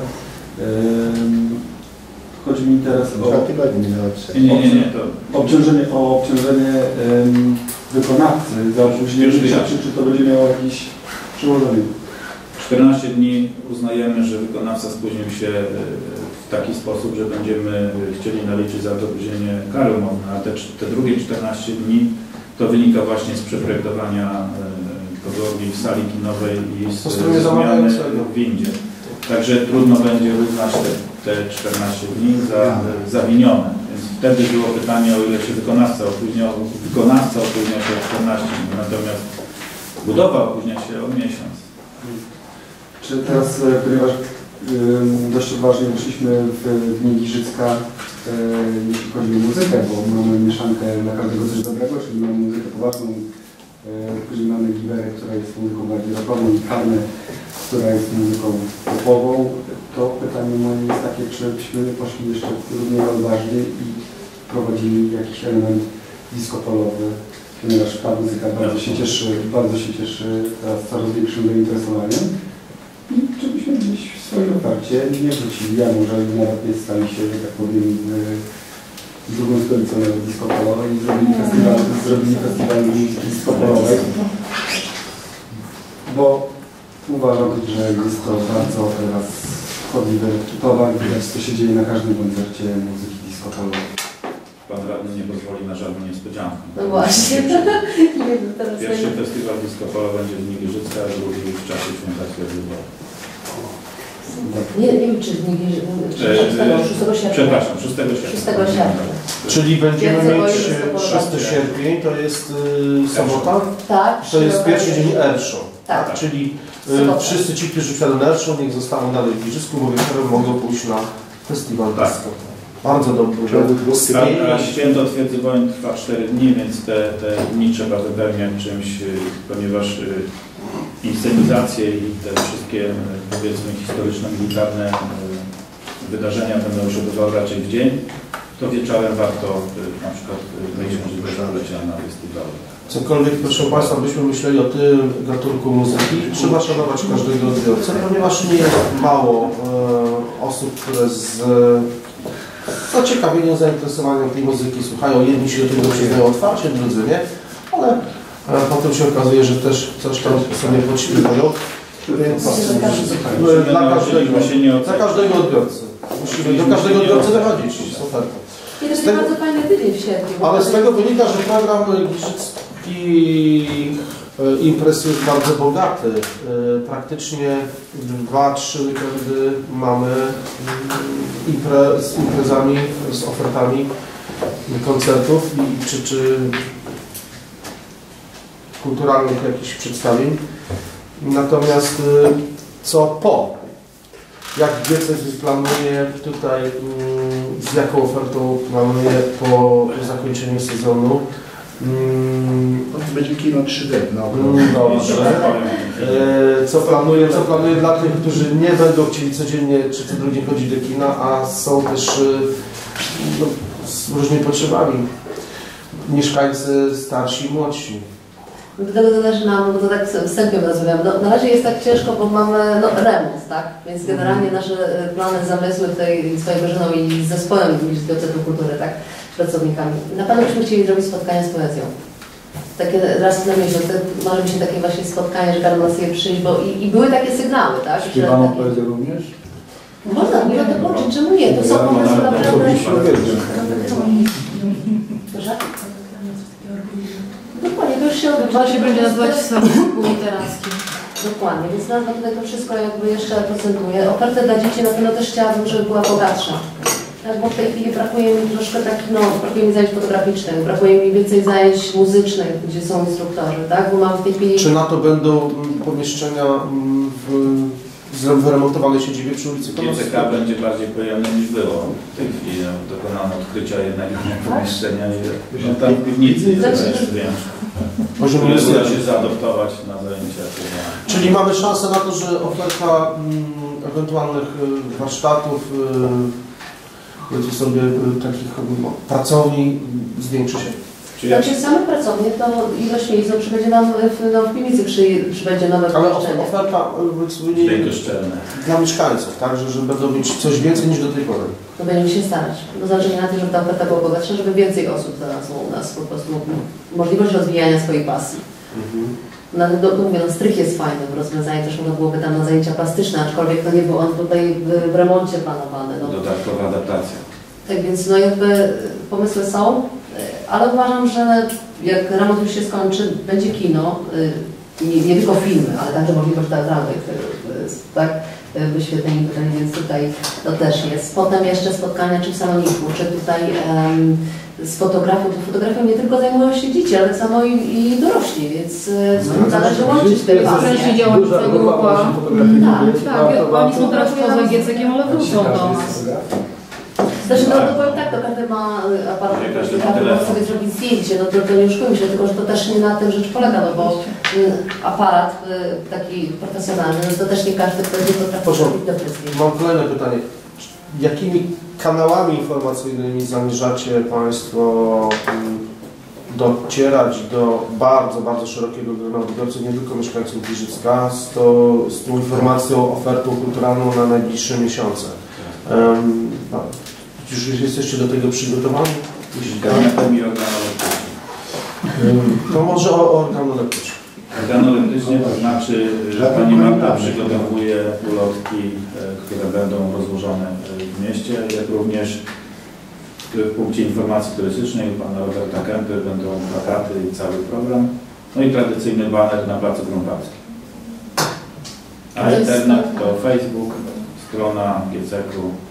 Chodzi mi teraz o nie, nie, nie, nie, to... obciążenie, o obciążenie um, wykonawcy za opóźnienie, czy, czy to będzie miało jakieś przełożenie? czternaście dni uznajemy, że wykonawca spóźnił się w taki sposób, że będziemy chcieli naliczyć za to opóźnienie kary umowne, a te, te drugie czternaście dni to wynika właśnie z przeprojektowania podłogi w sali kinowej i z zmiany w windzie. Także trudno będzie uznać te, te czternaście dni za zawinione. Więc wtedy było pytanie, o ile się wykonawca opóźniał. Wykonawca opóźnia się o czternaście dni, natomiast budowa opóźnia się o miesiąc. Czy teraz, ponieważ y, dość odważnie wyszliśmy w Dni Giżycka, y, jeśli chodzi o muzykę, bo mamy mieszankę dla każdego coś dobrego, czyli mamy muzykę poważną, y, później mamy Giwerę, która jest muzyką bardziej rockową i Karmę, która jest muzyką popową, to pytanie moje jest takie, czy byśmy poszli jeszcze równie odważnie i prowadzili jakiś element disco-polowy, ponieważ ta muzyka bardzo się cieszy, bardzo się cieszy teraz coraz większym zainteresowaniem. I czy byśmy swoje oparcie nie wrócili, a może nawet nie stali się, że tak powiem, y, drugą stolicą disco polowej i zrobili festiwal, zrobili festiwal disco polowej. Bo uważam, że jest to bardzo teraz chodliwy towar, widać co się dzieje na każdym koncercie muzyki disco polowej. Pan radny nie pozwoli na żadną niespodziankę. No właśnie. Pierwszy festiwal disco polo będzie w Nigiżycka, a drugi w czasie święta Stwierdzenia. Nie, nie wiem, czy w szóstego sierpnia. Przepraszam, szóstego sierpnia. szóstego sierpnia. Czyli będziemy Więcej mieć wojny listopadowej. szósty sierpień, to jest y, sobota? Tak. To jest pierwszy dzień Erszo. Tak. Czyli y, Sobota. wszyscy ci, którzy przyjadą na Erszo, niech zostaną dalej w Giżycku, bo wieczorem mogą pójść na festiwal Tak. disco. Bardzo dobry. A, a święto Twierdzy Wojen trwa cztery dni, więc te, te dni trzeba wypełniać czymś, y, ponieważ y, inscenizacje i te wszystkie, y, powiedzmy, historyczno-militarne y, wydarzenia będą się odbywały raczej w dzień, to wieczorem warto y, na przykład y, mieć możliwość bycia na festiwalu. Cokolwiek, proszę Państwa, byśmy myśleli o tym gatunku muzyki, trzeba szanować każdego odbiorcę, ponieważ nie jest mało e, osób, które z zaciekawieniem, zainteresowaniem tej muzyki słuchają. Jedni się do tego przyznają otwarcie, drudzy nie, ale e, potem się okazuje, że też coś tam sobie podśpiewają. Więc e, dla każdego, dla każdego odbiorcy. Musimy do każdego odbiorcy dochodzić z ofertą. I to jest bardzo fajny tydzień w sierpniu. Ale z tego wynika, że program giżyckich imprez jest bardzo bogaty. Praktycznie dwa, trzy weekendy mamy impre, z imprezami, z ofertami koncertów i, czy, czy kulturalnych jakichś przedstawień. Natomiast co po? Jak diecezja planuje tutaj, z jaką ofertą planuje po zakończeniu sezonu? To będzie kino trzy D. No. Dobrze. Co planuje, co planuje dla tych, którzy nie będą chcieli codziennie czy co drugi chodzić do kina, a są też no, z różnymi potrzebami. Mieszkańcy starsi i młodsi. Do tego zależy nam, bo to tak wstępem rozmawiam. No, na razie jest tak ciężko, bo mamy no, remont, tak? Więc generalnie nasze plany, zamysły tutaj swojego żoną i z zespołem Miejskiego Centrum Kultury, tak? Z pracownikami. Na pewno byśmy chcieli zrobić spotkania z poezją. Takie raz na miesiąc, to może być takie właśnie spotkanie, że każdy ma sobie przyjść, bo i, i były takie sygnały, tak? Śpiewaną takie... poezję również? Można, nie o to chodzi, czemu nie? To są pomysły naprawdę... Proszę? Dokładnie, to już się odbywa. To się będzie nazywać Słowniku Literackim. Dokładnie, więc nazwa tutaj to wszystko jakby jeszcze procentuje. Ofertę dla dzieci na pewno też chciałabym, żeby była bogatsza. Tak, bo w tej chwili brakuje mi troszkę takich, no, brakuje mi zajęć fotograficznych, brakuje mi więcej zajęć muzycznych, gdzie są instruktorzy, tak? Bo mam w tej chwili... Czy na to będą pomieszczenia w wyremontowanej siedzibie przy ulicy G C K będzie bardziej pojemne niż było. W tej chwili no, dokonano odkrycia jednego pomieszczenia i no, tam w piwnicy jest jeszcze większe. Które uda się zaadoptować na zajęcia. Czyli mamy szansę na to, że oferta mm, ewentualnych y, warsztatów, y, y, sobie y, takich y, pracowni zwiększy się. Znaczy samych pracowni to ilość miejsc no, przybędzie nam w, no, w piwnicy przy, przybędzie nowe ale pomieszczenie. oferta y, dla mieszkańców, tak, że, że będą mieć coś więcej niż do tej pory. To będziemy się starać. No zależy na tym, żeby ta oferta była bogatsza, żeby więcej osób znalazło u nas po prostu możliwość rozwijania swojej pasji. Mhm. No, do, mówię, no, strych jest fajnym rozwiązaniem, też można byłoby tam na zajęcia plastyczne, aczkolwiek to nie było on tutaj w, w remoncie planowane. No. Dodatkowa adaptacja. Tak więc no jakby pomysły są, ale uważam, że jak remont już się skończy, będzie kino, nie, nie tylko filmy, ale także możliwość teatralnych, tak, wyświetleń, więc tutaj to też jest. Potem jeszcze spotkania czy w saloniku, czy tutaj um, z fotografią. Fotografią nie tylko zajmują się dzieci, ale tak samo i, i dorośli, więc no, należy łączyć te pasje. Wreszcie działa grupa. Tak, tak, oni są teraz poza G C K-iem, ale wrócą do nas. Znaczy, no to powiem tak, to każdy ma aparat, każdy może sobie zrobić zdjęcie, no to, to nie oszukujmy się, tylko że to też nie na tym rzecz polega, no bo y, aparat y, taki profesjonalny, no to też nie każdy, kto nie potrafi zrobić dobre zdjęcie. Mam kolejne pytanie. Jakimi kanałami informacyjnymi zamierzacie Państwo docierać do bardzo, bardzo szerokiego grona odbiorców, nie tylko mieszkańców Giżycka, z, to, z tą informacją, ofertą kulturalną na najbliższe miesiące. Um, no, już jesteście do tego przygotowani? Jeśli To może o, o organoleptycznym. Organoleptycznie to znaczy, że Pani Marta przygotowuje ulotki, które będą rozłożone w mieście, jak również w punkcie informacji turystycznej u Pana Roberta Kępy będą plakaty i cały program. No i tradycyjny baner na Placu Grunwaldzkim. A internet to Facebook, strona G C K u.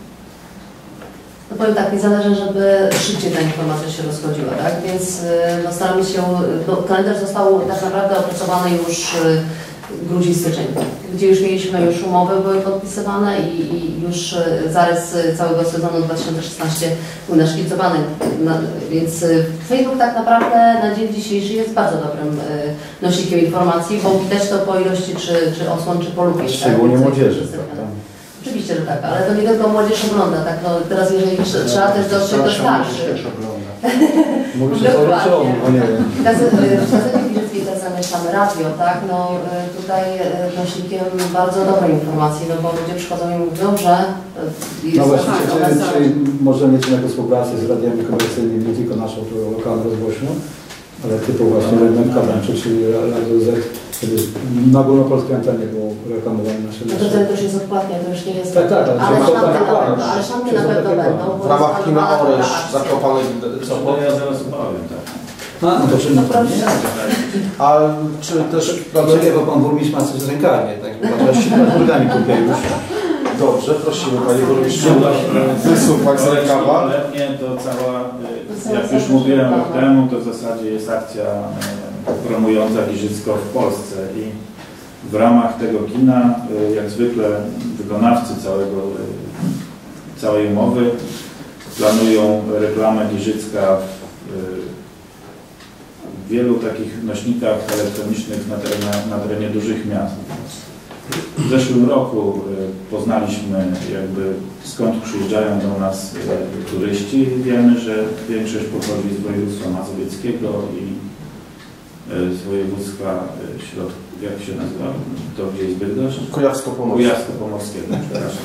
No powiem tak, mi zależy, żeby szybciej ta informacja się rozchodziła, tak? Więc no, staramy się, no, kalendarz został tak naprawdę opracowany już grudzień, styczeń, gdzie już mieliśmy, już umowy były podpisywane i, i już zarys całego sezonu dwa tysiące szesnastego był naszkicowany. No, więc Facebook tak naprawdę na dzień dzisiejszy jest bardzo dobrym nośnikiem informacji, bo widać to po ilości czy, czy osłon, czy polubień. Szczególnie tak? młodzieży. Oczywiście, że tak, ale to nie tylko młodzież ogląda, tak? No, teraz jeżeli trzeba też dostrzec do starszych. też ogląda. Mówi się o uczonym, o nie wiem. W Gazecie Giżyckiej też zamieszczamy radio, tak? No tutaj nośnikiem bardzo dobrej informacji, no bo ludzie przychodzą i mówią, że jest No właśnie, tak, czy, czy możemy mieć jakąś współpracę z radiami komercyjnymi, nie tylko naszą tu lokalną rozgłośnią, ale typu właśnie Rynek Kadamczy, czyli Radio Z, kiedy na ogólnopolskiej antenie było reklamowane nasze no to, to też jest odpłatnie, to już nie jest... Tak, tak, ale ale są szanty takie na plany. pewno, ale szanty na Są pewno takie będą. plany. bo W ramach jest kina planowana Oresz taka akcja. Zakopanej co To ja zaraz opowiem, tak. A, no to przy No proszę. A czy też Dlaczego bo pan burmistrz ma coś z rękami, tak? Pan ścina burgami kupię już. Dobrze, prosimy Panie Burmistrzu, wysłuchać z rękawa. Letnie to cała, jak już mówiłem rok temu, to w zasadzie jest akcja promująca Giżycko w Polsce i w ramach tego kina, jak zwykle wykonawcy całego, całej umowy planują reklamę Giżycka w w wielu takich nośnikach elektronicznych na terenie, na terenie dużych miast. W zeszłym roku poznaliśmy jakby skąd przyjeżdżają do nas turyści. Wiemy, że większość pochodzi z województwa mazowieckiego i z województwa środ... jak się nazywa? To gdzie jest Bydgoszcz? Kujawsko-Pomorskiego. Kujawsko-Pomorskiego, przepraszam.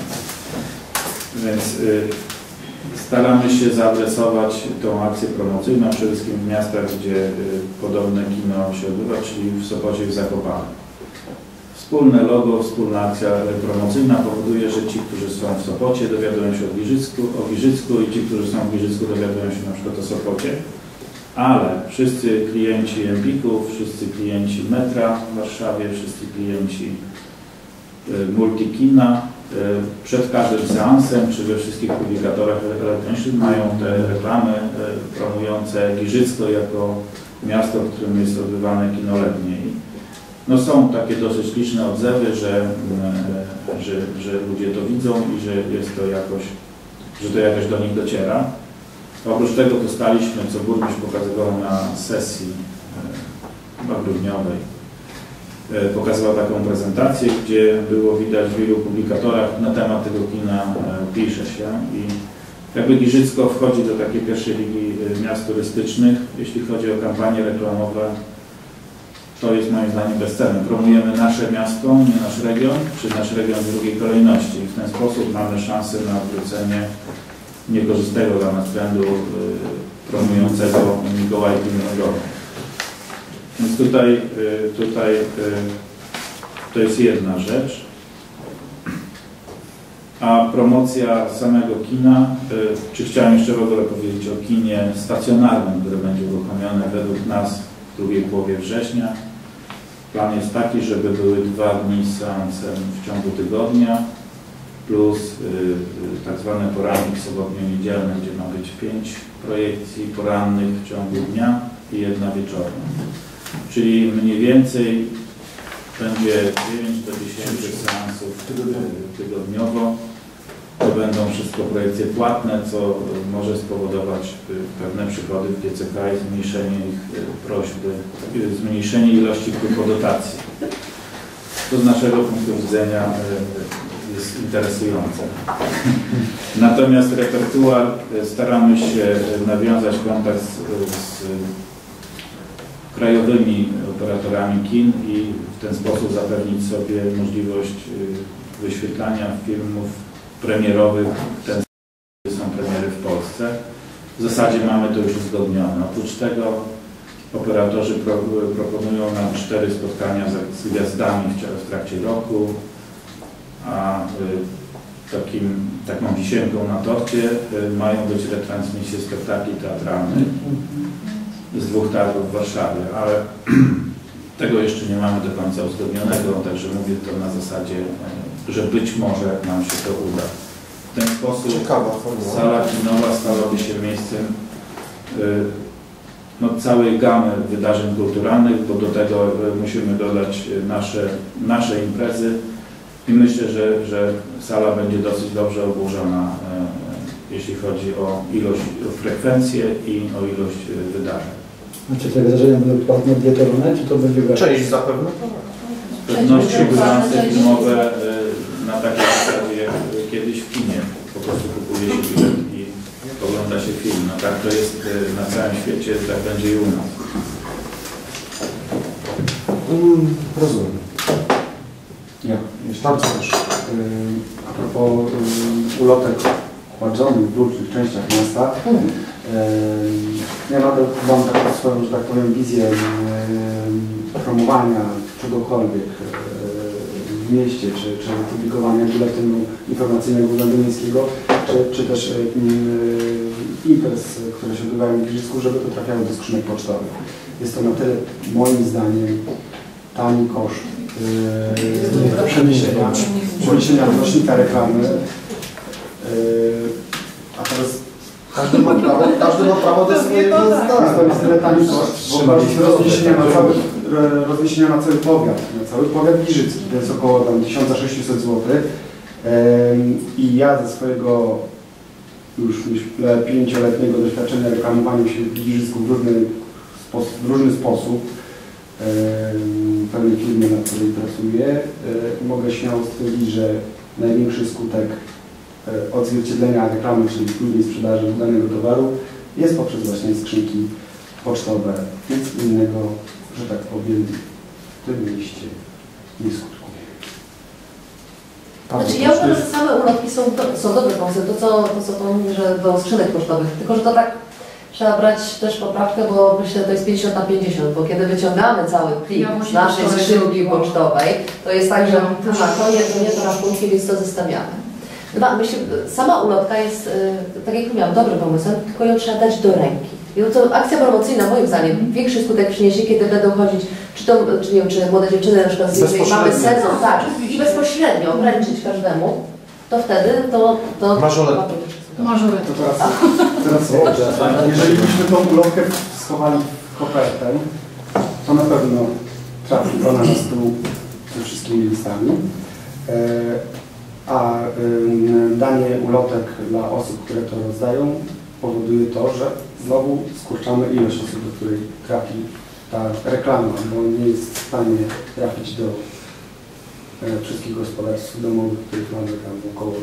Więc y, staramy się zaadresować tą akcję promocyjną przede wszystkim w miastach, gdzie y, podobne kino się odbywa, czyli w Sopocie i w Zakopanem. Wspólne logo, wspólna akcja promocyjna powoduje, że ci, którzy są w Sopocie, dowiadują się o Giżycku, o Giżycku i ci, którzy są w Giżycku, dowiadują się na przykład o Sopocie. Ale wszyscy klienci Empików, wszyscy klienci Metra w Warszawie, wszyscy klienci y, Multikina y, przed każdym seansem, czy we wszystkich publikatorach elektronicznych mają te reklamy y, promujące Giżycko jako miasto, w którym jest odbywane kino letnie. No są takie dosyć liczne odzewy, że, że, że ludzie to widzą i że jest to jakoś, że to jakoś do nich dociera. Oprócz tego dostaliśmy, co burmistrz pokazywał na sesji chyba grudniowej, pokazywał taką prezentację, gdzie było widać w wielu publikatorach na temat tego kina pisze się i jakby Giżycko wchodzi do takiej pierwszej ligi miast turystycznych, jeśli chodzi o kampanie reklamowe. To jest moim zdaniem bezcenne. Promujemy nasze miasto, nie nasz region, czy nasz region w drugiej kolejności. I w ten sposób mamy szansę na odwrócenie niekorzystnego dla nas trendu y, promującego Mikołajki Narodowe. Więc tutaj, y, tutaj y, to jest jedna rzecz. A promocja samego kina, y, czy chciałem jeszcze w ogóle powiedzieć o kinie stacjonarnym, które będzie uruchomione według nas w drugiej połowie września. Plan jest taki, żeby były dwa dni z seansem w ciągu tygodnia, plus y, y, tak zwane poranki sobotnio-niedzielne, gdzie ma być pięć projekcji porannych w ciągu dnia i jedna wieczorna. Czyli mniej więcej będzie dziewięć do dziesięciu seansów y, tygodniowo. To będą wszystko projekcje płatne, co może spowodować pewne przychody w G C K i zmniejszenie ich prośby, zmniejszenie ilości prób o dotacji. To z naszego punktu widzenia jest interesujące. Natomiast repertuar staramy się nawiązać kontakt z, z krajowymi operatorami kin i w ten sposób zapewnić sobie możliwość wyświetlania filmów premierowych, ten są premiery w Polsce. W zasadzie mamy to już uzgodnione. Oprócz tego operatorzy pro, proponują nam cztery spotkania z, z gwiazdami w, w trakcie roku, a y, takim, taką wisienką na torcie y, mają być retransmisje spektakli teatralnych z dwóch teatrów w Warszawie, ale tego jeszcze nie mamy do końca uzgodnionego, także mówię to na zasadzie, y, że być może nam się to uda. W ten sposób sala kinowa stałaby się miejscem y, no, całej gamy wydarzeń kulturalnych, bo do tego y, musimy dodać y, nasze, nasze imprezy i myślę, że, że sala będzie dosyć dobrze obłożona, y, jeśli chodzi o ilość, o frekwencję i o ilość y, wydarzeń. Czy te wydarzenia będą płatne, biletorowe, czy to będzie gratis? Część zapewne. Z pewnością seanse filmowe y, na takiej zasadzie jak kiedyś w kinie. Po prostu kupuje się bilet i ogląda się film. No tak to jest y, na całym świecie, tak będzie i u nas. Mm, rozumiem. Ja, jeszcze Bardzo proszę. Yy, a propos yy, ulotek chładzonych w różnych częściach miasta, yy, ja nadal mam taką swoją, że tak powiem, wizję yy, promowania czegokolwiek yy, w mieście, czy, czy publikowania biuletynu informacyjnego Urzędu Miejskiego, czy, czy też yy, imprez, które się odbywają w Giżycku, żeby to trafiało do skrzynek pocztowych. Jest to na tyle, moim zdaniem, tani koszt Yy, przeniesienia, przeniesienia nośnika reklamy. Yy, a teraz Każdy ma prawo, każdy ma prawo do swojego zdania. to jest tyle tani koszt, bo rozniesienia na cały, rozniesienia na cały powiat, na cały powiat giżycki, to jest około tam tysiąc sześćset złotych. Yy, I ja ze swojego już myślę pięcioletniego doświadczenia reklamowania się w Giżycku w różny sposób, w różny sposób pewnej firmy, na której pracuję, mogę śmiało stwierdzić, że największy skutek odzwierciedlenia reklamy, czyli później sprzedaży danego towaru, jest poprzez właśnie skrzynki pocztowe. Nic innego, że tak powiem, w tym mieście nie skutkuje. Znaczy ja uważam, że same ulotki są, do, są dobre pomysły, to co, to co Pan mówi, że do skrzynek pocztowych, tylko że to tak trzeba brać też poprawkę, bo myślę, że to jest pięćdziesiąt na pięćdziesiąt, bo kiedy wyciągamy cały plik Ja z naszej skrzynki pocztowej, to jest tak, że na koniec to nie to rachunki, więc to zostawiamy. Dwa, myślę, sama ulotka jest, tak jak mówiłam, dobrym pomysłem, tylko ją trzeba dać do ręki. I to akcja promocyjna, moim zdaniem, większy skutek przyniesie, kiedy będą chodzić, czy to, czy nie wiem, czy młode dziewczyny na przykład, jeżeli mamy sezon, tak, i bezpośrednio wręczyć każdemu, to wtedy to... to Mażolet. Mażoret. To teraz, teraz jeżeli byśmy tą ulotkę schowali w kopertę, to na pewno trafi ona na stół ze wszystkimi listami. E, a y, danie ulotek dla osób, które to rozdają, powoduje to, że znowu skurczamy ilość osób, do której trafi ta reklama, bo nie jest w stanie trafić do e, wszystkich gospodarstw domowych, których mamy tam około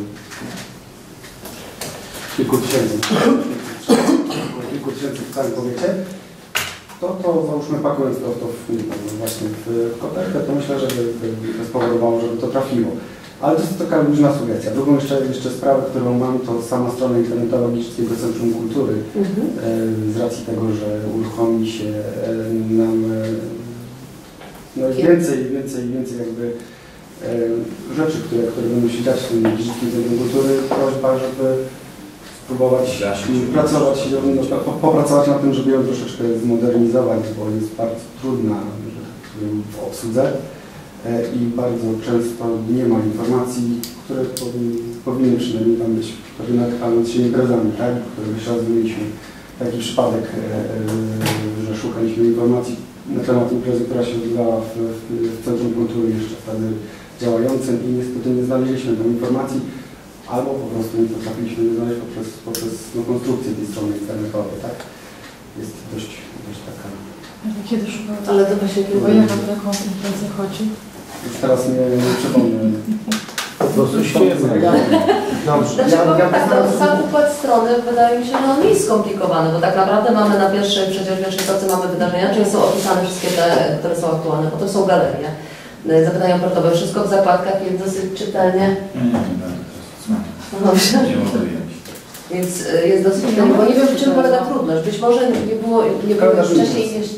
kilku tysięcy, kilku tysięcy w całym powiecie, to, to załóżmy pakując to, to w, nie, no właśnie w kopertę, to myślę, że by, by to spowodowało, żeby to trafiło. Ale to jest taka luźna sugestia. Drugą jeszcze, jeszcze sprawę, którą mam, to sama strona internetowa Giżyckiego Centrum Kultury. Mhm. E, z racji tego, że uruchomi się e, nam e, no, więcej, więcej, więcej jakby e, rzeczy, które, które będą się dać w tym Giżyckim Centrum Kultury. Prośba, żeby spróbować pracować, no, popracować nad tym, żeby ją troszeczkę zmodernizować, bo jest bardzo trudna, że tak powiem, w obsłudze i bardzo często nie ma informacji, które powinny, powinny przynajmniej tam być, pewnie natkając się imprezami, tak? Któregoś razu mieliśmy taki przypadek, że szukaliśmy informacji na temat imprezy, która się odbywała w, w, w Centrum Kultury jeszcze wtedy działającym i niestety nie znaleźliśmy tam informacji, albo po prostu nie potrafiliśmy je znaleźć poprzez, poprzez no, konstrukcję tej strony internetowej, tak? Jest dość, dość taka... Kiedy szukałam? Ale to właśnie Bo jak o taką imprezę chodzi? Już teraz nie, nie przypomnę. Po prostu świetnie. Dobrze. Znaczy, ja, ja tak, to sam układ strony strony wydaje mi się, że on nie jest skomplikowany, bo tak naprawdę mamy na pierwszej, przecież w pierwszej stopce mamy wydarzenia, czyli są opisane wszystkie te, które są aktualne, potem są galerie. Zapytania obrotowe, wszystko w zakładkach jest dosyć czytelnie. Nie, nie, nie, No dobrze. nie mogę wiedzieć. Więc y, jest dosyć czytelnie, bo nie wiem, w czym polega trudność. Być może nie było, nie było wcześniej jeszcze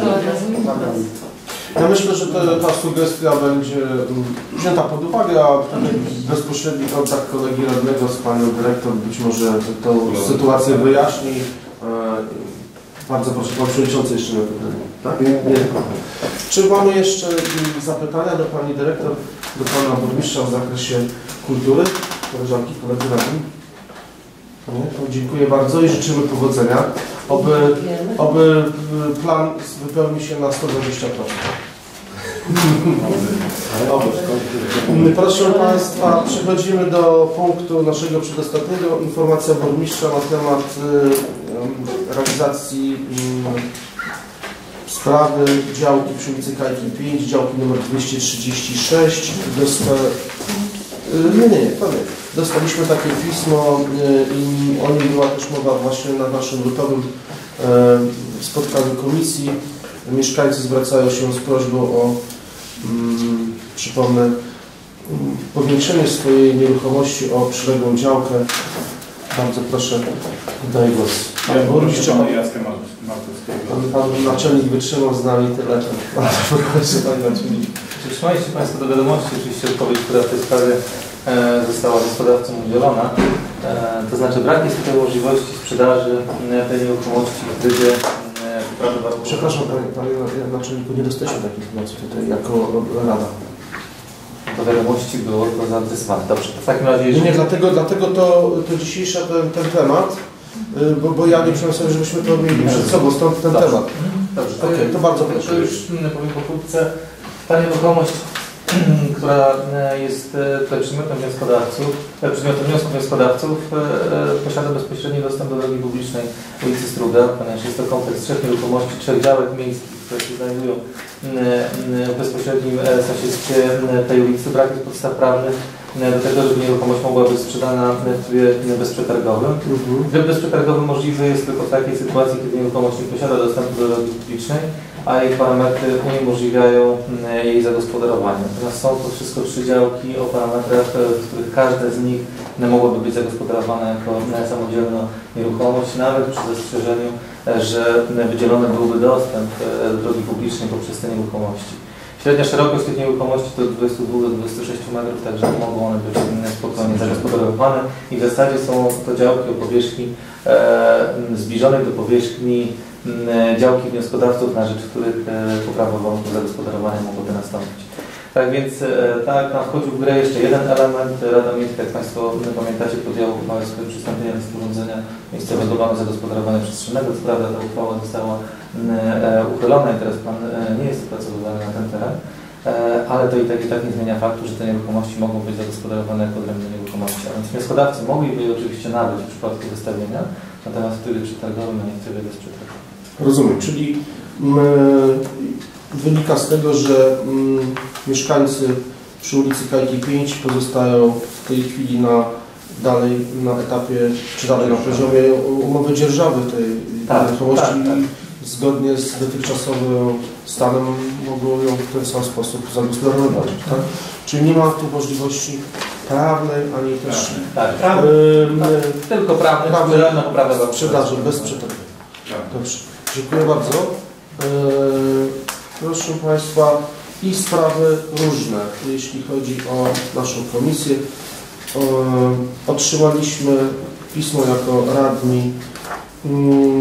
Ja myślę, że to, ta sugestia będzie wzięta pod uwagę, a bezpośredni kontakt kolegi radnego z panią dyrektor być może tę sytuację wyjaśni. Bardzo proszę, pan przewodniczący jeszcze miał pytanie. Tak? Nie, nie. Czy mamy jeszcze zapytania do pani dyrektor, do pana burmistrza w zakresie kultury? Koleżanki, koledzy radni? Nie? To dziękuję bardzo i życzymy powodzenia. Oby, oby plan wypełni się na sto dwadzieścia procent. Proszę Państwa, przechodzimy do punktu naszego przedostatniego. Informacja burmistrza na temat y, realizacji y, sprawy działki przy ulicy Kajki pięć, działki numer dwieście trzydzieści sześć. Dosta... Y, nie, nie, nie, to nie. Dostaliśmy takie pismo y, i o nim była też mowa właśnie na naszym lutowym y, spotkaniu komisji. Mieszkańcy zwracają się z prośbą o Mm, przypomnę, mm, powiększenie swojej nieruchomości o przyległą działkę. Bardzo proszę, daję głos. Ja burmistrz pana Jacka Markowskiego. Pan, pan naczelnik wytrzymał z nami tyle. Proszę Panie Naczelnik. Otrzymaliście Państwo do wiadomości oczywiście odpowiedź, która w tej sprawie e, została gospodarcom udzielona. E, to znaczy brak jest tutaj możliwości sprzedaży e, tej nieruchomości w trybie Przepraszam Panie, panie Naczelniku, nie dostaliśmy takiej informacji tutaj jako Rada. Do wiadomości było to zaadresowane. Dobrze, w takim razie... Jeżeli... Nie, nie, dlatego, dlatego to, to dzisiejszy ten, ten temat, bo, bo ja nie myślałem sobie, żebyśmy to mieli przed sobą, stąd ten Dobrze. temat. Dobrze, Okej, okay, to bardzo proszę. To już powiem pokrótce. Ta nieruchomość, która jest tutaj przedmiotem wnioskodawców, przedmiotem wniosku wnioskodawców, posiada bezpośredni dostęp do drogi publicznej ulicy Struga, ponieważ jest to kompleks trzech nieruchomości, trzech działek miejskich, które się znajdują w bezpośrednim sąsiedztwie tej ulicy. Brak jest podstaw prawnych do tego, żeby nieruchomość mogła być sprzedana w trybie bezprzetargowym. Tryb bezprzetargowy możliwy jest tylko w takiej sytuacji, kiedy nieruchomość nie posiada dostępu do drogi publicznej, a jej parametry uniemożliwiają jej zagospodarowanie. Natomiast są to wszystko trzy działki o parametrach, w których każde z nich mogłoby być zagospodarowane jako samodzielna nieruchomość, nawet przy zastrzeżeniu, że wydzielony byłby dostęp do drogi publicznej poprzez te nieruchomości. Średnia szerokość tych nieruchomości to od dwudziestu dwóch do dwudziestu sześciu metrów, także mogą one być spokojnie zagospodarowane i w zasadzie są to działki o powierzchni e, zbliżonej do powierzchni e, działki wnioskodawców, na rzecz których e, poprawa warunków zagospodarowania mogłoby nastąpić. Tak więc e, tak, tam wchodził w grę jeszcze jeden element. Rada Miejska, jak Państwo pamiętacie, podjęła uchwałę w sprawie przystąpienia do sporządzenia miejscowego planu zagospodarowania przestrzennego. Co prawda ta uchwała została e, uchylona i teraz plan e, nie jest opracowywany na ten teren, e, ale to i tak, i tak nie zmienia faktu, że te nieruchomości mogą być zagospodarowane jako odrębne nieruchomości. A więc wnioskodawcy mogliby je oczywiście nabyć w przypadku wystawienia, natomiast w trybie przetargowym, a nie w trybie bezprzetargowym. Rozumiem, czyli my, wynika z tego, że mm, mieszkańcy przy ulicy Kajki pięć pozostają w tej chwili na, dalej na etapie, czy dalej na poziomie umowy dzierżawy tej tak, nieruchomości tak, tak. i zgodnie z dotychczasowym stanem mogą ją w ten sam sposób zagospodarować. Tak? Czyli nie ma tu możliwości prawnej, ani też tak, tak, yy, tak. Tylko prawnej, prawnej poprawę sprzedaży bez przetargu. Dobrze, dziękuję bardzo. Yy, proszę Państwa, i sprawy różne, jeśli chodzi o naszą komisję. Yy, otrzymaliśmy pismo jako radni yy,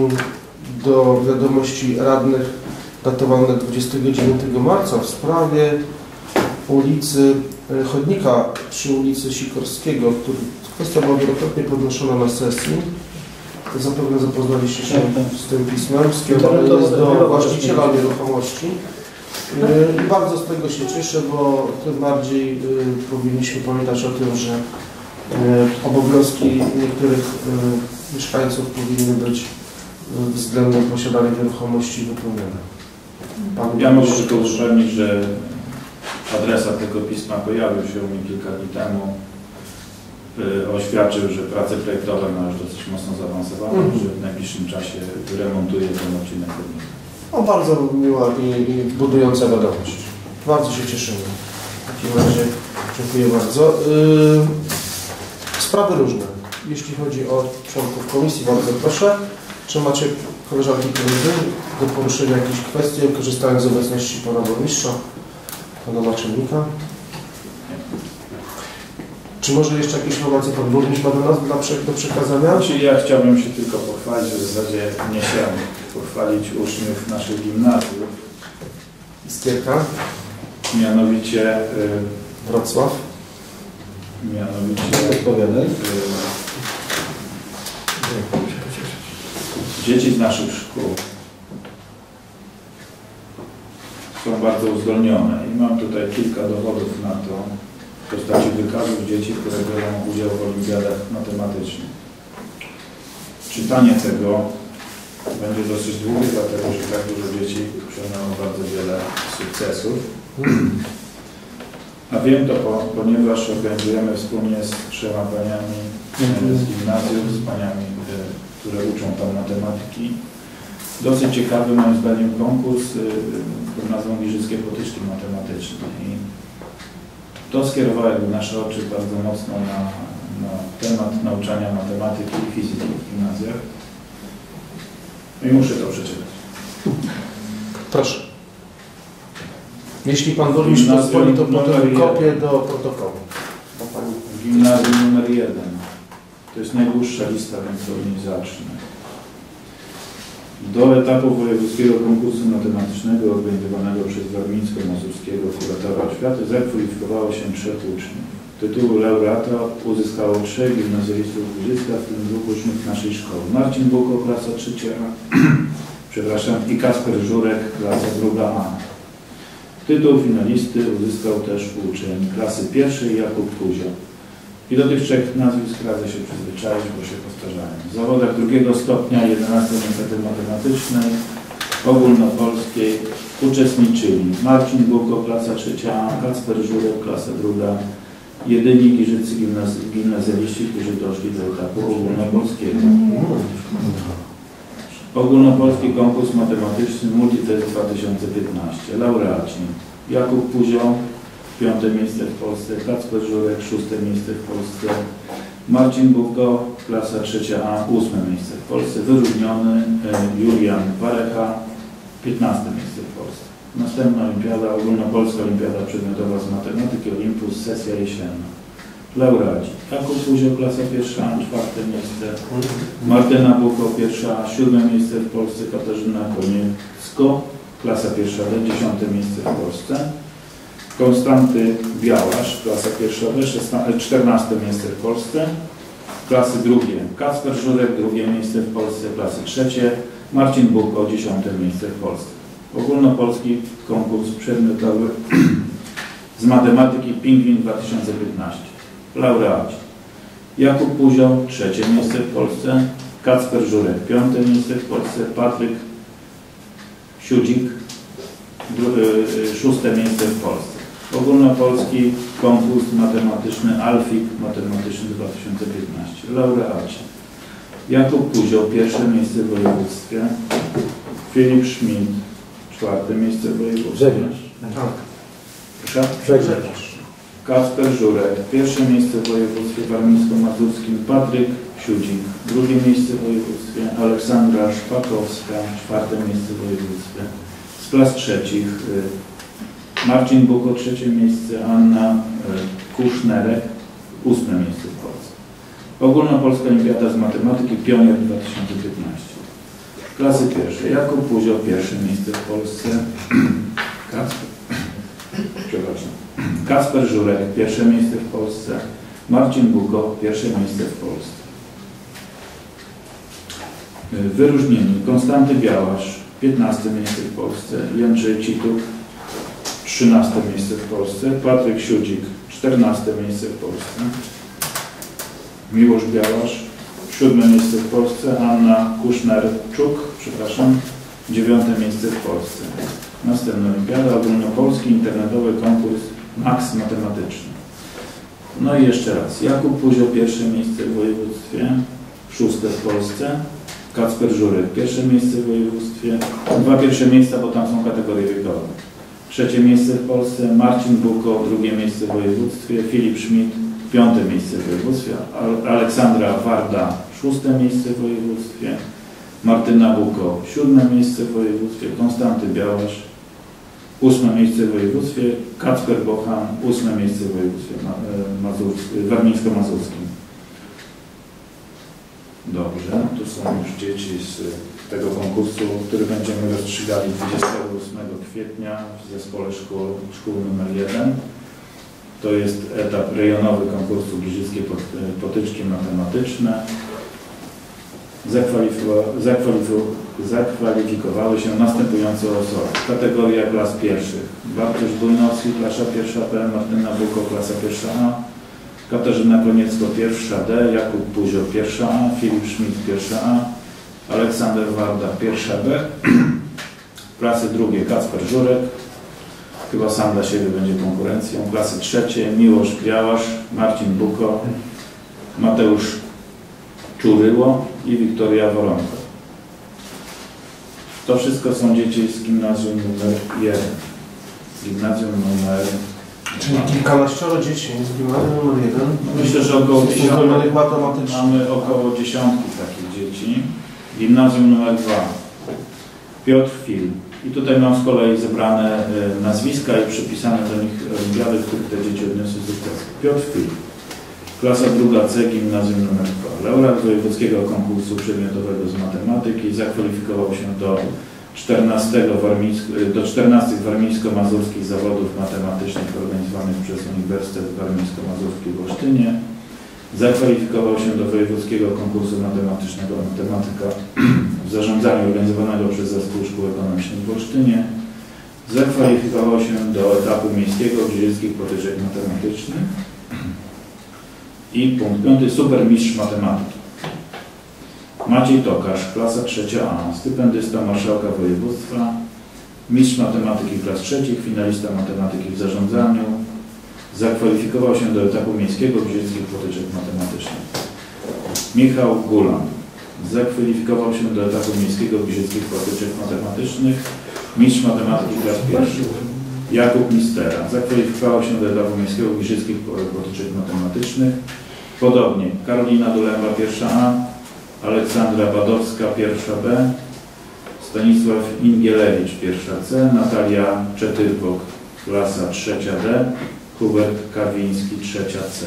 do wiadomości radnych datowane dwudziestego dziewiątego marca w sprawie ulicy yy, chodnika przy ulicy Sikorskiego, który kwestia była wielokrotnie podnoszona na sesji. Zapewne zapoznaliście się z tym pismem, skierowane jest do właściciela nieruchomości. I bardzo z tego się cieszę, bo tym bardziej powinniśmy pamiętać o tym, że obowiązki niektórych mieszkańców powinny być względem posiadania nieruchomości wypełnione. Pan ja mogę tylko uzupełnić, że adresat tego pisma pojawił się u mnie kilka dni temu. y, oświadczył, że prace projektowe ma już dosyć mocno zaawansowane, Mhm. że w najbliższym czasie wyremontuje ten odcinek chodnika. O, bardzo miła i, i budująca wiadomość. Bardzo się cieszymy. W takim razie dziękuję bardzo. Yy, sprawy różne. Jeśli chodzi o członków komisji, bardzo proszę. Czy macie, koleżanki, koledzy, do poruszenia jakichś kwestii, korzystając z obecności pana burmistrza, pana naczelnika? Czy może jeszcze jakieś informacje pan burmistrz ma do nas dla, do przekazania? Znaczy, ja chciałbym się tylko pochwalić, że w zasadzie nie się pochwalić uczniów naszych gimnazjów. Iskierka, Mianowicie y, Wrocław. mianowicie Odpowiadaj. y, dzieci z naszych szkół są bardzo uzdolnione i mam tutaj kilka dowodów na to w postaci wykazów dzieci, które biorą udział w olimpiadach matematycznych. Czytanie tego będzie dosyć długie, dlatego że tak dużo dzieci osiągnęło bardzo wiele sukcesów. A wiem to, po, ponieważ organizujemy wspólnie z trzema paniami z gimnazjum, z paniami, które uczą tam matematyki. Dosyć ciekawy moim zdaniem konkurs pod nazwą Giżyckie Potyczki Matematyczne. I to skierowało jakby nasze oczy bardzo mocno na, na temat nauczania matematyki i fizyki w gimnazjach. I muszę to przeczytać. Proszę. Jeśli pan burmistrz pozwoli, to potem kopię do protokołu. W gimnazjum numer jeden. To jest najdłuższa lista, więc od niej zacznę. Do etapu wojewódzkiego konkursu matematycznego organizowanego przez warmińsko-mazurskiego kuratora oświaty zakwalifikowało się trzech uczniów. Tytuł laureata uzyskało trzech gimnazjalistów Giżycka, w tym dwóch uczniów naszej szkoły. Marcin Buko, klasa trzecia A, przepraszam, i Kasper Żurek, klasa druga A. Tytuł finalisty uzyskał też uczeń klasy pierwszej Jakub Kuzio. I do tych trzech nazwisk radzę się przyzwyczaić, bo się powtarzają. W zawodach drugiego stopnia jedenastej niestety matematycznej ogólnopolskiej uczestniczyli Marcin Buko, klasa trzecia A, Kacper Żurek, klasa druga, jedyni giżyccy gimnaz gimnazjaliści, którzy doszli do etapu ogólnopolskiego. Ogólnopolski konkurs matematyczny Multitest dwa tysiące piętnaście. Laureaci Jakub Puzio, piąte miejsce w Polsce, Kacper Żurek, szóste miejsce w Polsce, Marcin Buko, klasa trzecia A, ósme miejsce w Polsce, wyróżniony Julian Parecha, piętnaste miejsce w Polsce. Następna olimpiada, ogólnopolska olimpiada przedmiotowa z matematyki Olympus, sesja jesienna. Laureaci Jakub Puzio, klasa pierwsza A, czwarte miejsce, Martyna Buko, pierwsza A, siódme miejsce w Polsce, Katarzyna Koniecko, klasa pierwsza B, dziesiąte miejsce w Polsce, Konstanty Białasz, klasa pierwsza B, czternaste miejsce w Polsce, klasy drugie Kacper Żurek, drugie miejsce w Polsce, klasy trzecie Marcin Buko, dziesiąte miejsce w Polsce. Ogólnopolski konkurs przedmiotowy z matematyki Pingwin dwa tysiące piętnaście. Laureaci Jakub Puzio, trzecie miejsce w Polsce, Kacper Żurek, piąte miejsce w Polsce, Patryk Siudzik, szóste miejsce w Polsce. Ogólnopolski konkurs matematyczny Alfik matematyczny dwa tysiące piętnaście. Laureaci Jakub Puzio, pierwsze miejsce w województwie, Filip Schmidt, czwarte miejsce w województwie. Żeglarz. Proszę? Żeglarz. Kacper Żurek, pierwsze miejsce w województwie warmińsko-mazurskim, Patryk Siudzik, drugie miejsce w województwie, Aleksandra Szpakowska, czwarte miejsce w województwie. Z klas trzecich Marcin Buko, trzecie miejsce, Anna Kusznerek, ósme miejsce w Polsce. Ogólnopolska olimpiada z matematyki Pionier dwa tysiące piętnaście. Klasy pierwsze Jakub Puzio, pierwsze miejsce w Polsce, Kacper, przepraszam. Kacper Żurek, pierwsze miejsce w Polsce, Marcin Buko, pierwsze miejsce w Polsce. Wyróżnieni Konstanty Białasz, piętnaste miejsce w Polsce, Jędrzej Cituk, trzynaste miejsce w Polsce, Patryk Siudzik, czternaste miejsce w Polsce, Miłosz Białasz, siódme miejsce w Polsce, Anna Kuszner-Czuk, przepraszam, dziewiąte miejsce w Polsce. Następna olimpiada, ogólnopolski internetowy konkurs Max matematyczny. No i jeszcze raz. Jakub Puzio pierwsze miejsce w województwie, szóste w Polsce. Kacper Żurek pierwsze miejsce w województwie. Dwa pierwsze miejsca, bo tam są kategorie wiekowe. Trzecie miejsce w Polsce. Marcin Buko drugie miejsce w województwie. Filip Schmidt piąte miejsce w województwie. Aleksandra Warda szóste miejsce w województwie. Martyna Buko siódme miejsce w województwie. Konstanty Białasz ósme miejsce w województwie. Kacper Bochan ósme miejsce w województwie warmińsko-mazurskim. Dobrze, tu są już dzieci z tego konkursu, który będziemy rozstrzygali dwudziestego ósmego kwietnia w zespole szkół, szkół numer jeden. To jest etap rejonowy konkursu Giżyckie Potyczki Matematyczne. Zakwalifikowały, zakwalifikowały się następujące osoby. Kategoria klas pierwszych. Bartosz Bujnowski, klasa pierwsza P, Martyna Buko, klasa pierwsza A, Katarzyna Koniecko, pierwsza D, Jakub Puzio, pierwsza A, Filip Schmidt, pierwsza A, Aleksander Warda, pierwsza B, klasy drugie Kacper Żurek, chyba sam dla siebie będzie konkurencją, klasy trzecie Miłosz Białasz, Marcin Buko, Mateusz Czuryło i Wiktoria Woronko. To wszystko są dzieci z gimnazjum numer jeden. Gimnazjum numer Czyli kilkanaścioro dzieci z gimnazjum numer jeden. Myślę, że około dziesiątki, matematycznie. mamy około dziesiątki takich dzieci. Gimnazjum numer dwa. Piotr Fil. I tutaj mam z kolei zebrane y, nazwiska i przypisane do nich olimpiady, w których te dzieci odniosły sukces. Piotr Fil. Klasa druga C, gimnazjum numer dwa. Laureat wojewódzkiego konkursu przedmiotowego z matematyki. Zakwalifikował się do czternastego do czternastych warmińsko-mazurskich zawodów matematycznych organizowanych przez Uniwersytet Warmińsko-Mazurski w Olsztynie. Zakwalifikował się do wojewódzkiego konkursu matematycznego Matematyka w zarządzaniu organizowanego przez Zespół Szkół Ekonomicznych w Olsztynie. Zakwalifikował się do etapu miejskiego Giżyckich Potyczek Matematycznych. I punkt piąty, supermistrz matematyki. Maciej Tokarz, klasa trzecia A, stypendysta marszałka województwa, mistrz matematyki klas trzecich, finalista matematyki w zarządzaniu. Zakwalifikował się do etapu miejskiego Giżyckich Potyczek Matematycznych. Michał Gulan zakwalifikował się do etapu miejskiego Giżyckich Potyczek Matematycznych, mistrz matematyki klas pierwszych. Jakub Mistera zakwalifikował się do etapu miejskiego Giżyckich Potyczek Matematycznych. Podobnie Karolina Dulęba, pierwsza A, Aleksandra Badowska, pierwsza B, Stanisław Ingielewicz, pierwsza C, Natalia Czetybok, klasa trzecia D, Hubert Kawiński, trzecia C.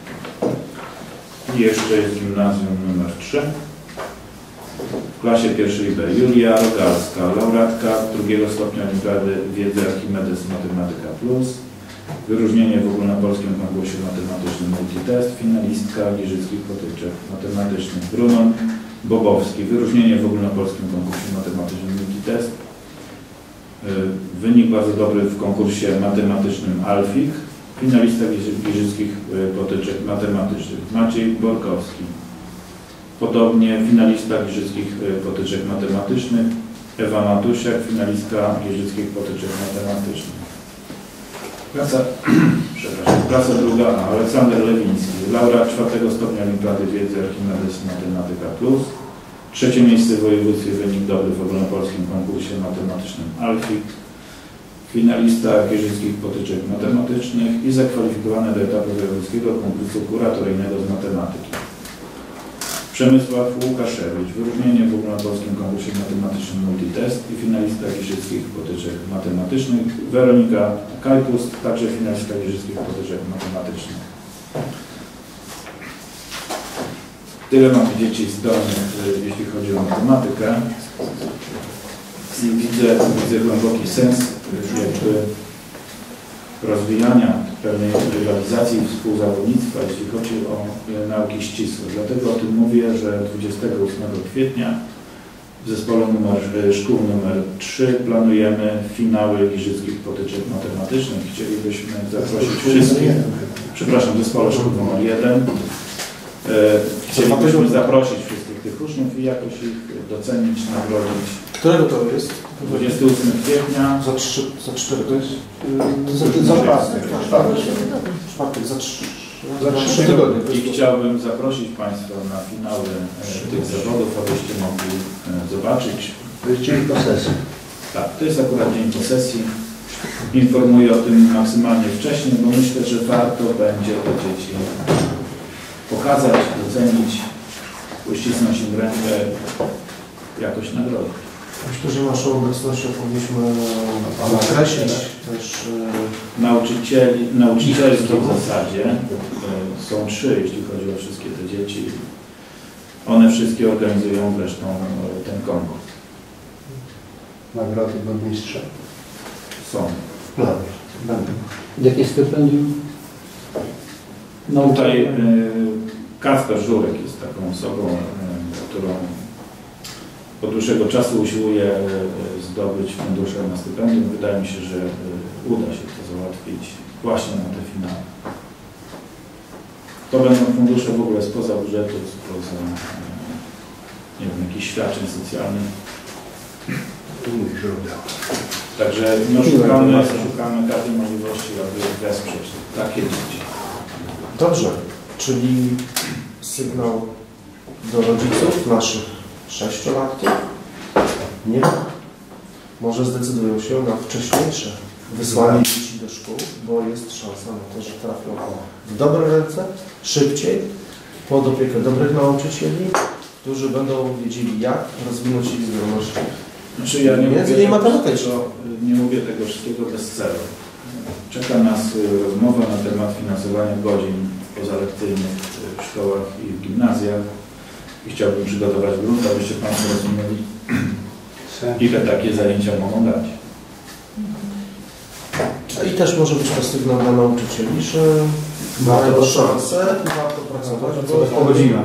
I jeszcze jest gimnazjum numer trzy. W klasie pierwszej B Julia Rogalska, laureatka drugiego stopnia Olimpiady Wiedzy Archimedes Matematyka Plus, wyróżnienie w ogólnopolskim konkursie matematycznym Multitest, finalistka Giżyckich Potyczek Matematycznych. Brunon Bobowski, wyróżnienie w ogólnopolskim konkursie matematycznym Multitest. Wynik bardzo dobry w konkursie matematycznym Alfik, finalista Giżyckich Potyczek Matematycznych. Maciej Borkowski, podobnie finalista Giżyckich Potyczek Matematycznych. Ewa Matusiak, finalistka Giżyckich Potyczek Matematycznych. Klasa, przepraszam, klasa druga A, Aleksander Lewiński, laureat czwartego stopnia Olimpiady Wiedzy Archimedes Matematyka Plus. Trzecie miejsce w województwie, wynik dobry w ogólnopolskim konkursie matematycznym Alfik. Finalista Giżyckich Potyczek Matematycznych i zakwalifikowany do etapu wojewódzkiego konkursu kuratoryjnego z matematyki. Przemysław Łukaszewicz, wyróżnienie w ogólnopolskim konkursie matematycznym Multitest i finalista Giżyckich Potyczek Matematycznych. Weronika Kajpust, także finalista Giżyckich Potyczek Matematycznych. Tyle mamy dzieci zdolnych, jeśli chodzi o matematykę. I widzę, widzę głęboki sens jakby rozwijania pewnej rywalizacji i współzawodnictwa, jeśli chodzi o nauki ścisłe. Dlatego o tym mówię, że dwudziestego ósmego kwietnia w zespole numer, szkół numer trzy planujemy finały Giżyckich Potyczek Matematycznych. Chcielibyśmy zaprosić wszystkich, przepraszam, w zespole szkół numer jeden. Chcielibyśmy zaprosić wszystkich tych uczniów i jakoś ich docenić, nagrodzić. Którego to jest? dwudziestego ósmego kwietnia. Za trzy, za cztery, to jest? Za czwartek, za czwartek, za trzy. Za trzy tygodnie. I chciałbym zaprosić Państwa na finały e, tych zawodów, abyście mogli e, zobaczyć. To jest dzień posesji. Tak, to jest akurat dzień posesji. Informuję o tym maksymalnie wcześniej, bo myślę, że warto będzie te dzieci pokazać, docenić, uścisnąć im rękę, jakoś nagrodzić. Myślę, że naszą obecnością powinniśmy nakreślić też e... nauczycieli, nauczycielstwo w zasadzie e, są trzy, jeśli chodzi o wszystkie te dzieci. One wszystkie organizują zresztą e, ten konkurs. Nagrody burmistrza. Są. Będą. Jakie stypendium? No tutaj e, Kacper Żurek jest taką osobą, e, którą od dłuższego czasu usiłuje zdobyć fundusze na stypendium. Wydaje mi się, że uda się to załatwić właśnie na te finały. To będą fundusze w ogóle spoza budżetu, spoza nie wiem, jakichś świadczeń socjalnych. Także no, szukamy, szukamy każdej możliwości, aby wesprzeć takie dzieci. Dobrze, czyli sygnał do rodziców naszych sześciolatków? Nie ma. Może zdecydują się na wcześniejsze wysłanie dzieci do szkół, bo jest szansa na to, że trafią w dobre ręce, szybciej, pod opiekę dobrych nauczycieli, którzy będą wiedzieli, jak rozwinąć ich zdolności. Znaczy ja nie mówię, tego, nie mówię tego wszystkiego bez celu. Czeka nas rozmowa na temat finansowania godzin pozalekcyjnych w szkołach i w gimnazjach. I chciałbym przygotować grunt, abyście Państwo rozumieli, ile takie zajęcia mogą dać. I też może być to sygnał dla nauczycieli, że mają szansę i warto pracować. Pogodzimy.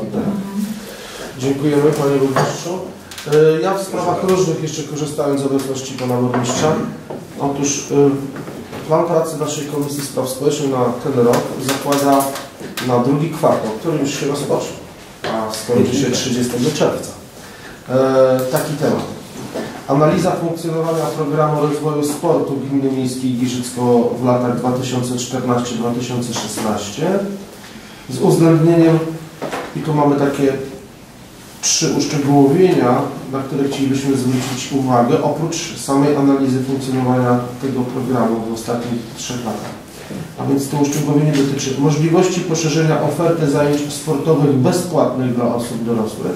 Dziękujemy Panie Burmistrzu. Ja w sprawach różnych jeszcze korzystając z obecności Pana Burmistrza. Otóż plan pracy naszej Komisji Spraw Społecznych na ten rok zakłada na drugi kwartał, który już się rozpoczął, a skończy się trzydziestego czerwca. E, taki temat. Analiza funkcjonowania programu rozwoju sportu Gminy Miejskiej Giżycko w latach dwa tysiące czternastym do dwa tysiące szesnastego z uwzględnieniem, i tu mamy takie trzy uszczegółowienia, na które chcielibyśmy zwrócić uwagę, oprócz samej analizy funkcjonowania tego programu w ostatnich trzech latach. A więc to uszczegółowienie dotyczy możliwości poszerzenia oferty zajęć sportowych bezpłatnych dla osób dorosłych,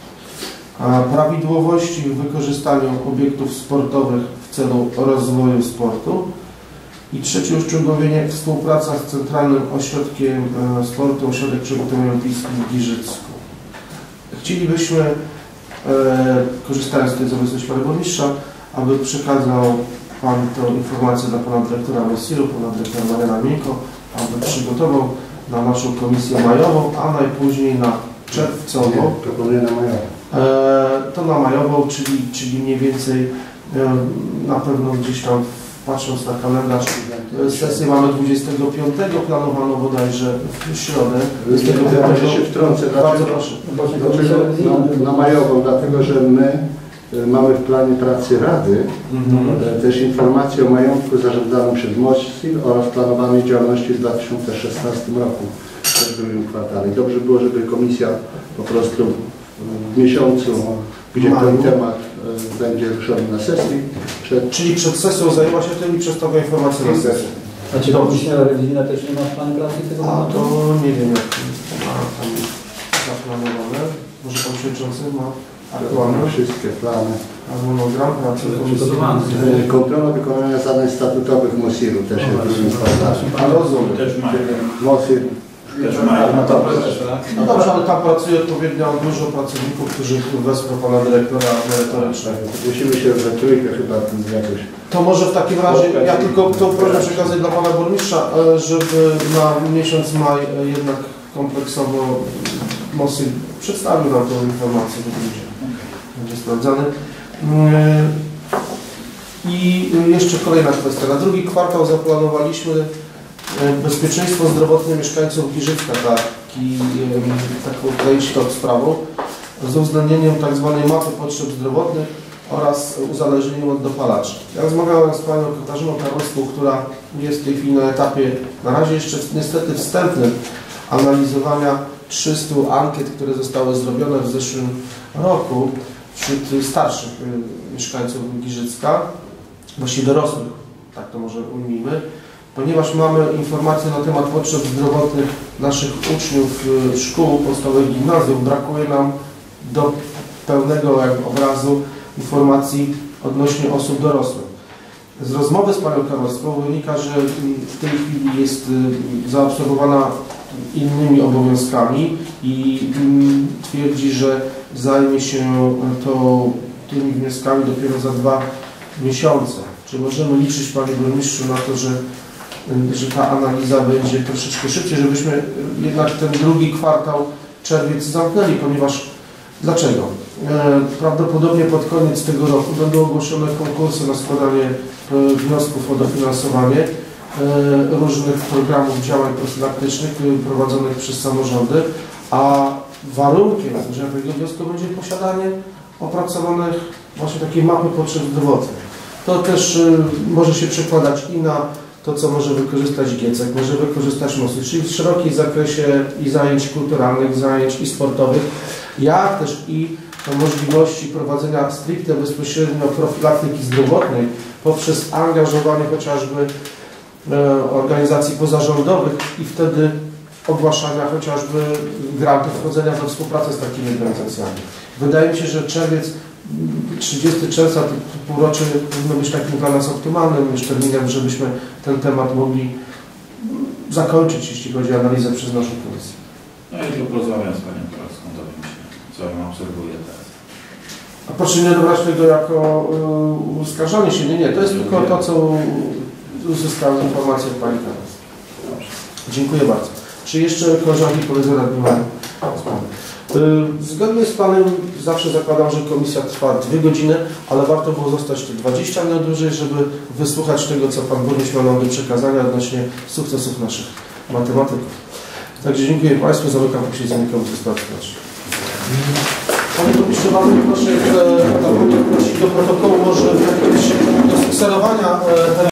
prawidłowości w wykorzystaniu obiektów sportowych w celu rozwoju sportu i trzecie uszczegółowienie współpraca z Centralnym Ośrodkiem Sportu, Ośrodek Przygotowania Olimpijskiego w Giżycku. Chcielibyśmy, e, korzystając z tej obecności Pana Burmistrza, aby przekazał Pan tę informację dla Pana Dyrektora Messiru, Pana Dyrektora Mariana Mińko, aby przygotował na naszą komisję majową, a najpóźniej na czerwcową. Proponuję na majową. E, to na majową, czyli, czyli mniej więcej e, na pewno gdzieś tam, patrząc na kalendarz, sesję mamy dwudziestego piątego, planowano bodajże w środę. dwudziestego piątego się wtrącę. Bardzo proszę. Dlaczego na, na majową? Dlatego, że my mamy w planie pracy Rady mhm. też informację o majątku zarządzanym przez MOSIL oraz planowanej działalności w dwa tysiące szesnastym roku, w drugim kwartale. I dobrze było, żeby komisja po prostu w miesiącu, gdzie ten temat będzie ruszony na sesji. Przed... Czyli przed sesją zajęła się tym i przedstawia informację na sesję. A czy Komisja Rewizyjna też nie ma w planie pracy tego? A to nie wiem, jak ma tam zaplanowane. Może Pan Przewodniczący ma aktualne wszystkie plany. Harmonogram pracy przygotowany. Kontrola wykonania zadań statutowych MOSIL-u też jest w drugim kwartale. A rozumiem. Też mają. MOSIL Też mają. No dobrze, no dobrze, ale tam pracuje odpowiednio dużo pracowników, którzy wesprą Pana Dyrektora merytorycznego. Musimy się we trójkę chyba jakoś. To może w takim razie, ja tylko tą prośbę przekazać dla Pana Burmistrza, żeby na miesiąc maj jednak kompleksowo MOSIL przedstawił nam tę informację, bo będzie, będzie sprawdzany. I jeszcze kolejna kwestia. Na drugi kwartał zaplanowaliśmy bezpieczeństwo zdrowotne mieszkańców Giżycka, taki, taką treść tą sprawą, z uwzględnieniem tak zwanej mapy potrzeb zdrowotnych oraz uzależnieniem od dopalaczy. Ja rozmawiałem z panią Katarzyną Karolską, która jest w tej chwili na etapie, na razie jeszcze niestety wstępnym, analizowania trzystu ankiet, które zostały zrobione w zeszłym roku wśród starszych y, mieszkańców Giżycka, właściwie dorosłych, tak to może ujmijmy, ponieważ mamy informacje na temat potrzeb zdrowotnych naszych uczniów y, szkół podstawowych, gimnazjów. Brakuje nam do pełnego jakby obrazu informacji odnośnie osób dorosłych. Z rozmowy z panią Karolską wynika, że w tej chwili jest zaabsorbowana innymi obowiązkami i twierdzi, że zajmie się to tymi wnioskami dopiero za dwa miesiące. Czy możemy liczyć, panie burmistrzu, na to, że, że ta analiza będzie troszeczkę szybciej, żebyśmy jednak ten drugi kwartał, czerwiec zamknęli, ponieważ dlaczego? Prawdopodobnie pod koniec tego roku będą ogłoszone konkursy na składanie wniosków o dofinansowanie różnych programów działań profilaktycznych prowadzonych przez samorządy, a warunkiem złożenia tego wniosku będzie posiadanie opracowanych właśnie takiej mapy potrzeb zdrowotnych. To też może się przekładać i na to, co może wykorzystać Giecek, może wykorzystać Mosty, czyli w szerokim zakresie i zajęć kulturalnych, zajęć i sportowych, jak też i możliwości prowadzenia stricte bezpośrednio profilaktyki zdrowotnej poprzez angażowanie chociażby e, organizacji pozarządowych i wtedy ogłaszania chociażby grantów, wchodzenia we współpracę z takimi organizacjami. Wydaje mi się, że czerwiec, trzydziestego czerwca, to półrocze powinno być takim dla nas optymalnym już terminem, żebyśmy ten temat mogli zakończyć, jeśli chodzi o analizę przez naszą komisję. No i tu porozmawiam z panią Karolską, dowiem się, co ją obserwuję teraz. A proszę nie dobrać tego jako y, uskarżanie się. Nie, nie, to jest tylko to, co uzyskałem informację od pani Karolskiej. Dziękuję bardzo. Czy jeszcze koleżanki powiedzą radni mają? Zgodnie z planem zawsze zakładam, że komisja trwa dwie godziny, ale warto było zostać tu dwadzieścia minut dłużej, żeby wysłuchać tego, co pan burmistrz miał nam do przekazania odnośnie sukcesów naszych matematyków. Także dziękuję państwu, zamykam posiedzenie Komisji Spraw Społecznych. Panie burmistrzu, bardzo proszę, prosić do protokołu może do skserowania